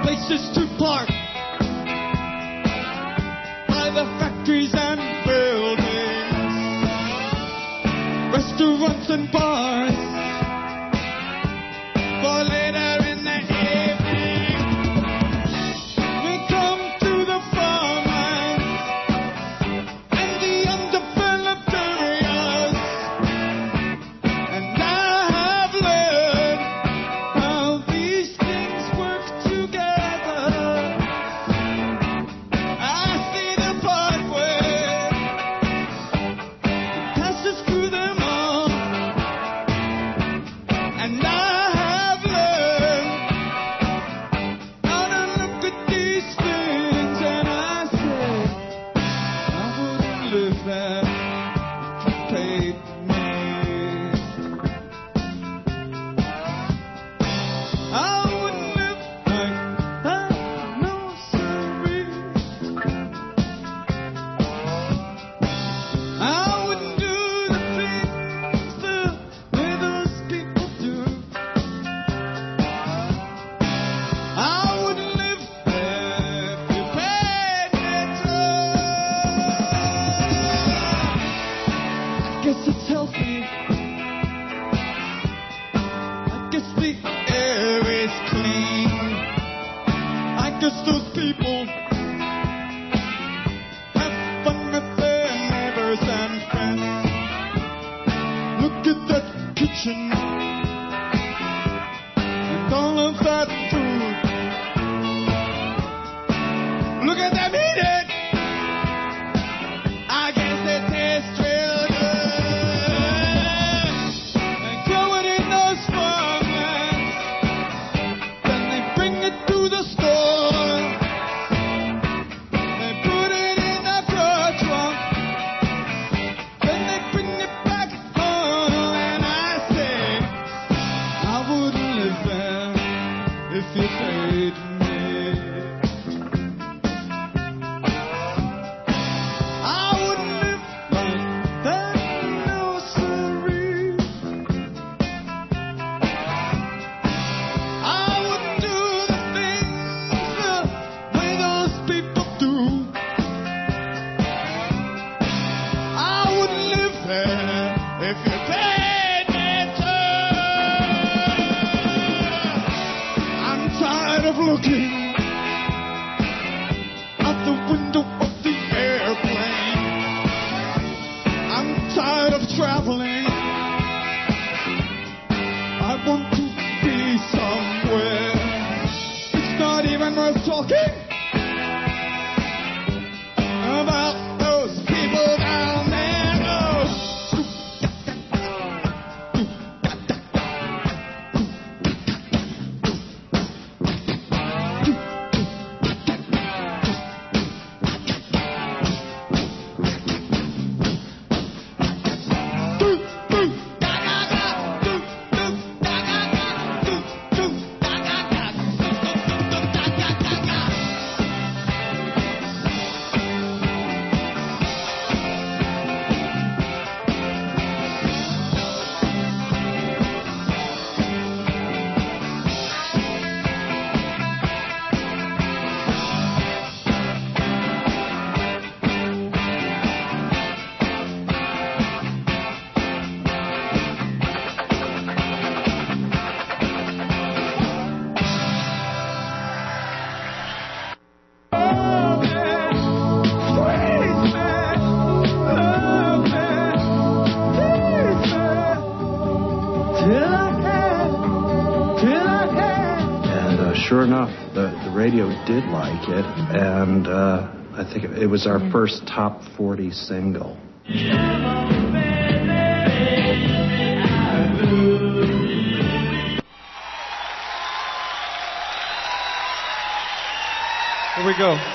places to park by the factories and buildings, restaurants and bars for later in the evening. We come to the farmlands and the undeveloped areas, and I have learned how these things work together. I see the pathway that passes through them all, and I have learned how to look at these things, and I say, I wouldn't live there if you paid me. I wouldn't live like that, no siree. I wouldn't do the things the way those people do. I wouldn't live there if you paid me to. I guess it's healthy. I guess the air is clean. I guess those people have fun with their neighbors and friends. Look at that kitchen and all of that food. Look at them eat it. I guess it tastes real good. They grow it in those farmlands, then they bring it to the store. They put it in a car trunk, then they bring it back home, and I say, I wouldn't live there if you paid me. I wouldn't live like that, no siree. I wouldn't do the things the way those people do. I wouldn't live there if you paid me to. I'm tired of looking out the window of the airplane. I'm tired of traveling. I want to be somewhere. It's not even worth talking about those people down there. Oh. And uh, sure enough, the, the radio did like it, and uh, I think it was our first top forty single. Here we go.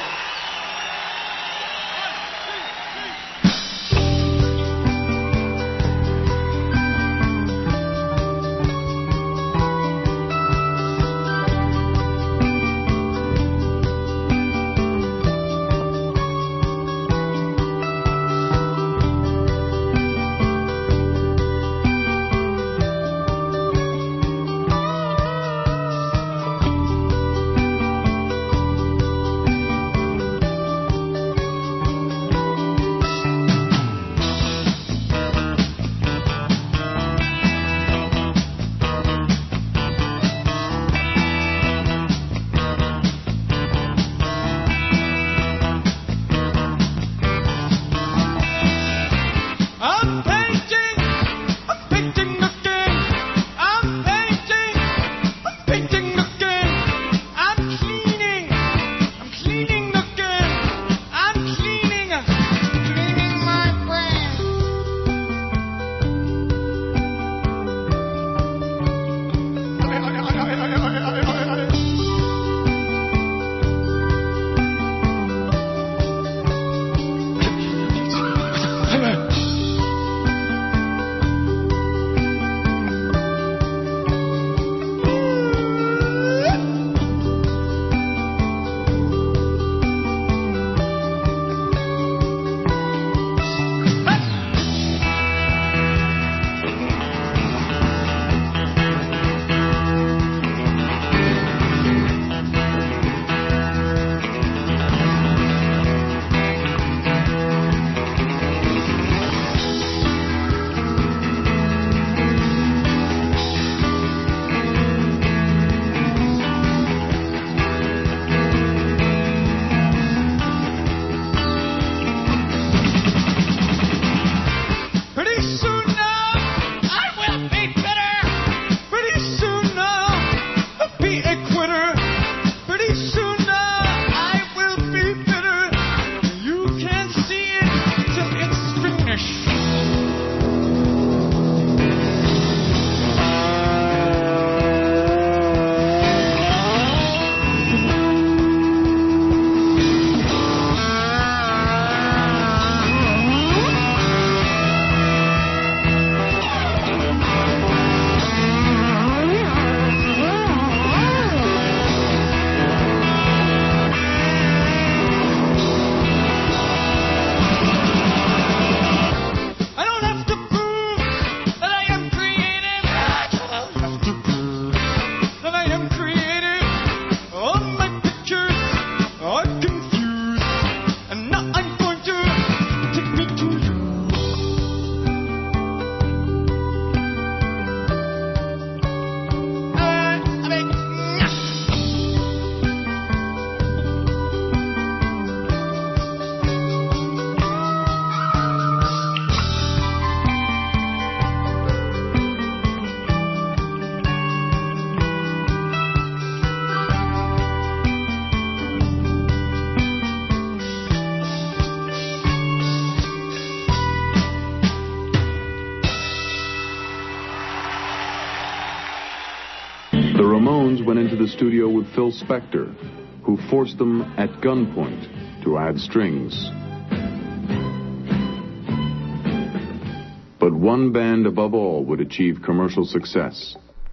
the studio with Phil Spector, who forced them at gunpoint to add strings. But one band above all would achieve commercial success.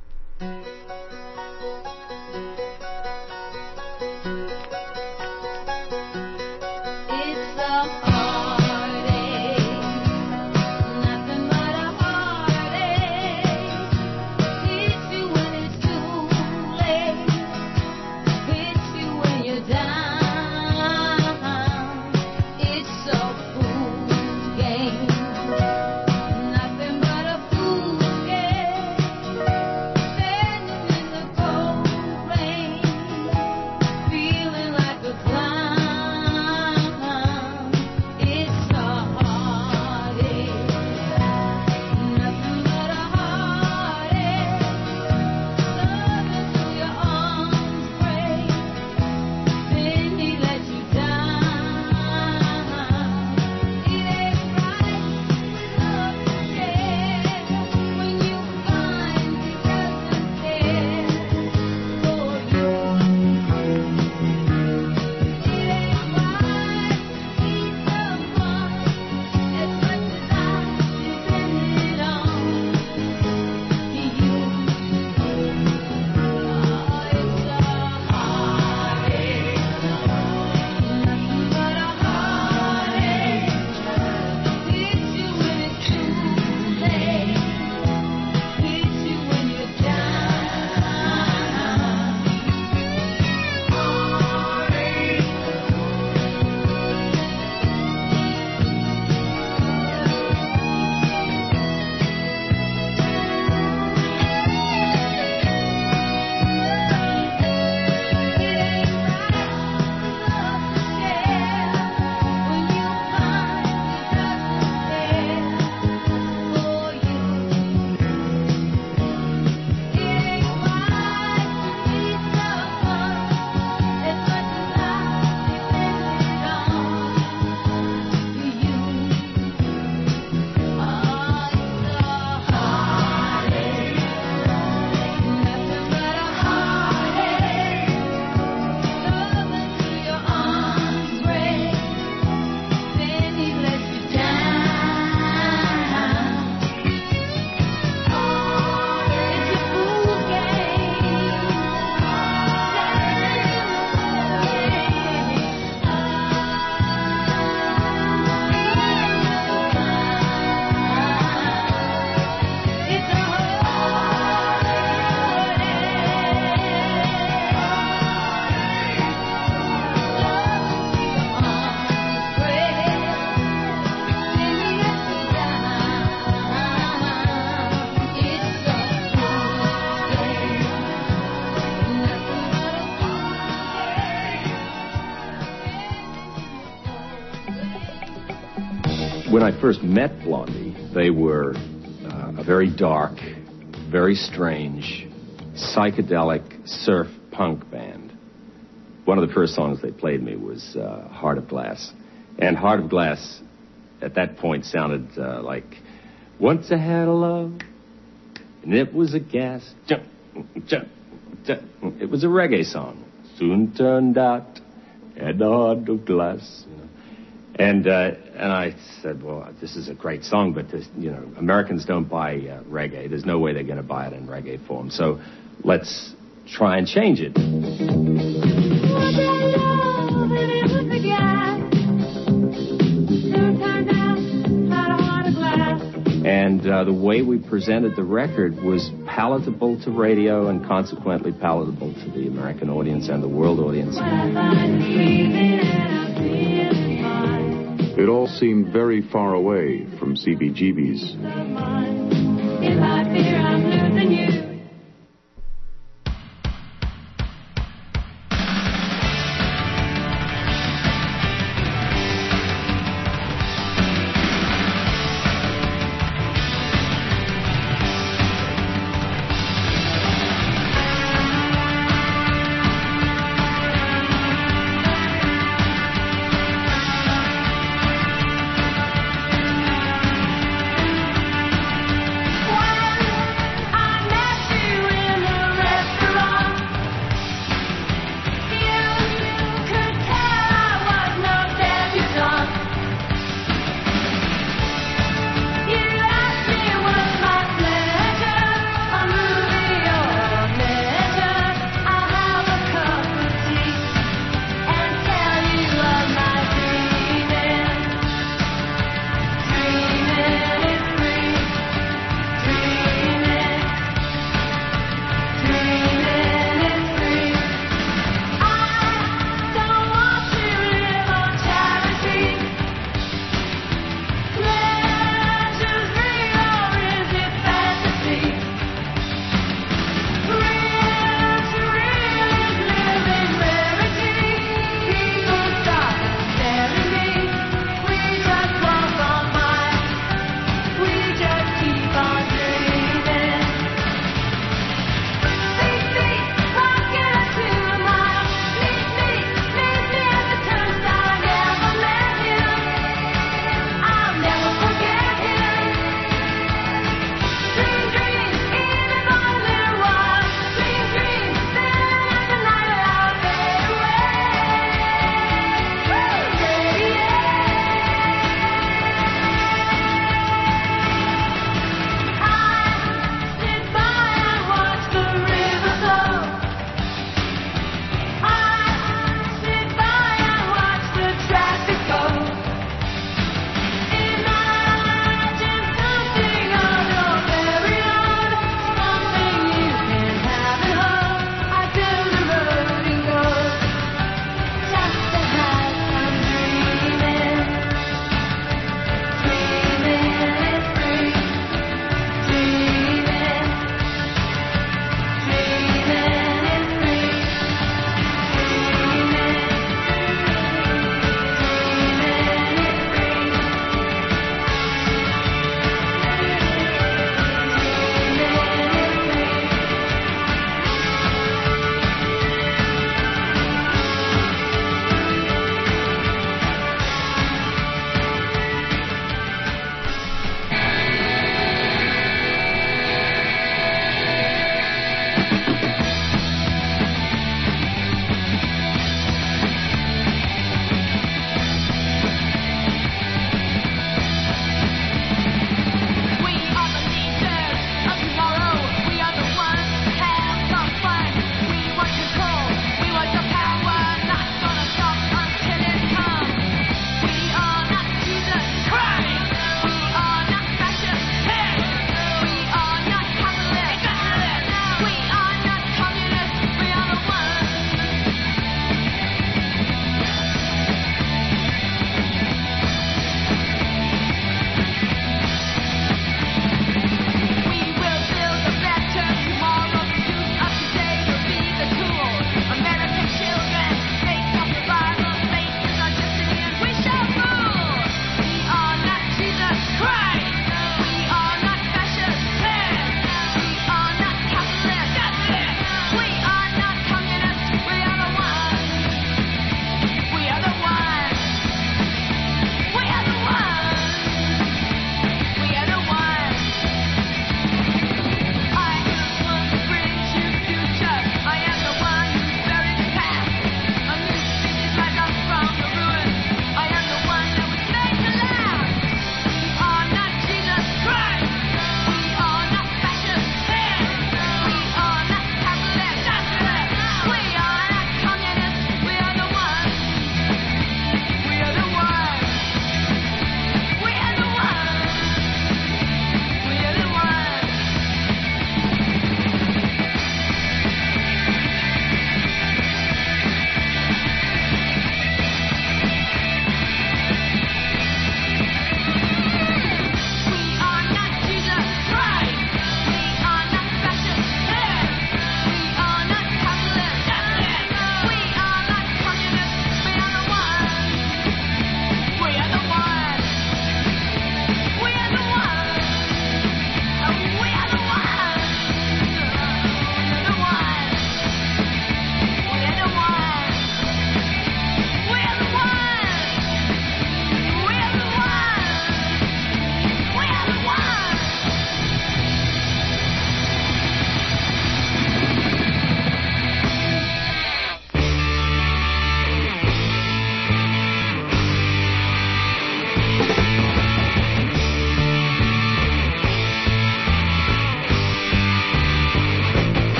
When I first met Blondie, they were uh, a very dark, very strange, psychedelic surf punk band. One of the first songs they played me was uh, Heart of Glass. And Heart of Glass, at that point, sounded uh, like, once I had a love, and it was a gas. Jump, jump, jump. It was a reggae song. Soon turned out, had a heart of glass. You know. And uh, and I said, well, this is a great song, but this, you know, Americans don't buy uh, reggae. There's no way they're going to buy it in reggae form. So let's try and change it. And uh, the way we presented the record was palatable to radio and consequently palatable to the American audience and the world audience. It all seemed very far away from C B G B's. If I fear I'm losing you. I met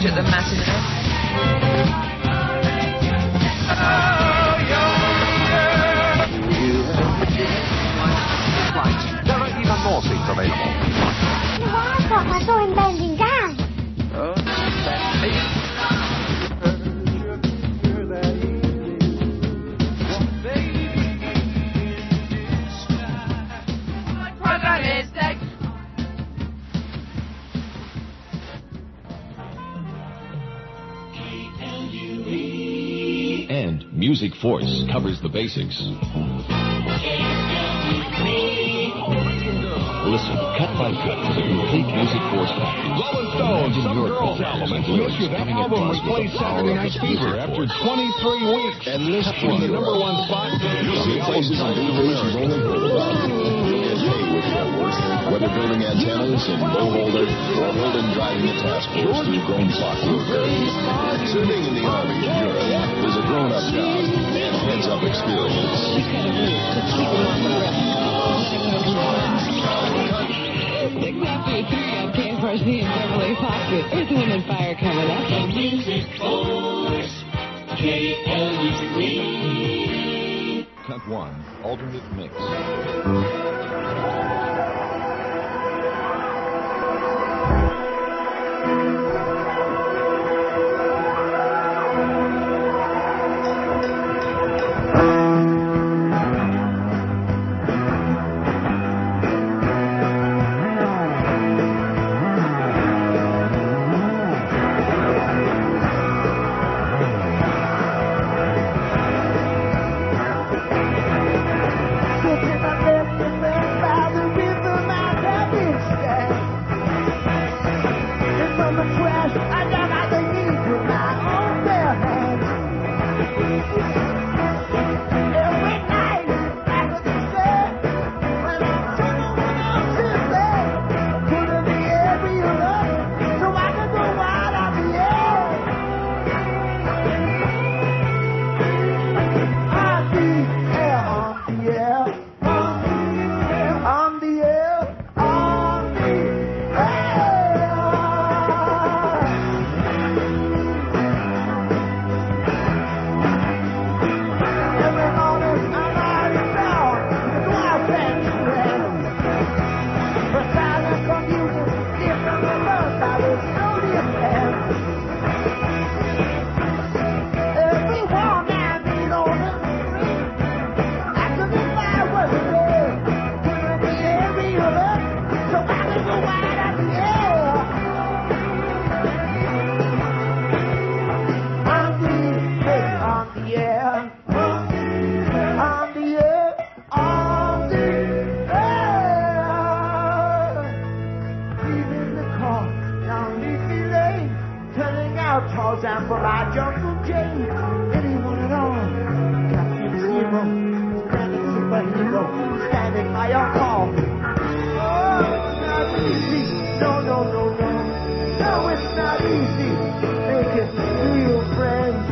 budget than Matt in a minute. There are even more seats available. Well, I've got my thorn bending down. Oh, And Music Force covers the basics. Listen, cut by cut, to the complete Music Force package. Rolling Stones, Imagine Some your Girls careers album, and and yours that coming album across with replaced the power Saturday of Night the Fever Music after Force. twenty-three weeks. And this from the number one spot. You'll see Places on D V Ds rolling boulevards. You'll get paid with your work. Whether building antennas in Boholder or holding driving a task force through grown clockwork. Serving in the Army in Europe is a grown-up job and heads-up experience. Exactly three on K F R C in Beverly Fox with Earth, Wind and Fire coming up. The Music Force, K L U three. Cut one, alternate mix. Tarzan for my Jungle Jane. Anyone at all? Captain Zero, standing superhero, standing by your call. Oh, not easy. No, no, no, no. No, it's not easy. Make it real, friends.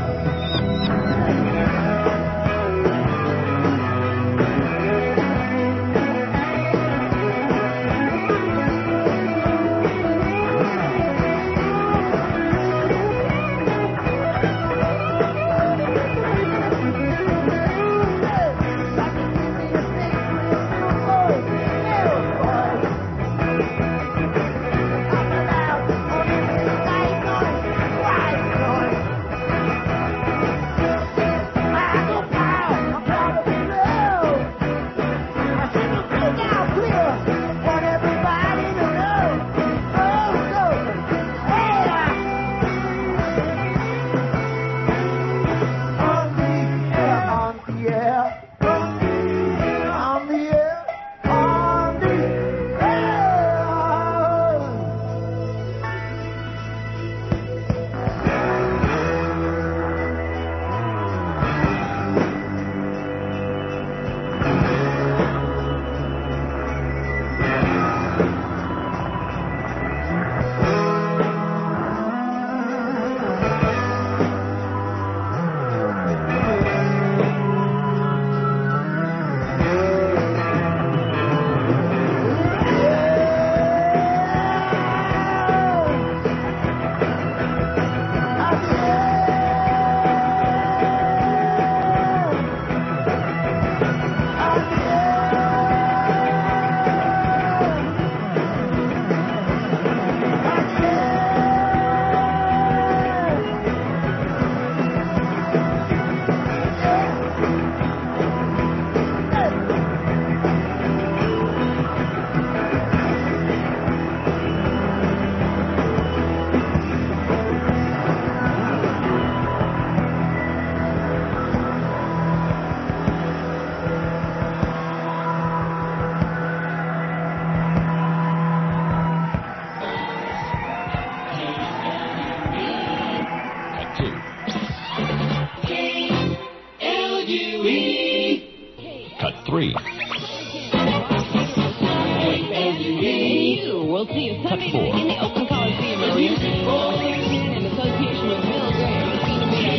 you will see a Sunday night in the Oakland Coliseum Arena. In association with Bill Graham. It's going to be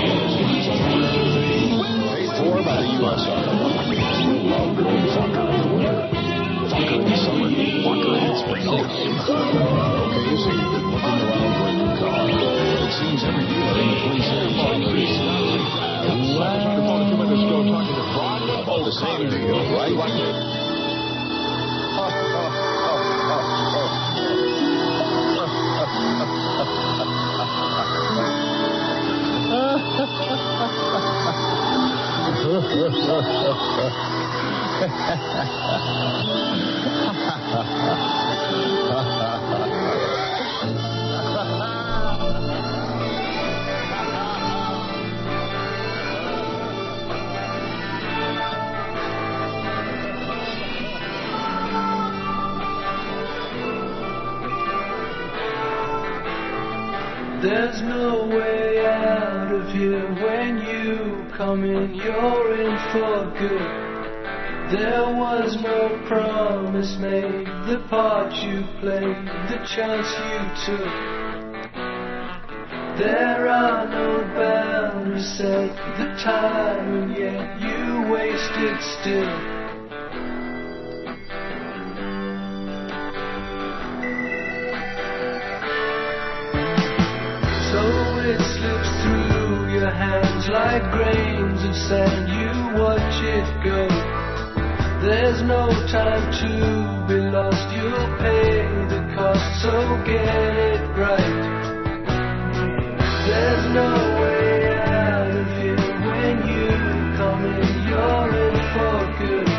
Paid for by the U S Army. Longer and Funker in the winter. Funker in the summer. Funker in springtime. Okay, so you've been looking around for a new car. It seems every dealer in the police area is about the same deal, right? There's no way out of here when you come in, you're in for good. There was no promise made, the part you played, the chance you took. There are no boundaries set, the time, and yet you wasted still. Like grains of sand, you watch it go. There's no time to be lost, you'll pay the cost, so get it right. There's no way out of here when you come in, you're in for good.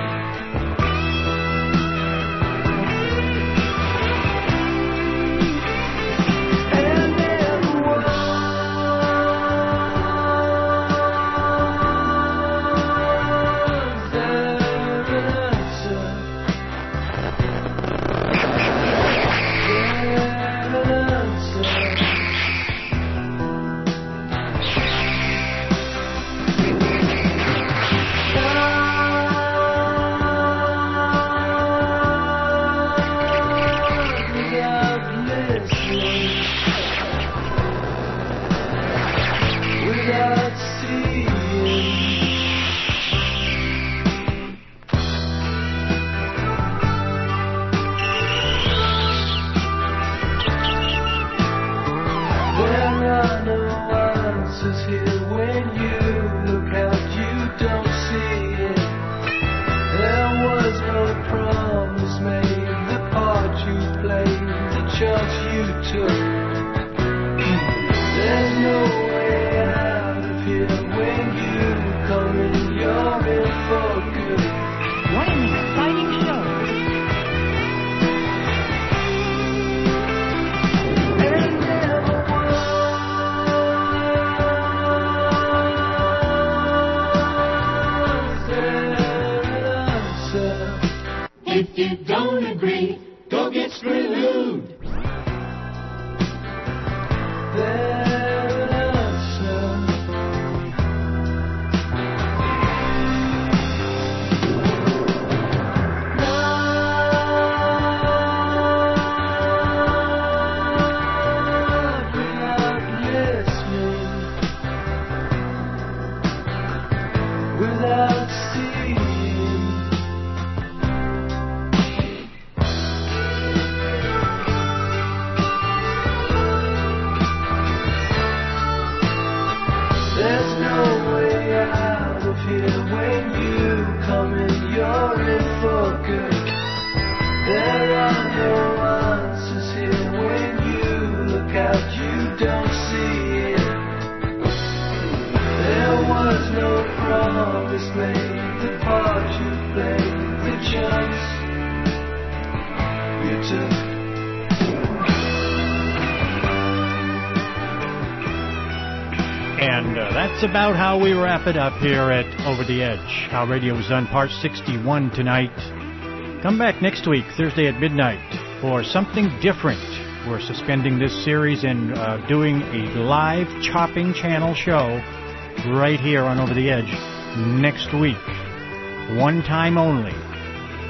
And uh, that's about how we wrap it up here at Over the Edge. How Radio was done, part sixty-one tonight. Come back next week, Thursday at midnight, for something different. We're suspending this series and uh, doing a live chopping channel show right here on Over the Edge next week. One time only.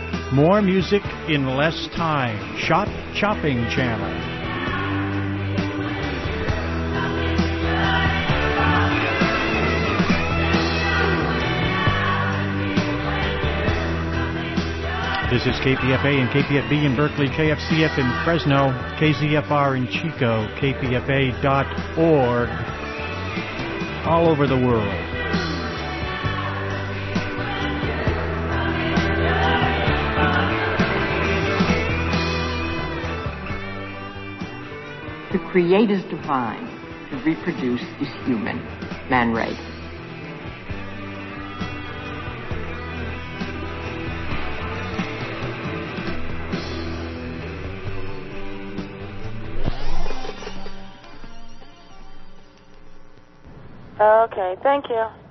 More music in less time. Shop Chopping Channel. This is K P F A and K P F B in Berkeley, K F C F in Fresno, K Z F R in Chico, K P F A dot org, all over the world. To create is divine, to reproduce is human. Man Ray. Okay, thank you.